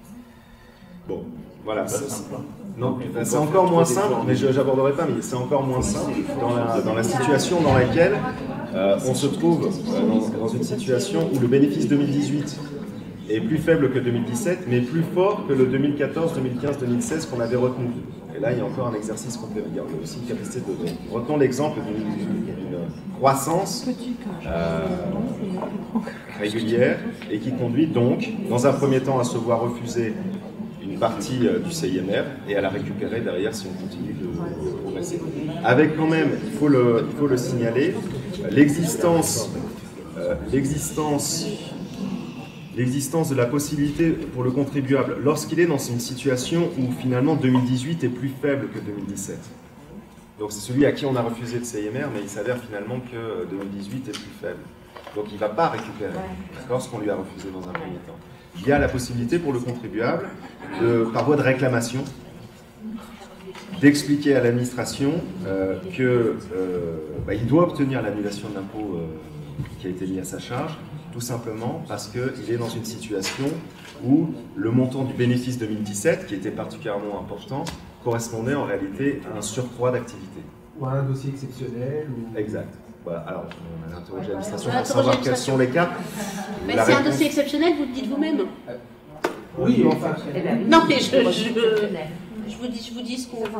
Bon, voilà. Non, c'est encore moins simple, mais je n'aborderai pas, mais c'est encore moins simple dans la, dans la situation dans laquelle euh, on se trouve euh, dans, dans une situation où le bénéfice deux mille dix-huit est plus faible que deux mille dix-sept, mais plus fort que le deux mille quatorze, deux mille quinze, deux mille seize qu'on avait retenu. Et là, il y a encore un exercice complet. Il y a aussi une capacité de... Retenons l'exemple d'une croissance euh, régulière et qui conduit donc, dans un premier temps, à se voir refuser une partie euh, du C I M R et à la récupérer derrière si on continue de progresser. Avec quand même, il faut le, il faut le signaler, l'existence euh, l'existence l'existence de la possibilité pour le contribuable, lorsqu'il est dans une situation où finalement deux mille dix-huit est plus faible que deux mille dix-sept. Donc c'est celui à qui on a refusé le C I M R, mais il s'avère finalement que deux mille dix-huit est plus faible. Donc il ne va pas récupérer, d'accord, ce qu'on lui a refusé dans un premier temps. Il y a la possibilité pour le contribuable, de, par voie de réclamation, d'expliquer à l'administration euh, qu'il euh, bah, doit obtenir l'annulation de l'impôt euh, qui a été mis à sa charge, tout simplement parce qu'il est dans une situation où le montant du bénéfice deux mille dix-sept, qui était particulièrement important, correspondait en réalité à un surcroît d'activité. Ou à un dossier exceptionnel ou... Exact. Voilà. Alors, on a interrogé l'administration pour savoir quels sont les cas. Mais c'est un dossier exceptionnel, vous le dites vous-même. Oui, enfin... Non, mais je, je, je, vous dis, je vous dis ce qu'on...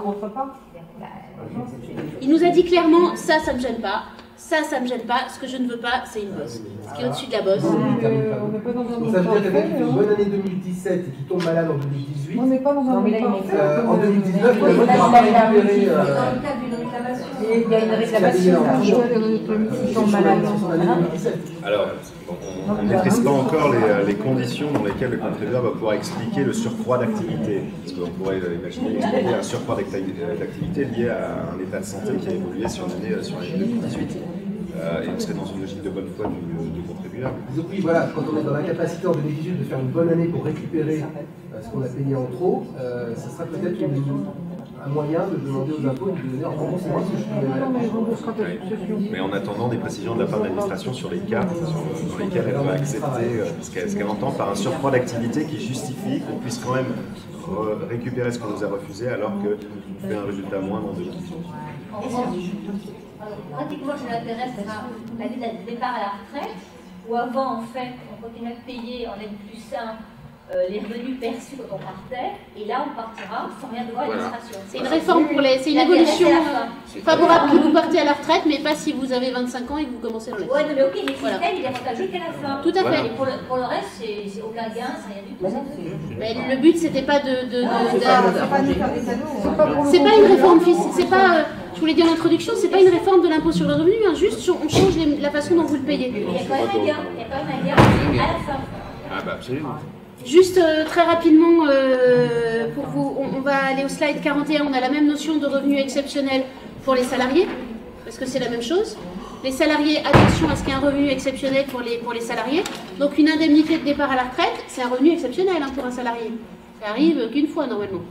Il nous a dit clairement, ça, ça ne me gêne pas. Ça, ça ne me gêne pas. Ce que je ne veux pas, c'est une bosse. Ce qui est au-dessus de la bosse. Euh, on n'est pas dans un Donc ça veut dire quelqu'un qui fait une bonne année deux mille dix-sept et qui tombe malade en deux mille dix-huit. On n'est pas dans un monde parfait. Euh, en deux mille dix-neuf, il ne pourra pas récupérer... Dans le cadre d'une réclamation. Il y a une réclamation. Il tombe malade. Alors, on ne maîtrise pas encore les, les conditions dans lesquelles le contribuable va pouvoir expliquer le surcroît d'activité. Parce qu'on pourrait imaginer expliquer un surcroît d'activité lié à un état de santé qui a évolué sur l'année deux mille dix-huit. Euh, et on serait dans une logique de bonne foi du, du contribuable. Donc oui, voilà, quand on est dans l'incapacité en deux mille dix-huit de faire une bonne année pour récupérer euh, ce qu'on a payé en trop, euh, ça sera peut-être un moyen de demander aux impôts de donner en remboursement ce que je Mais en attendant des précisions de la part de l'administration sur les cas sur, dans lesquels elle va accepter euh, ce qu'elle qu entend par un surcroît d'activité qui justifie qu'on puisse quand même récupérer ce qu'on nous a refusé alors qu'on fait un résultat moindre en deux mille dix-huit. Pratiquement, ça l'intéresse l'année de départ à la retraite, où avant, en fait, on continuait à payer en aide plus simple euh, les revenus perçus quand on partait, et là, on partira sans rien devoir à l'administration. C'est une réforme pour les. C'est une évolution favorable que vous partez à la retraite, mais pas si vous avez vingt-cinq ans et que vous commencez dans les. Ouais, mais ok, les systèmes, il est avantageux qu'à la fin. Tout à fait. Et pour le, pour le reste, c'est aucun gain, c'est rien du tout. Mais le but, c'était pas de. de, de, Non, de, c'est pas de- de faire des de- C'est pas une réforme fiscale, c'est pas. euh, Je vous l'ai dit en introduction, c'est pas une réforme de l'impôt sur le revenu, hein, juste on change les- la façon dont vous le payez. Il y a quand même un gain, il y a quand même un gain à la fin. Ah bah absolument. Juste euh, très rapidement, euh, pour vous, on, on va aller au slide quarante et un, on a la même notion de revenu exceptionnel pour les salariés, parce que c'est la même chose. Les salariés, attention à ce qu'il y ait un revenu exceptionnel pour les, pour les salariés. Donc une indemnité de départ à la retraite, c'est un revenu exceptionnel hein, pour un salarié. Ça arrive qu'une fois normalement.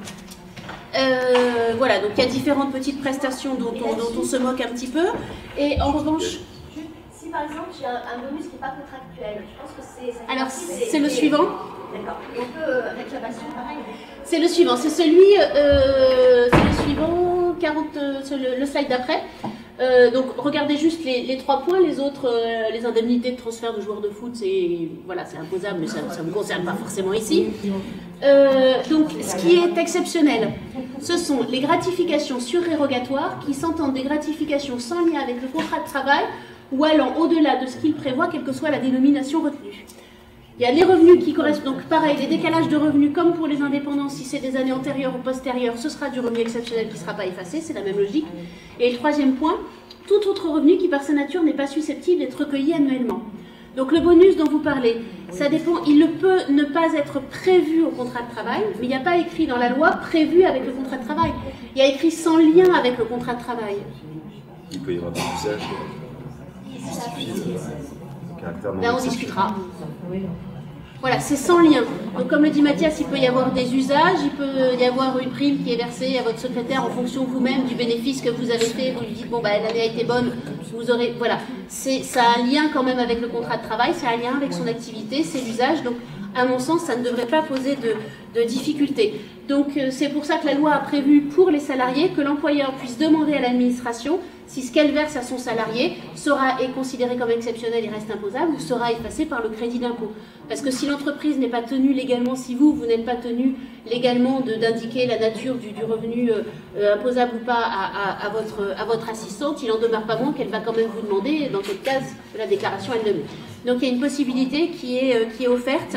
Euh, voilà, donc il y a différentes petites prestations dont on, dont on se moque un petit peu. Et en revanche... Si par exemple j'ai un, un bonus qui n'est pas contractuel, je pense que c'est... Alors c'est le suivant. D'accord. Et on peut, euh, réclamation pareil. C'est le suivant, c'est celui, euh, c'est le suivant, quarante, euh, le, le slide d'après. Euh, donc regardez juste les, les trois points, les autres, euh, les indemnités de transfert de joueurs de foot, c'est voilà, c'est imposable, mais ça ne me concerne pas forcément ici. Euh, donc ce qui est exceptionnel, ce sont les gratifications surérogatoires qui s'entendent des gratifications sans lien avec le contrat de travail ou allant au-delà de ce qu'il prévoit, quelle que soit la dénomination retenue. Il y a les revenus qui correspondent, donc pareil, les décalages de revenus comme pour les indépendants, si c'est des années antérieures ou postérieures, ce sera du revenu exceptionnel qui ne sera pas effacé, c'est la même logique. Et le troisième point, tout autre revenu qui par sa nature n'est pas susceptible d'être recueilli annuellement. Donc le bonus dont vous parlez, ça dépend, il ne peut ne pas être prévu au contrat de travail, mais il n'y a pas écrit dans la loi prévu avec le contrat de travail. Il y a écrit sans lien avec le contrat de travail. Il peut y avoir des usages qui justifient le caractère non. Là on discutera. Voilà, c'est sans lien. Donc comme le dit Mathias, il peut y avoir des usages, il peut y avoir une prime qui est versée à votre secrétaire en fonction vous-même du bénéfice que vous avez fait. Vous lui dites, bon, bah, l'année a été bonne, vous aurez... Voilà, ça a un lien quand même avec le contrat de travail, ça a un lien avec son activité, c'est l'usage. Donc, à mon sens, ça ne devrait pas poser de, de difficultés. Donc, euh, c'est pour ça que la loi a prévu pour les salariés que l'employeur puisse demander à l'administration si ce qu'elle verse à son salarié sera est considéré comme exceptionnel et reste imposable ou sera effacé par le crédit d'impôt. Parce que si l'entreprise n'est pas tenue légalement, si vous, vous n'êtes pas tenu légalement d'indiquer la nature du, du revenu euh, imposable ou pas à, à, à, votre, à votre assistante, il en demeure pas moins qu'elle va quand même vous demander dans quelle case de la déclaration elle le met. Donc il y a une possibilité qui est, euh, qui est offerte.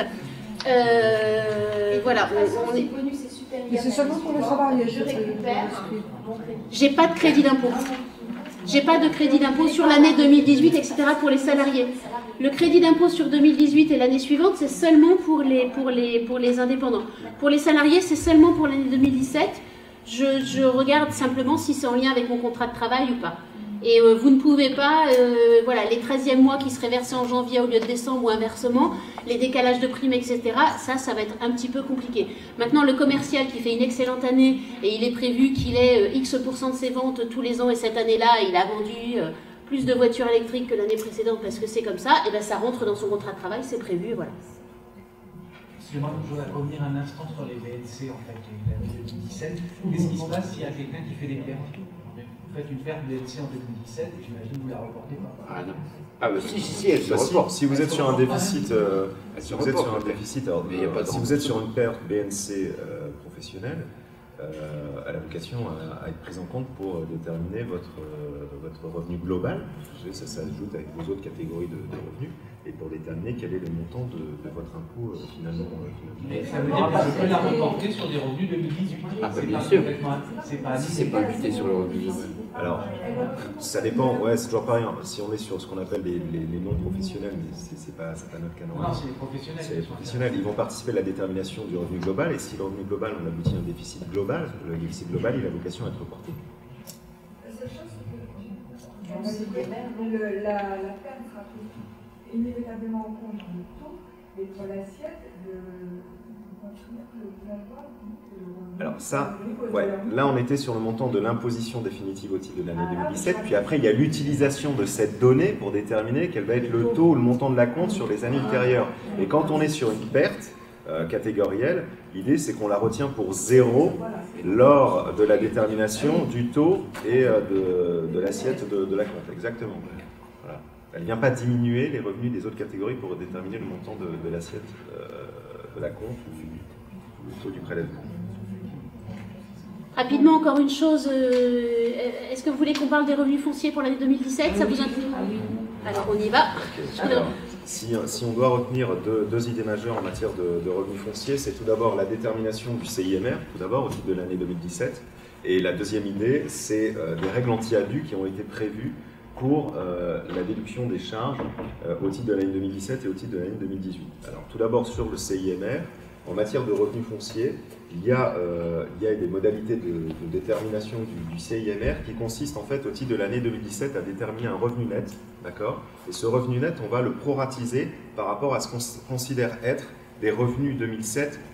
Euh, voilà. On, on est... Mais c'est seulement pour les salariés. Je récupère. J'ai pas de crédit d'impôt. J'ai pas de crédit d'impôt sur l'année deux mille dix-huit, et cetera pour les salariés. Le crédit d'impôt sur deux mille dix-huit et l'année suivante, c'est seulement pour les, pour, les, pour les indépendants. Pour les salariés, c'est seulement pour l'année deux mille dix-sept. Je, je regarde simplement si c'est en lien avec mon contrat de travail ou pas. Et euh, vous ne pouvez pas, euh, voilà, les treizièmes mois qui seraient versés en janvier au lieu de décembre ou inversement, les décalages de primes, et cetera, ça, ça va être un petit peu compliqué. Maintenant, le commercial qui fait une excellente année et il est prévu qu'il ait euh, X pour cent de ses ventes tous les ans et cette année-là, il a vendu euh, plus de voitures électriques que l'année précédente parce que c'est comme ça, et bien ça rentre dans son contrat de travail, c'est prévu, voilà. Excusez-moi, je voudrais revenir un instant sur les B L C, en fait, l'année deux mille dix-sept. Qu'est-ce qui se passe s'il y a quelqu'un qui fait des pertes? Vous faites une perte B L C en deux mille dix-sept et j'imagine que vous la reportez pas. Ah non. Ah bah si, si, si, elle se bah, reporte. Si, si vous êtes sur un déficit, euh, si vous êtes reporte, sur un déficit, alors, mais y a pas de si vous êtes sur une perte B N C euh, professionnelle, euh, elle a vocation à, à être prise en compte pour déterminer votre, euh, votre revenu global. Ça s'ajoute avec vos autres catégories de, de revenus et pour déterminer quel est le montant de, de votre impôt euh, finalement. Euh, finalement. Mais ça veut dire que je peux la reporter sur des revenus deux mille dix-huit. Ah bah bien sûr. C'est pas si c'est pas imputé sur le revenu global. Alors, ça dépend, ouais, c'est toujours pareil. Hein. Si on est sur ce qu'on appelle les, les, les non-professionnels, mais c'est pas, pas notre cas. Non, c'est les professionnels. C'est les professionnels. Ils vont participer à la détermination du revenu global, et si le revenu global, on aboutit à un déficit global, le déficit global, il a vocation à être reporté. La seule chose, c'est que le, la, la perte sera prise inévitablement en compte dans le taux, mais pour l'assiette, le. Alors ça, ouais, là on était sur le montant de l'imposition définitive au titre de l'année deux mille dix-sept, puis après il y a l'utilisation de cette donnée pour déterminer quel va être le taux ou le montant de la compte sur les années ultérieures. Et quand on est sur une perte euh, catégorielle, l'idée c'est qu'on la retient pour zéro lors de la détermination du taux et euh, de, de l'assiette de, de la compte, exactement. Voilà. Elle ne vient pas diminuer les revenus des autres catégories pour déterminer le montant de, de l'assiette euh, de la compte ou du, du taux du prélèvement. Rapidement, encore une chose, euh, est-ce que vous voulez qu'on parle des revenus fonciers pour l'année deux mille dix-sept? Ça vous intéresse? Alors on y va. Okay. Alors, si, si on doit retenir deux, deux idées majeures en matière de, de revenus fonciers, c'est tout d'abord la détermination du C I M R, tout d'abord au titre de l'année deux mille dix-sept, et la deuxième idée, c'est euh, des règles anti-abus qui ont été prévues pour euh, la déduction des charges euh, au titre de l'année deux mille dix-sept et au titre de l'année deux mille dix-huit. Alors tout d'abord sur le C I M R, en matière de revenus fonciers, il y a, euh, il y a des modalités de, de détermination du, du C I M R qui consistent en fait au titre de l'année deux mille dix-sept à déterminer un revenu net, d'accord? Et ce revenu net, on va le proratiser par rapport à ce qu'on considère être des revenus deux mille sept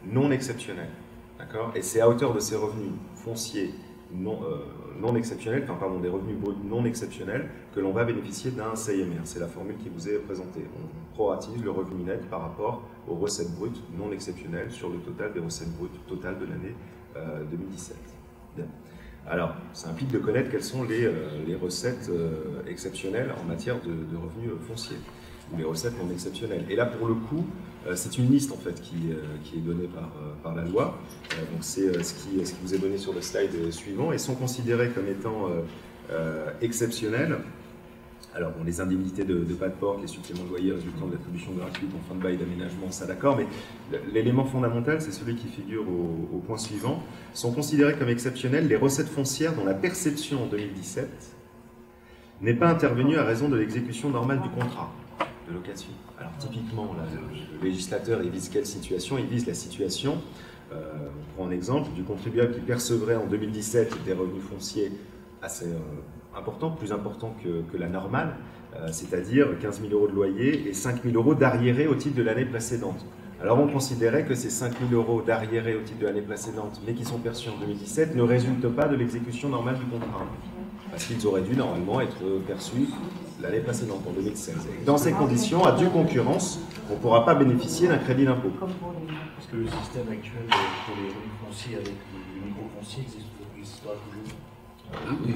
non exceptionnels. D'accord? Et c'est à hauteur de ces revenus fonciers non, euh, non exceptionnels, enfin pardon, des revenus bruts non exceptionnels, que l'on va bénéficier d'un C I M R. C'est la formule qui vous est présentée. On proratise le revenu net par rapport aux recettes brutes non exceptionnelles sur le total des recettes brutes totales de l'année euh, deux mille dix-sept. Bien. Alors, ça implique de connaître quelles sont les, euh, les recettes euh, exceptionnelles en matière de, de revenus euh, fonciers, ou les recettes non exceptionnelles. Et là, pour le coup, euh, c'est une liste en fait qui, euh, qui est donnée par, euh, par la loi. Euh, donc c'est euh, ce, qui, ce qui vous est donné sur le slide suivant, et sont considérés comme étant euh, euh, exceptionnels. Alors, bon, les indemnités de, de pas de porc, les suppléments de loyer résultant de l'attribution gratuite en fin de bail d'aménagement, ça d'accord, mais l'élément fondamental, c'est celui qui figure au, au point suivant, sont considérés comme exceptionnels les recettes foncières dont la perception en deux mille dix-sept n'est pas intervenue à raison de l'exécution normale du contrat de location. Alors, typiquement, là, le, le législateur, il vise quelle situation? Il vise la situation, euh, on prend un exemple, du contribuable qui percevrait en deux mille dix-sept des revenus fonciers assez euh, importants, plus importants que, que la normale, euh, c'est-à-dire quinze mille euros de loyer et cinq mille euros d'arriérés au titre de l'année précédente. Alors on considérait que ces cinq mille euros d'arriérés au titre de l'année précédente, mais qui sont perçus en deux mille dix-sept, ne résultent pas de l'exécution normale du contrat. Parce qu'ils auraient dû normalement être perçus l'année précédente, en deux mille seize. Dans ces conditions, à due concurrence, on ne pourra pas bénéficier d'un crédit d'impôt. Est-ce que le système actuel pour les revenus fonciers avec les micro-fonciers existera toujours? Oui,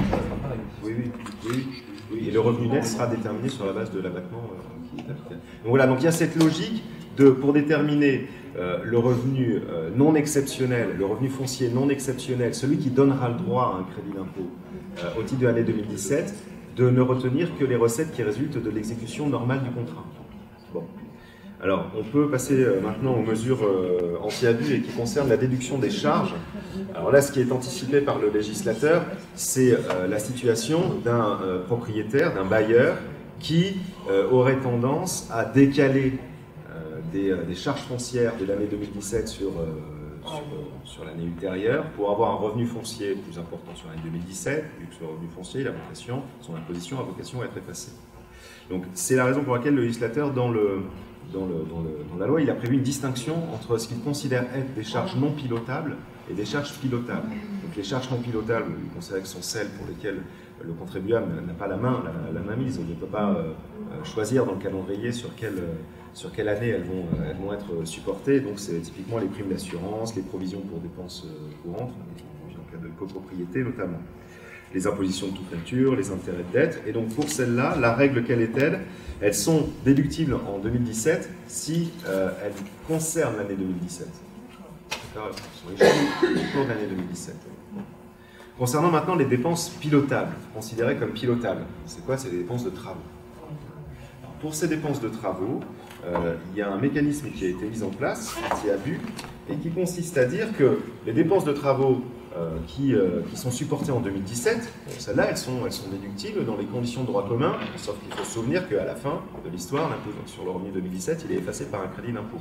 oui, oui, oui, oui. Et le revenu net sera déterminé sur la base de l'abattement euh, qui est applicable. Donc voilà, donc il y a cette logique de, pour déterminer euh, le revenu euh, non exceptionnel, le revenu foncier non exceptionnel, celui qui donnera le droit à un crédit d'impôt euh, au titre de l'année deux mille dix-sept, de ne retenir que les recettes qui résultent de l'exécution normale du contrat. Bon. Alors, on peut passer maintenant aux mesures euh, anti-abus et qui concernent la déduction des charges. Alors là, ce qui est anticipé par le législateur, c'est euh, la situation d'un euh, propriétaire, d'un bailleur, qui euh, aurait tendance à décaler euh, des, euh, des charges foncières de l'année deux mille dix-sept sur, euh, sur, sur l'année ultérieure pour avoir un revenu foncier plus important sur l'année deux mille dix-sept, vu que ce revenu foncier, la vocation, son imposition a vocation à être effacée. Donc c'est la raison pour laquelle le législateur, dans le Dans, le, dans, le, dans la loi, il a prévu une distinction entre ce qu'il considère être des charges non pilotables et des charges pilotables. Donc les charges non pilotables, il considère que sont celles pour lesquelles le contribuable n'a pas la main, la, la main mise, il ne peut pas euh, choisir dans le calendrier sur quelle, sur quelle année elles vont, elles vont être supportées. Donc c'est typiquement les primes d'assurance, les provisions pour dépenses courantes, en cas de copropriété notamment. Les impositions de toute nature, les intérêts de dette. Et donc pour celles-là, la règle quelle est-elle? Elles sont déductibles en deux mille dix-sept si euh, elles concernent l'année deux mille dix-sept. D'accord? Sur les chiffres au cours de l'année deux mille dix-sept. Concernant maintenant les dépenses pilotables, considérées comme pilotables, c'est quoi? C'est les dépenses de travaux. Alors, pour ces dépenses de travaux, euh, il y a un mécanisme qui a été mis en place, anti-abus, et qui consiste à dire que les dépenses de travaux Euh, qui, euh, qui sont supportées en deux mille dix-sept, bon, celles-là, elles sont, elles sont déductibles dans les conditions de droit commun, sauf qu'il faut se souvenir qu'à la fin de l'histoire, l'impôt sur le revenu deux mille dix-sept, il est effacé par un crédit d'impôt.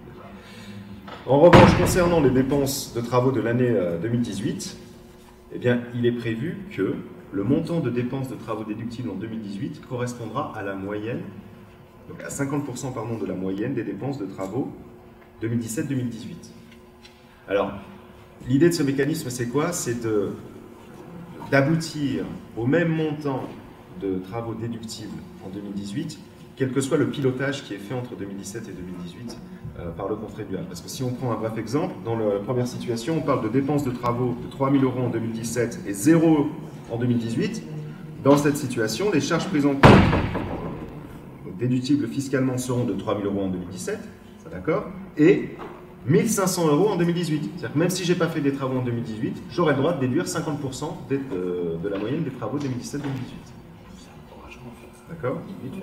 En revanche, concernant les dépenses de travaux de l'année euh, deux mille dix-huit, eh bien, il est prévu que le montant de dépenses de travaux déductibles en deux mille dix-huit correspondra à la moyenne, donc à cinquante pour cent pardon, de la moyenne des dépenses de travaux deux mille dix-sept deux mille dix-huit. Alors, l'idée de ce mécanisme, c'est quoi? C'est d'aboutir au même montant de travaux déductibles en deux mille dix-huit, quel que soit le pilotage qui est fait entre deux mille dix-sept et deux mille dix-huit euh, par le contribuable. Parce que si on prend un bref exemple, dans la première situation, on parle de dépenses de travaux de trois mille euros en deux mille dix-sept et zéro en deux mille dix-huit. Dans cette situation, les charges prises en compte, donc déductibles fiscalement, seront de trois mille euros en deux mille dix-sept, ça d'accord, et mille cinq cents euros en deux mille dix-huit. C'est-à-dire que même si je n'ai pas fait des travaux en deux mille dix-huit, j'aurai le droit de déduire cinquante pour cent de, de, de la moyenne des travaux deux mille dix-sept deux mille dix-huit. D'accord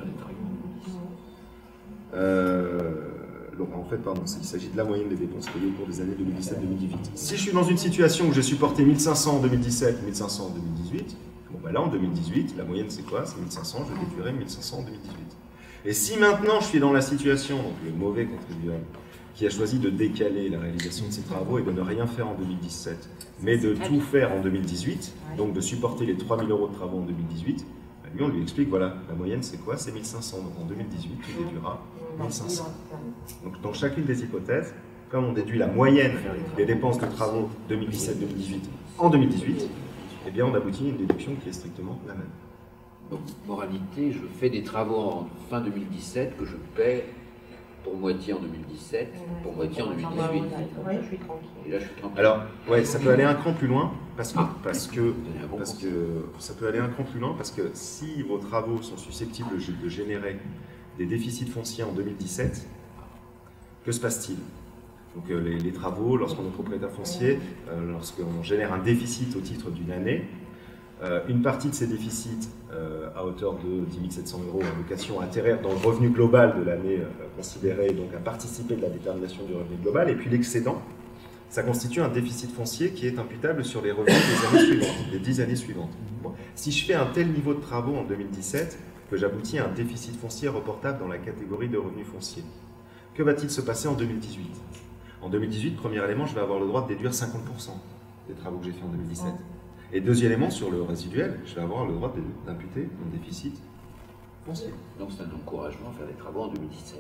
euh, donc en fait, pardon, il s'agit de la moyenne des dépenses payées au cours des années deux mille dix-sept deux mille dix-huit. Si je suis dans une situation où j'ai supporté mille cinq cents en deux mille dix-sept, mille cinq cents en deux mille dix-huit, bon ben là en deux mille dix-huit, la moyenne c'est quoi? C'est mille cinq cents, je déduirai mille cinq cents en deux mille dix-huit. Et si maintenant je suis dans la situation, donc le mauvais contribuable, qui a choisi de décaler la réalisation de ses travaux et de ne rien faire en deux mille dix-sept, mais de tout faire en deux mille dix-huit, donc de supporter les trois mille euros de travaux en deux mille dix-huit, lui on lui explique, voilà, la moyenne c'est quoi? C'est mille cinq cents, donc en deux mille dix-huit, tu déduiras mille cinq cents. Donc dans chacune des hypothèses, comme on déduit la moyenne des dépenses de travaux deux mille dix-sept deux mille dix-huit en deux mille dix-huit, eh bien on aboutit à une déduction qui est strictement la même. Donc, moralité, je fais des travaux en fin deux mille dix-sept que je paie pour moitié en deux mille dix-sept, pour moitié en deux mille dix-huit. Ouais, je suis tranquille. Et là, je suis tranquille. Alors, ouais, ça peut aller un cran plus loin, parce que, Ah, parce que, parce que ça peut aller un cran plus loin, parce que si vos travaux sont susceptibles de générer des déficits fonciers en deux mille dix-sept, que se passe-t-il? Donc euh, les, les travaux, lorsqu'on est propriétaire foncier, euh, lorsqu'on génère un déficit au titre d'une année, euh, une partie de ces déficits, euh, à hauteur de dix mille sept cents euros en location, atterrir dans le revenu global de l'année euh, considérée, donc à participer de la détermination du revenu global, et puis l'excédent, ça constitue un déficit foncier qui est imputable sur les revenus des années suivantes, des dix années suivantes. Bon. Si je fais un tel niveau de travaux en deux mille dix-sept, que j'aboutis à un déficit foncier reportable dans la catégorie de revenus fonciers, que va-t-il se passer en deux mille dix-huit? En deux mille dix-huit, premier élément, je vais avoir le droit de déduire cinquante pour cent des travaux que j'ai fait en deux mille dix-sept. Et deuxième élément, sur le résiduel, je vais avoir le droit d'imputer mon déficit foncier. Donc c'est un encouragement à faire des travaux en deux mille dix-sept.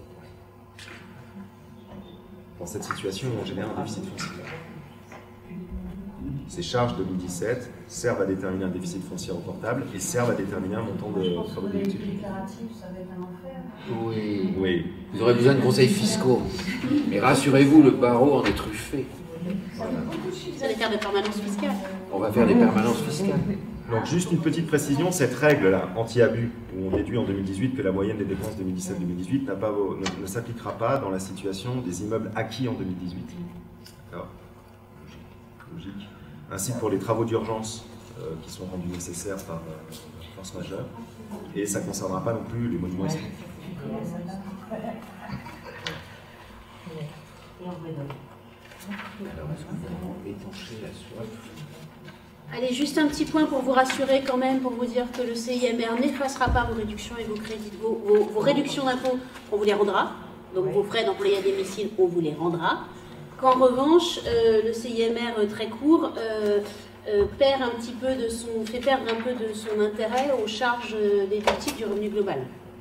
Dans cette situation, on génère un déficit foncier. Ces charges deux mille dix-sept servent à déterminer un déficit foncier reportable et servent à déterminer un montant de solvabilité. Ça va être un enfer. Oui. Oui. Vous aurez besoin de conseils fiscaux. Mais rassurez-vous, le barreau en est truffé. Vous allez faire des permanences fiscales. On va faire des permanences fiscales. Donc juste une petite précision, cette règle-là, anti-abus, où on déduit en deux mille dix-huit que la moyenne des dépenses deux mille dix-sept deux mille dix-huit n'a pas, ne, ne s'appliquera pas dans la situation des immeubles acquis en deux mille dix-huit. D'accord ? Logique. Logique. Ainsi que pour les travaux d'urgence euh, qui sont rendus nécessaires par euh, force majeure. Et ça ne concernera pas non plus les monuments historiques. Alors, est-ce qu'on peut étancher la soif? Allez, juste un petit point pour vous rassurer quand même, pour vous dire que le C I M R n'effacera pas vos réductions et vos crédits, vos, vos, vos réductions d'impôts, on vous les rendra. Donc vos frais d'employé à domicile, on vous les rendra. Qu'en revanche, euh, le C I M R euh, très court euh, euh, perd un petit peu de son, fait perdre un peu de son intérêt aux charges euh, déductibles du revenu global.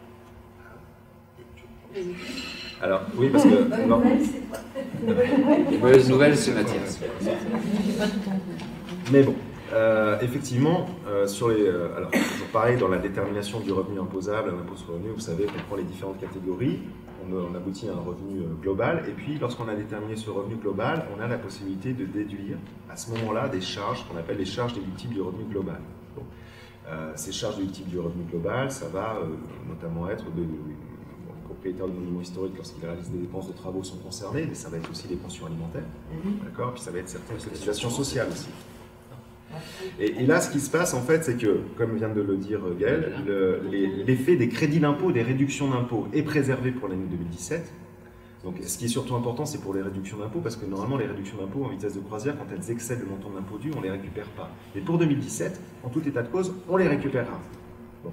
Alors, oui, parce que... Bonne nouvelle, c'est quoi? Mauvaise nouvelle, c'est Mathias. Mais bon, euh, effectivement, euh, sur les, euh, alors, toujours pareil, dans la détermination du revenu imposable, un impôt sur le revenu, vous savez qu'on prend les différentes catégories, on, on aboutit à un revenu euh, global, et puis lorsqu'on a déterminé ce revenu global, on a la possibilité de déduire, à ce moment-là, des charges qu'on appelle les charges déductibles du revenu global. Bon. Euh, ces charges déductibles du revenu global, ça va euh, notamment être de... Les propriétaires de monuments historiques, lorsqu'ils réalisent des dépenses de travaux, sont concernés, mais ça va être aussi les pensions alimentaires, d'accord, puis ça va être certaines situations sociales aussi. Et, et là, ce qui se passe, en fait, c'est que, comme vient de le dire Gaël, l'effet le, des crédits d'impôt, des réductions d'impôt est préservé pour l'année deux mille dix-sept. Donc, ce qui est surtout important, c'est pour les réductions d'impôt, parce que normalement, les réductions d'impôt en vitesse de croisière, quand elles excèdent le montant d'impôt dû, on ne les récupère pas. Mais pour deux mille dix-sept, en tout état de cause, on les récupérera. Bon.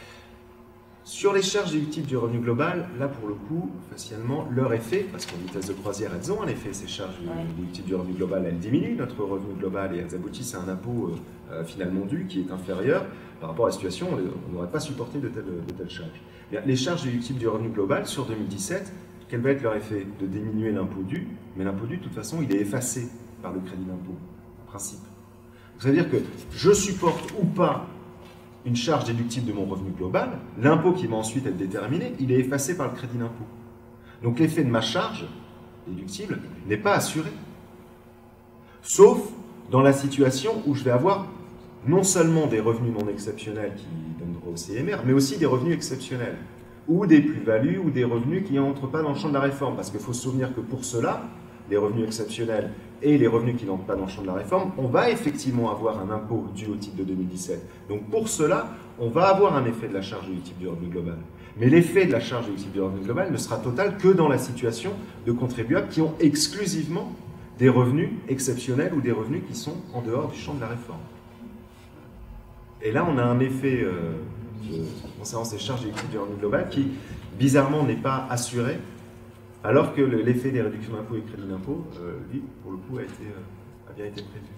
Sur les charges déductibles du revenu global, là, pour le coup, facialement, leur effet, parce qu'en vitesse de croisière, elles ont un effet, ces charges déductibles du revenu global, elles diminuent notre revenu global et elles aboutissent à un impôt euh, finalement dû qui est inférieur par rapport à la situation, on n'aurait pas supporté de telles, de telles charges. Bien, les charges déductibles du revenu global sur deux mille dix-sept, quel va être leur effet? De diminuer l'impôt dû, mais l'impôt dû, de toute façon, il est effacé par le crédit d'impôt, en principe. C'est-à-dire que je supporte ou pas une charge déductible de mon revenu global, l'impôt qui va ensuite être déterminé, il est effacé par le crédit d'impôt. Donc l'effet de ma charge déductible n'est pas assuré. Sauf dans la situation où je vais avoir non seulement des revenus non exceptionnels qui donnent droit au C I M R, mais aussi des revenus exceptionnels, ou des plus-values, ou des revenus qui n'entrent pas dans le champ de la réforme. Parce qu'il faut se souvenir que pour cela, les revenus exceptionnels et les revenus qui n'entrent pas dans le champ de la réforme, on va effectivement avoir un impôt dû au titre de deux mille dix-sept. Donc pour cela, on va avoir un effet de la charge déductible du revenu global. Mais l'effet de la charge déductible du revenu global ne sera total que dans la situation de contribuables qui ont exclusivement des revenus exceptionnels ou des revenus qui sont en dehors du champ de la réforme. Et là, on a un effet euh, de, concernant ces charges déductibles du revenu global qui, bizarrement, n'est pas assuré, alors que l'effet des réductions d'impôts et crédits d'impôt, euh, lui, pour le coup, a, été, euh, a bien été prévu.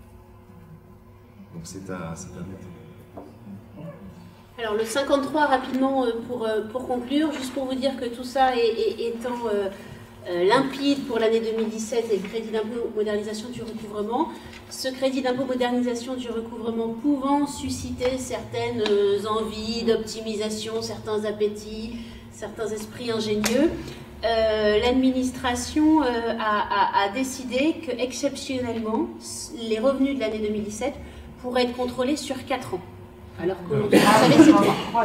Donc c'est à, c'est à noter. Alors le cinquante-trois, rapidement, pour, pour conclure, juste pour vous dire que tout ça est, est, étant euh, euh, limpide pour l'année deux mille dix-sept et le crédit d'impôt modernisation du recouvrement. Ce crédit d'impôt modernisation du recouvrement pouvant susciter certaines euh, envies d'optimisation, certains appétits, certains esprits ingénieux, euh, l'administration euh, a, a, a décidé que exceptionnellement les revenus de l'année deux mille dix-sept pourraient être contrôlés sur quatre ans. Alors que vous savez c'est trois.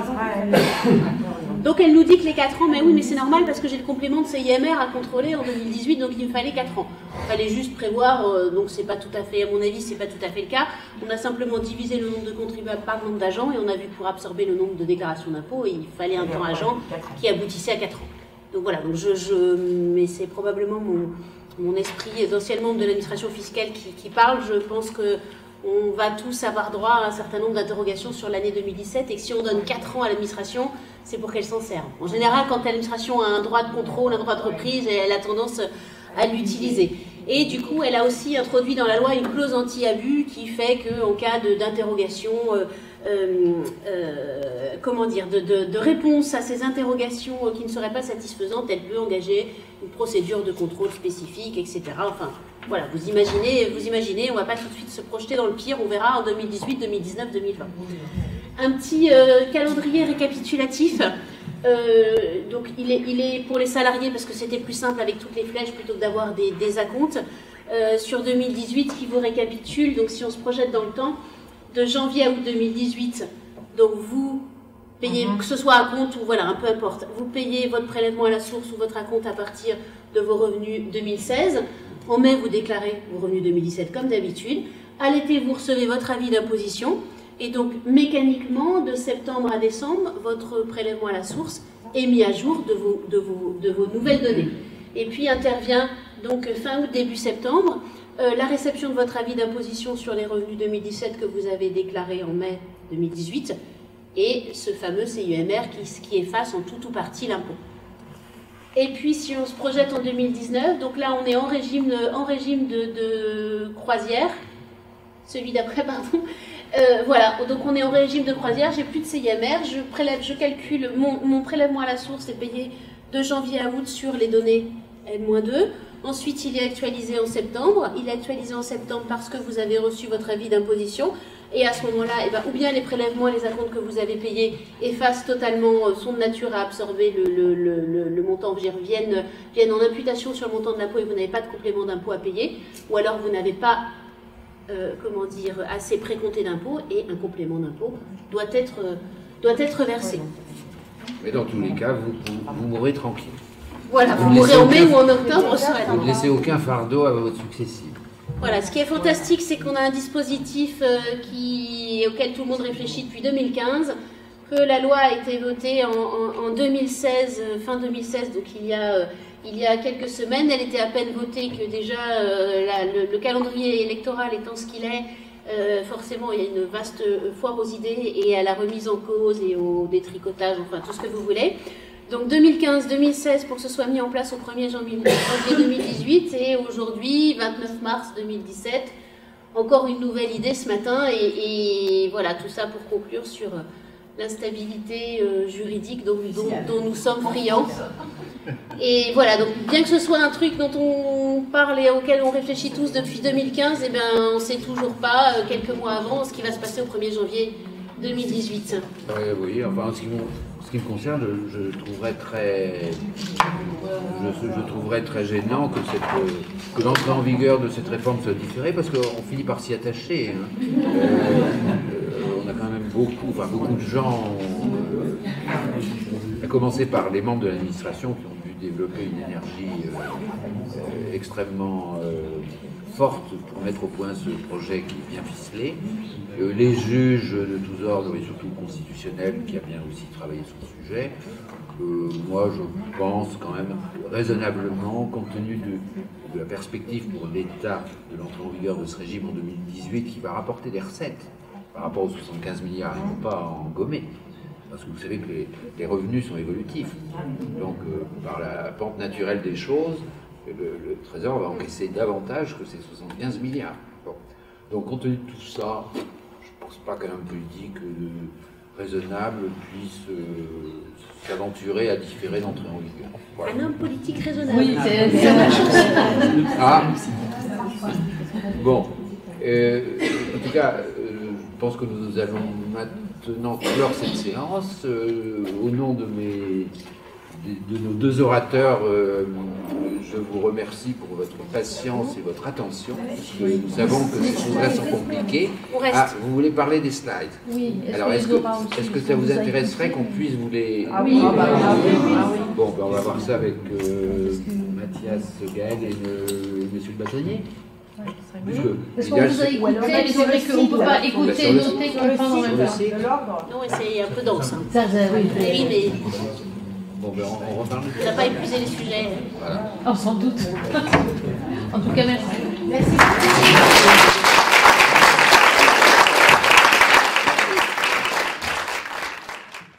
Donc elle nous dit que les quatre ans, mais oui, mais c'est normal parce que j'ai le complément de C I M R à contrôler en deux mille dix-huit, donc il me fallait quatre ans. Il fallait juste prévoir, euh, donc c'est pas tout à fait, à mon avis, c'est pas tout à fait le cas. On a simplement divisé le nombre de contribuables par le nombre d'agents et on a vu que pour absorber le nombre de déclarations d'impôts, il fallait un temps agent qui aboutissait à quatre ans. Donc voilà, donc je, je mais c'est probablement mon, mon esprit d'ancien membre de l'administration fiscale qui, qui parle. Je pense que on va tous avoir droit à un certain nombre d'interrogations sur l'année deux mille dix-sept et que si on donne quatre ans à l'administration, c'est pour qu'elle s'en serve. En général, quand l'administration a un droit de contrôle, un droit de reprise, elle a tendance à l'utiliser. Et du coup, elle a aussi introduit dans la loi une clause anti-abus qui fait qu'en cas d'interrogation, euh, euh, euh, comment dire, de, de, de réponse à ces interrogations qui ne seraient pas satisfaisantes, elle peut engager une procédure de contrôle spécifique, et cetera. Enfin, voilà, vous imaginez, vous imaginez, on ne va pas tout de suite se projeter dans le pire, on verra en deux mille dix-huit, deux mille dix-neuf, deux mille vingt. Un petit euh, calendrier récapitulatif. Euh, donc il est, il est pour les salariés parce que c'était plus simple avec toutes les flèches plutôt que d'avoir des, des acomptes. Euh, sur deux mille dix-huit qui vous récapitule, donc si on se projette dans le temps, de janvier à août deux mille dix-huit, donc vous payez, que ce soit à compte ou voilà, un peu importe, vous payez votre prélèvement à la source ou votre acompte à partir de vos revenus deux mille seize. En mai, vous déclarez vos revenus deux mille dix-sept comme d'habitude. À l'été, vous recevez votre avis d'imposition. Et donc, mécaniquement, de septembre à décembre, votre prélèvement à la source est mis à jour de vos, de vos, de vos nouvelles données. Et puis intervient donc fin août, début septembre, euh, la réception de votre avis d'imposition sur les revenus deux mille dix-sept que vous avez déclaré en mai deux mille dix-huit et ce fameux C I M R qui, qui efface en tout ou partie l'impôt. Et puis, si on se projette en deux mille dix-neuf, donc là, on est en régime, en régime de, de croisière, celui d'après, pardon. Euh, voilà, donc on est en régime de croisière, j'ai plus de C I M R, je, prélève, je calcule mon, mon prélèvement à la source est payé de janvier à août sur les données N moins deux. Ensuite, il est actualisé en septembre. Il est actualisé en septembre parce que vous avez reçu votre avis d'imposition. Et à ce moment-là, eh ben, ou bien les prélèvements et les acomptes que vous avez payés effacent totalement, sont de nature à absorber le, le, le, le, le montant, viennent, viennent en imputation sur le montant de l'impôt et vous n'avez pas de complément d'impôt à payer. Ou alors vous n'avez pas Euh, comment dire, assez précompté d'impôt et un complément d'impôt doit être, euh, doit être versé. Mais dans tous les cas, vous, vous, vous mourrez tranquille. Voilà, vous, vous mourrez en mai ou en octobre, vous serez Vous ne laissez aucun fardeau à votre successive. Voilà, ce qui est fantastique, c'est qu'on a un dispositif euh, qui, auquel tout le monde réfléchit depuis deux mille quinze, que la loi a été votée en, en, en deux mille seize, euh, fin deux mille seize, donc il y a... Euh, Il y a quelques semaines, elle était à peine votée que déjà euh, la, le, le calendrier électoral étant ce qu'il est, euh, forcément il y a une vaste foire aux idées et à la remise en cause et au détricotage, enfin tout ce que vous voulez. Donc deux mille quinze deux mille seize pour que ce soit mis en place au premier janvier deux mille dix-huit et aujourd'hui, vingt-neuf mars deux mille dix-sept, encore une nouvelle idée ce matin et, et voilà, tout ça pour conclure sur l'instabilité euh, juridique dont, dont, dont nous sommes friands. Et voilà, donc bien que ce soit un truc dont on parle et auquel on réfléchit tous depuis deux mille quinze, eh ben, on ne sait toujours pas, euh, quelques mois avant, ce qui va se passer au premier janvier deux mille dix-huit. Euh, oui, enfin, en ce qui, ce qui me concerne, je, je trouverais très, je, je trouverais très gênant que, cette, que l'entrée en vigueur de cette réforme soit différée, parce qu'on finit par s'y attacher. Hein. Euh, euh, on a quand même beaucoup, enfin beaucoup de gens, euh, à commencer par les membres de l'administration qui ont dû développer une énergie euh, euh, extrêmement euh, forte pour mettre au point ce projet qui est bien ficelé. Euh, les juges de tous ordres, et surtout constitutionnels, qui a bien aussi travaillé sur le sujet. Euh, moi, je pense quand même raisonnablement, compte tenu de, de la perspective pour l'État de l'entrée en vigueur de ce régime en deux mille dix-huit, qui va rapporter des recettes par rapport aux soixante-quinze milliards, il ne faut pas en gommer. Parce que vous savez que les, les revenus sont évolutifs. Donc, euh, par la pente naturelle des choses, le, le Trésor va encaisser davantage que ces soixante-quinze milliards. Bon. Donc, compte tenu de tout ça, je ne pense pas qu'un politique de, raisonnable puisse euh, s'aventurer à différer d'entrée en vigueur. Voilà. Un homme politique raisonnable. Oui, c'est la chose. Ah. Bon. Euh, en tout cas, euh, je pense que nous allons maintenant clore cette séance. Euh, au nom de mes de, de nos deux orateurs, euh, je vous remercie pour votre patience et votre attention, parce que nous savons que ces choses-là sont compliquées. Ah, vous voulez parler des slides? Oui. Alors, est-ce que, est-ce que ça vous intéresserait qu'on puisse vous les... Ah oui, ah bah, ah oui, ah oui. Bon, ben on va voir ça avec euh, Mathias, Gaël et le, monsieur le bâtonnier. Parce qu'on vous a écouté, mais c'est vrai qu'on ne peut pas écouter et noter, comprendre en même temps. Non, c'est un peu dense. Hein. Ça, ça, oui. Oui, mais bon, ben on, on reparle. on n'a pas épuisé les sujets. Voilà. Oh, sans doute. En tout cas, merci. Merci.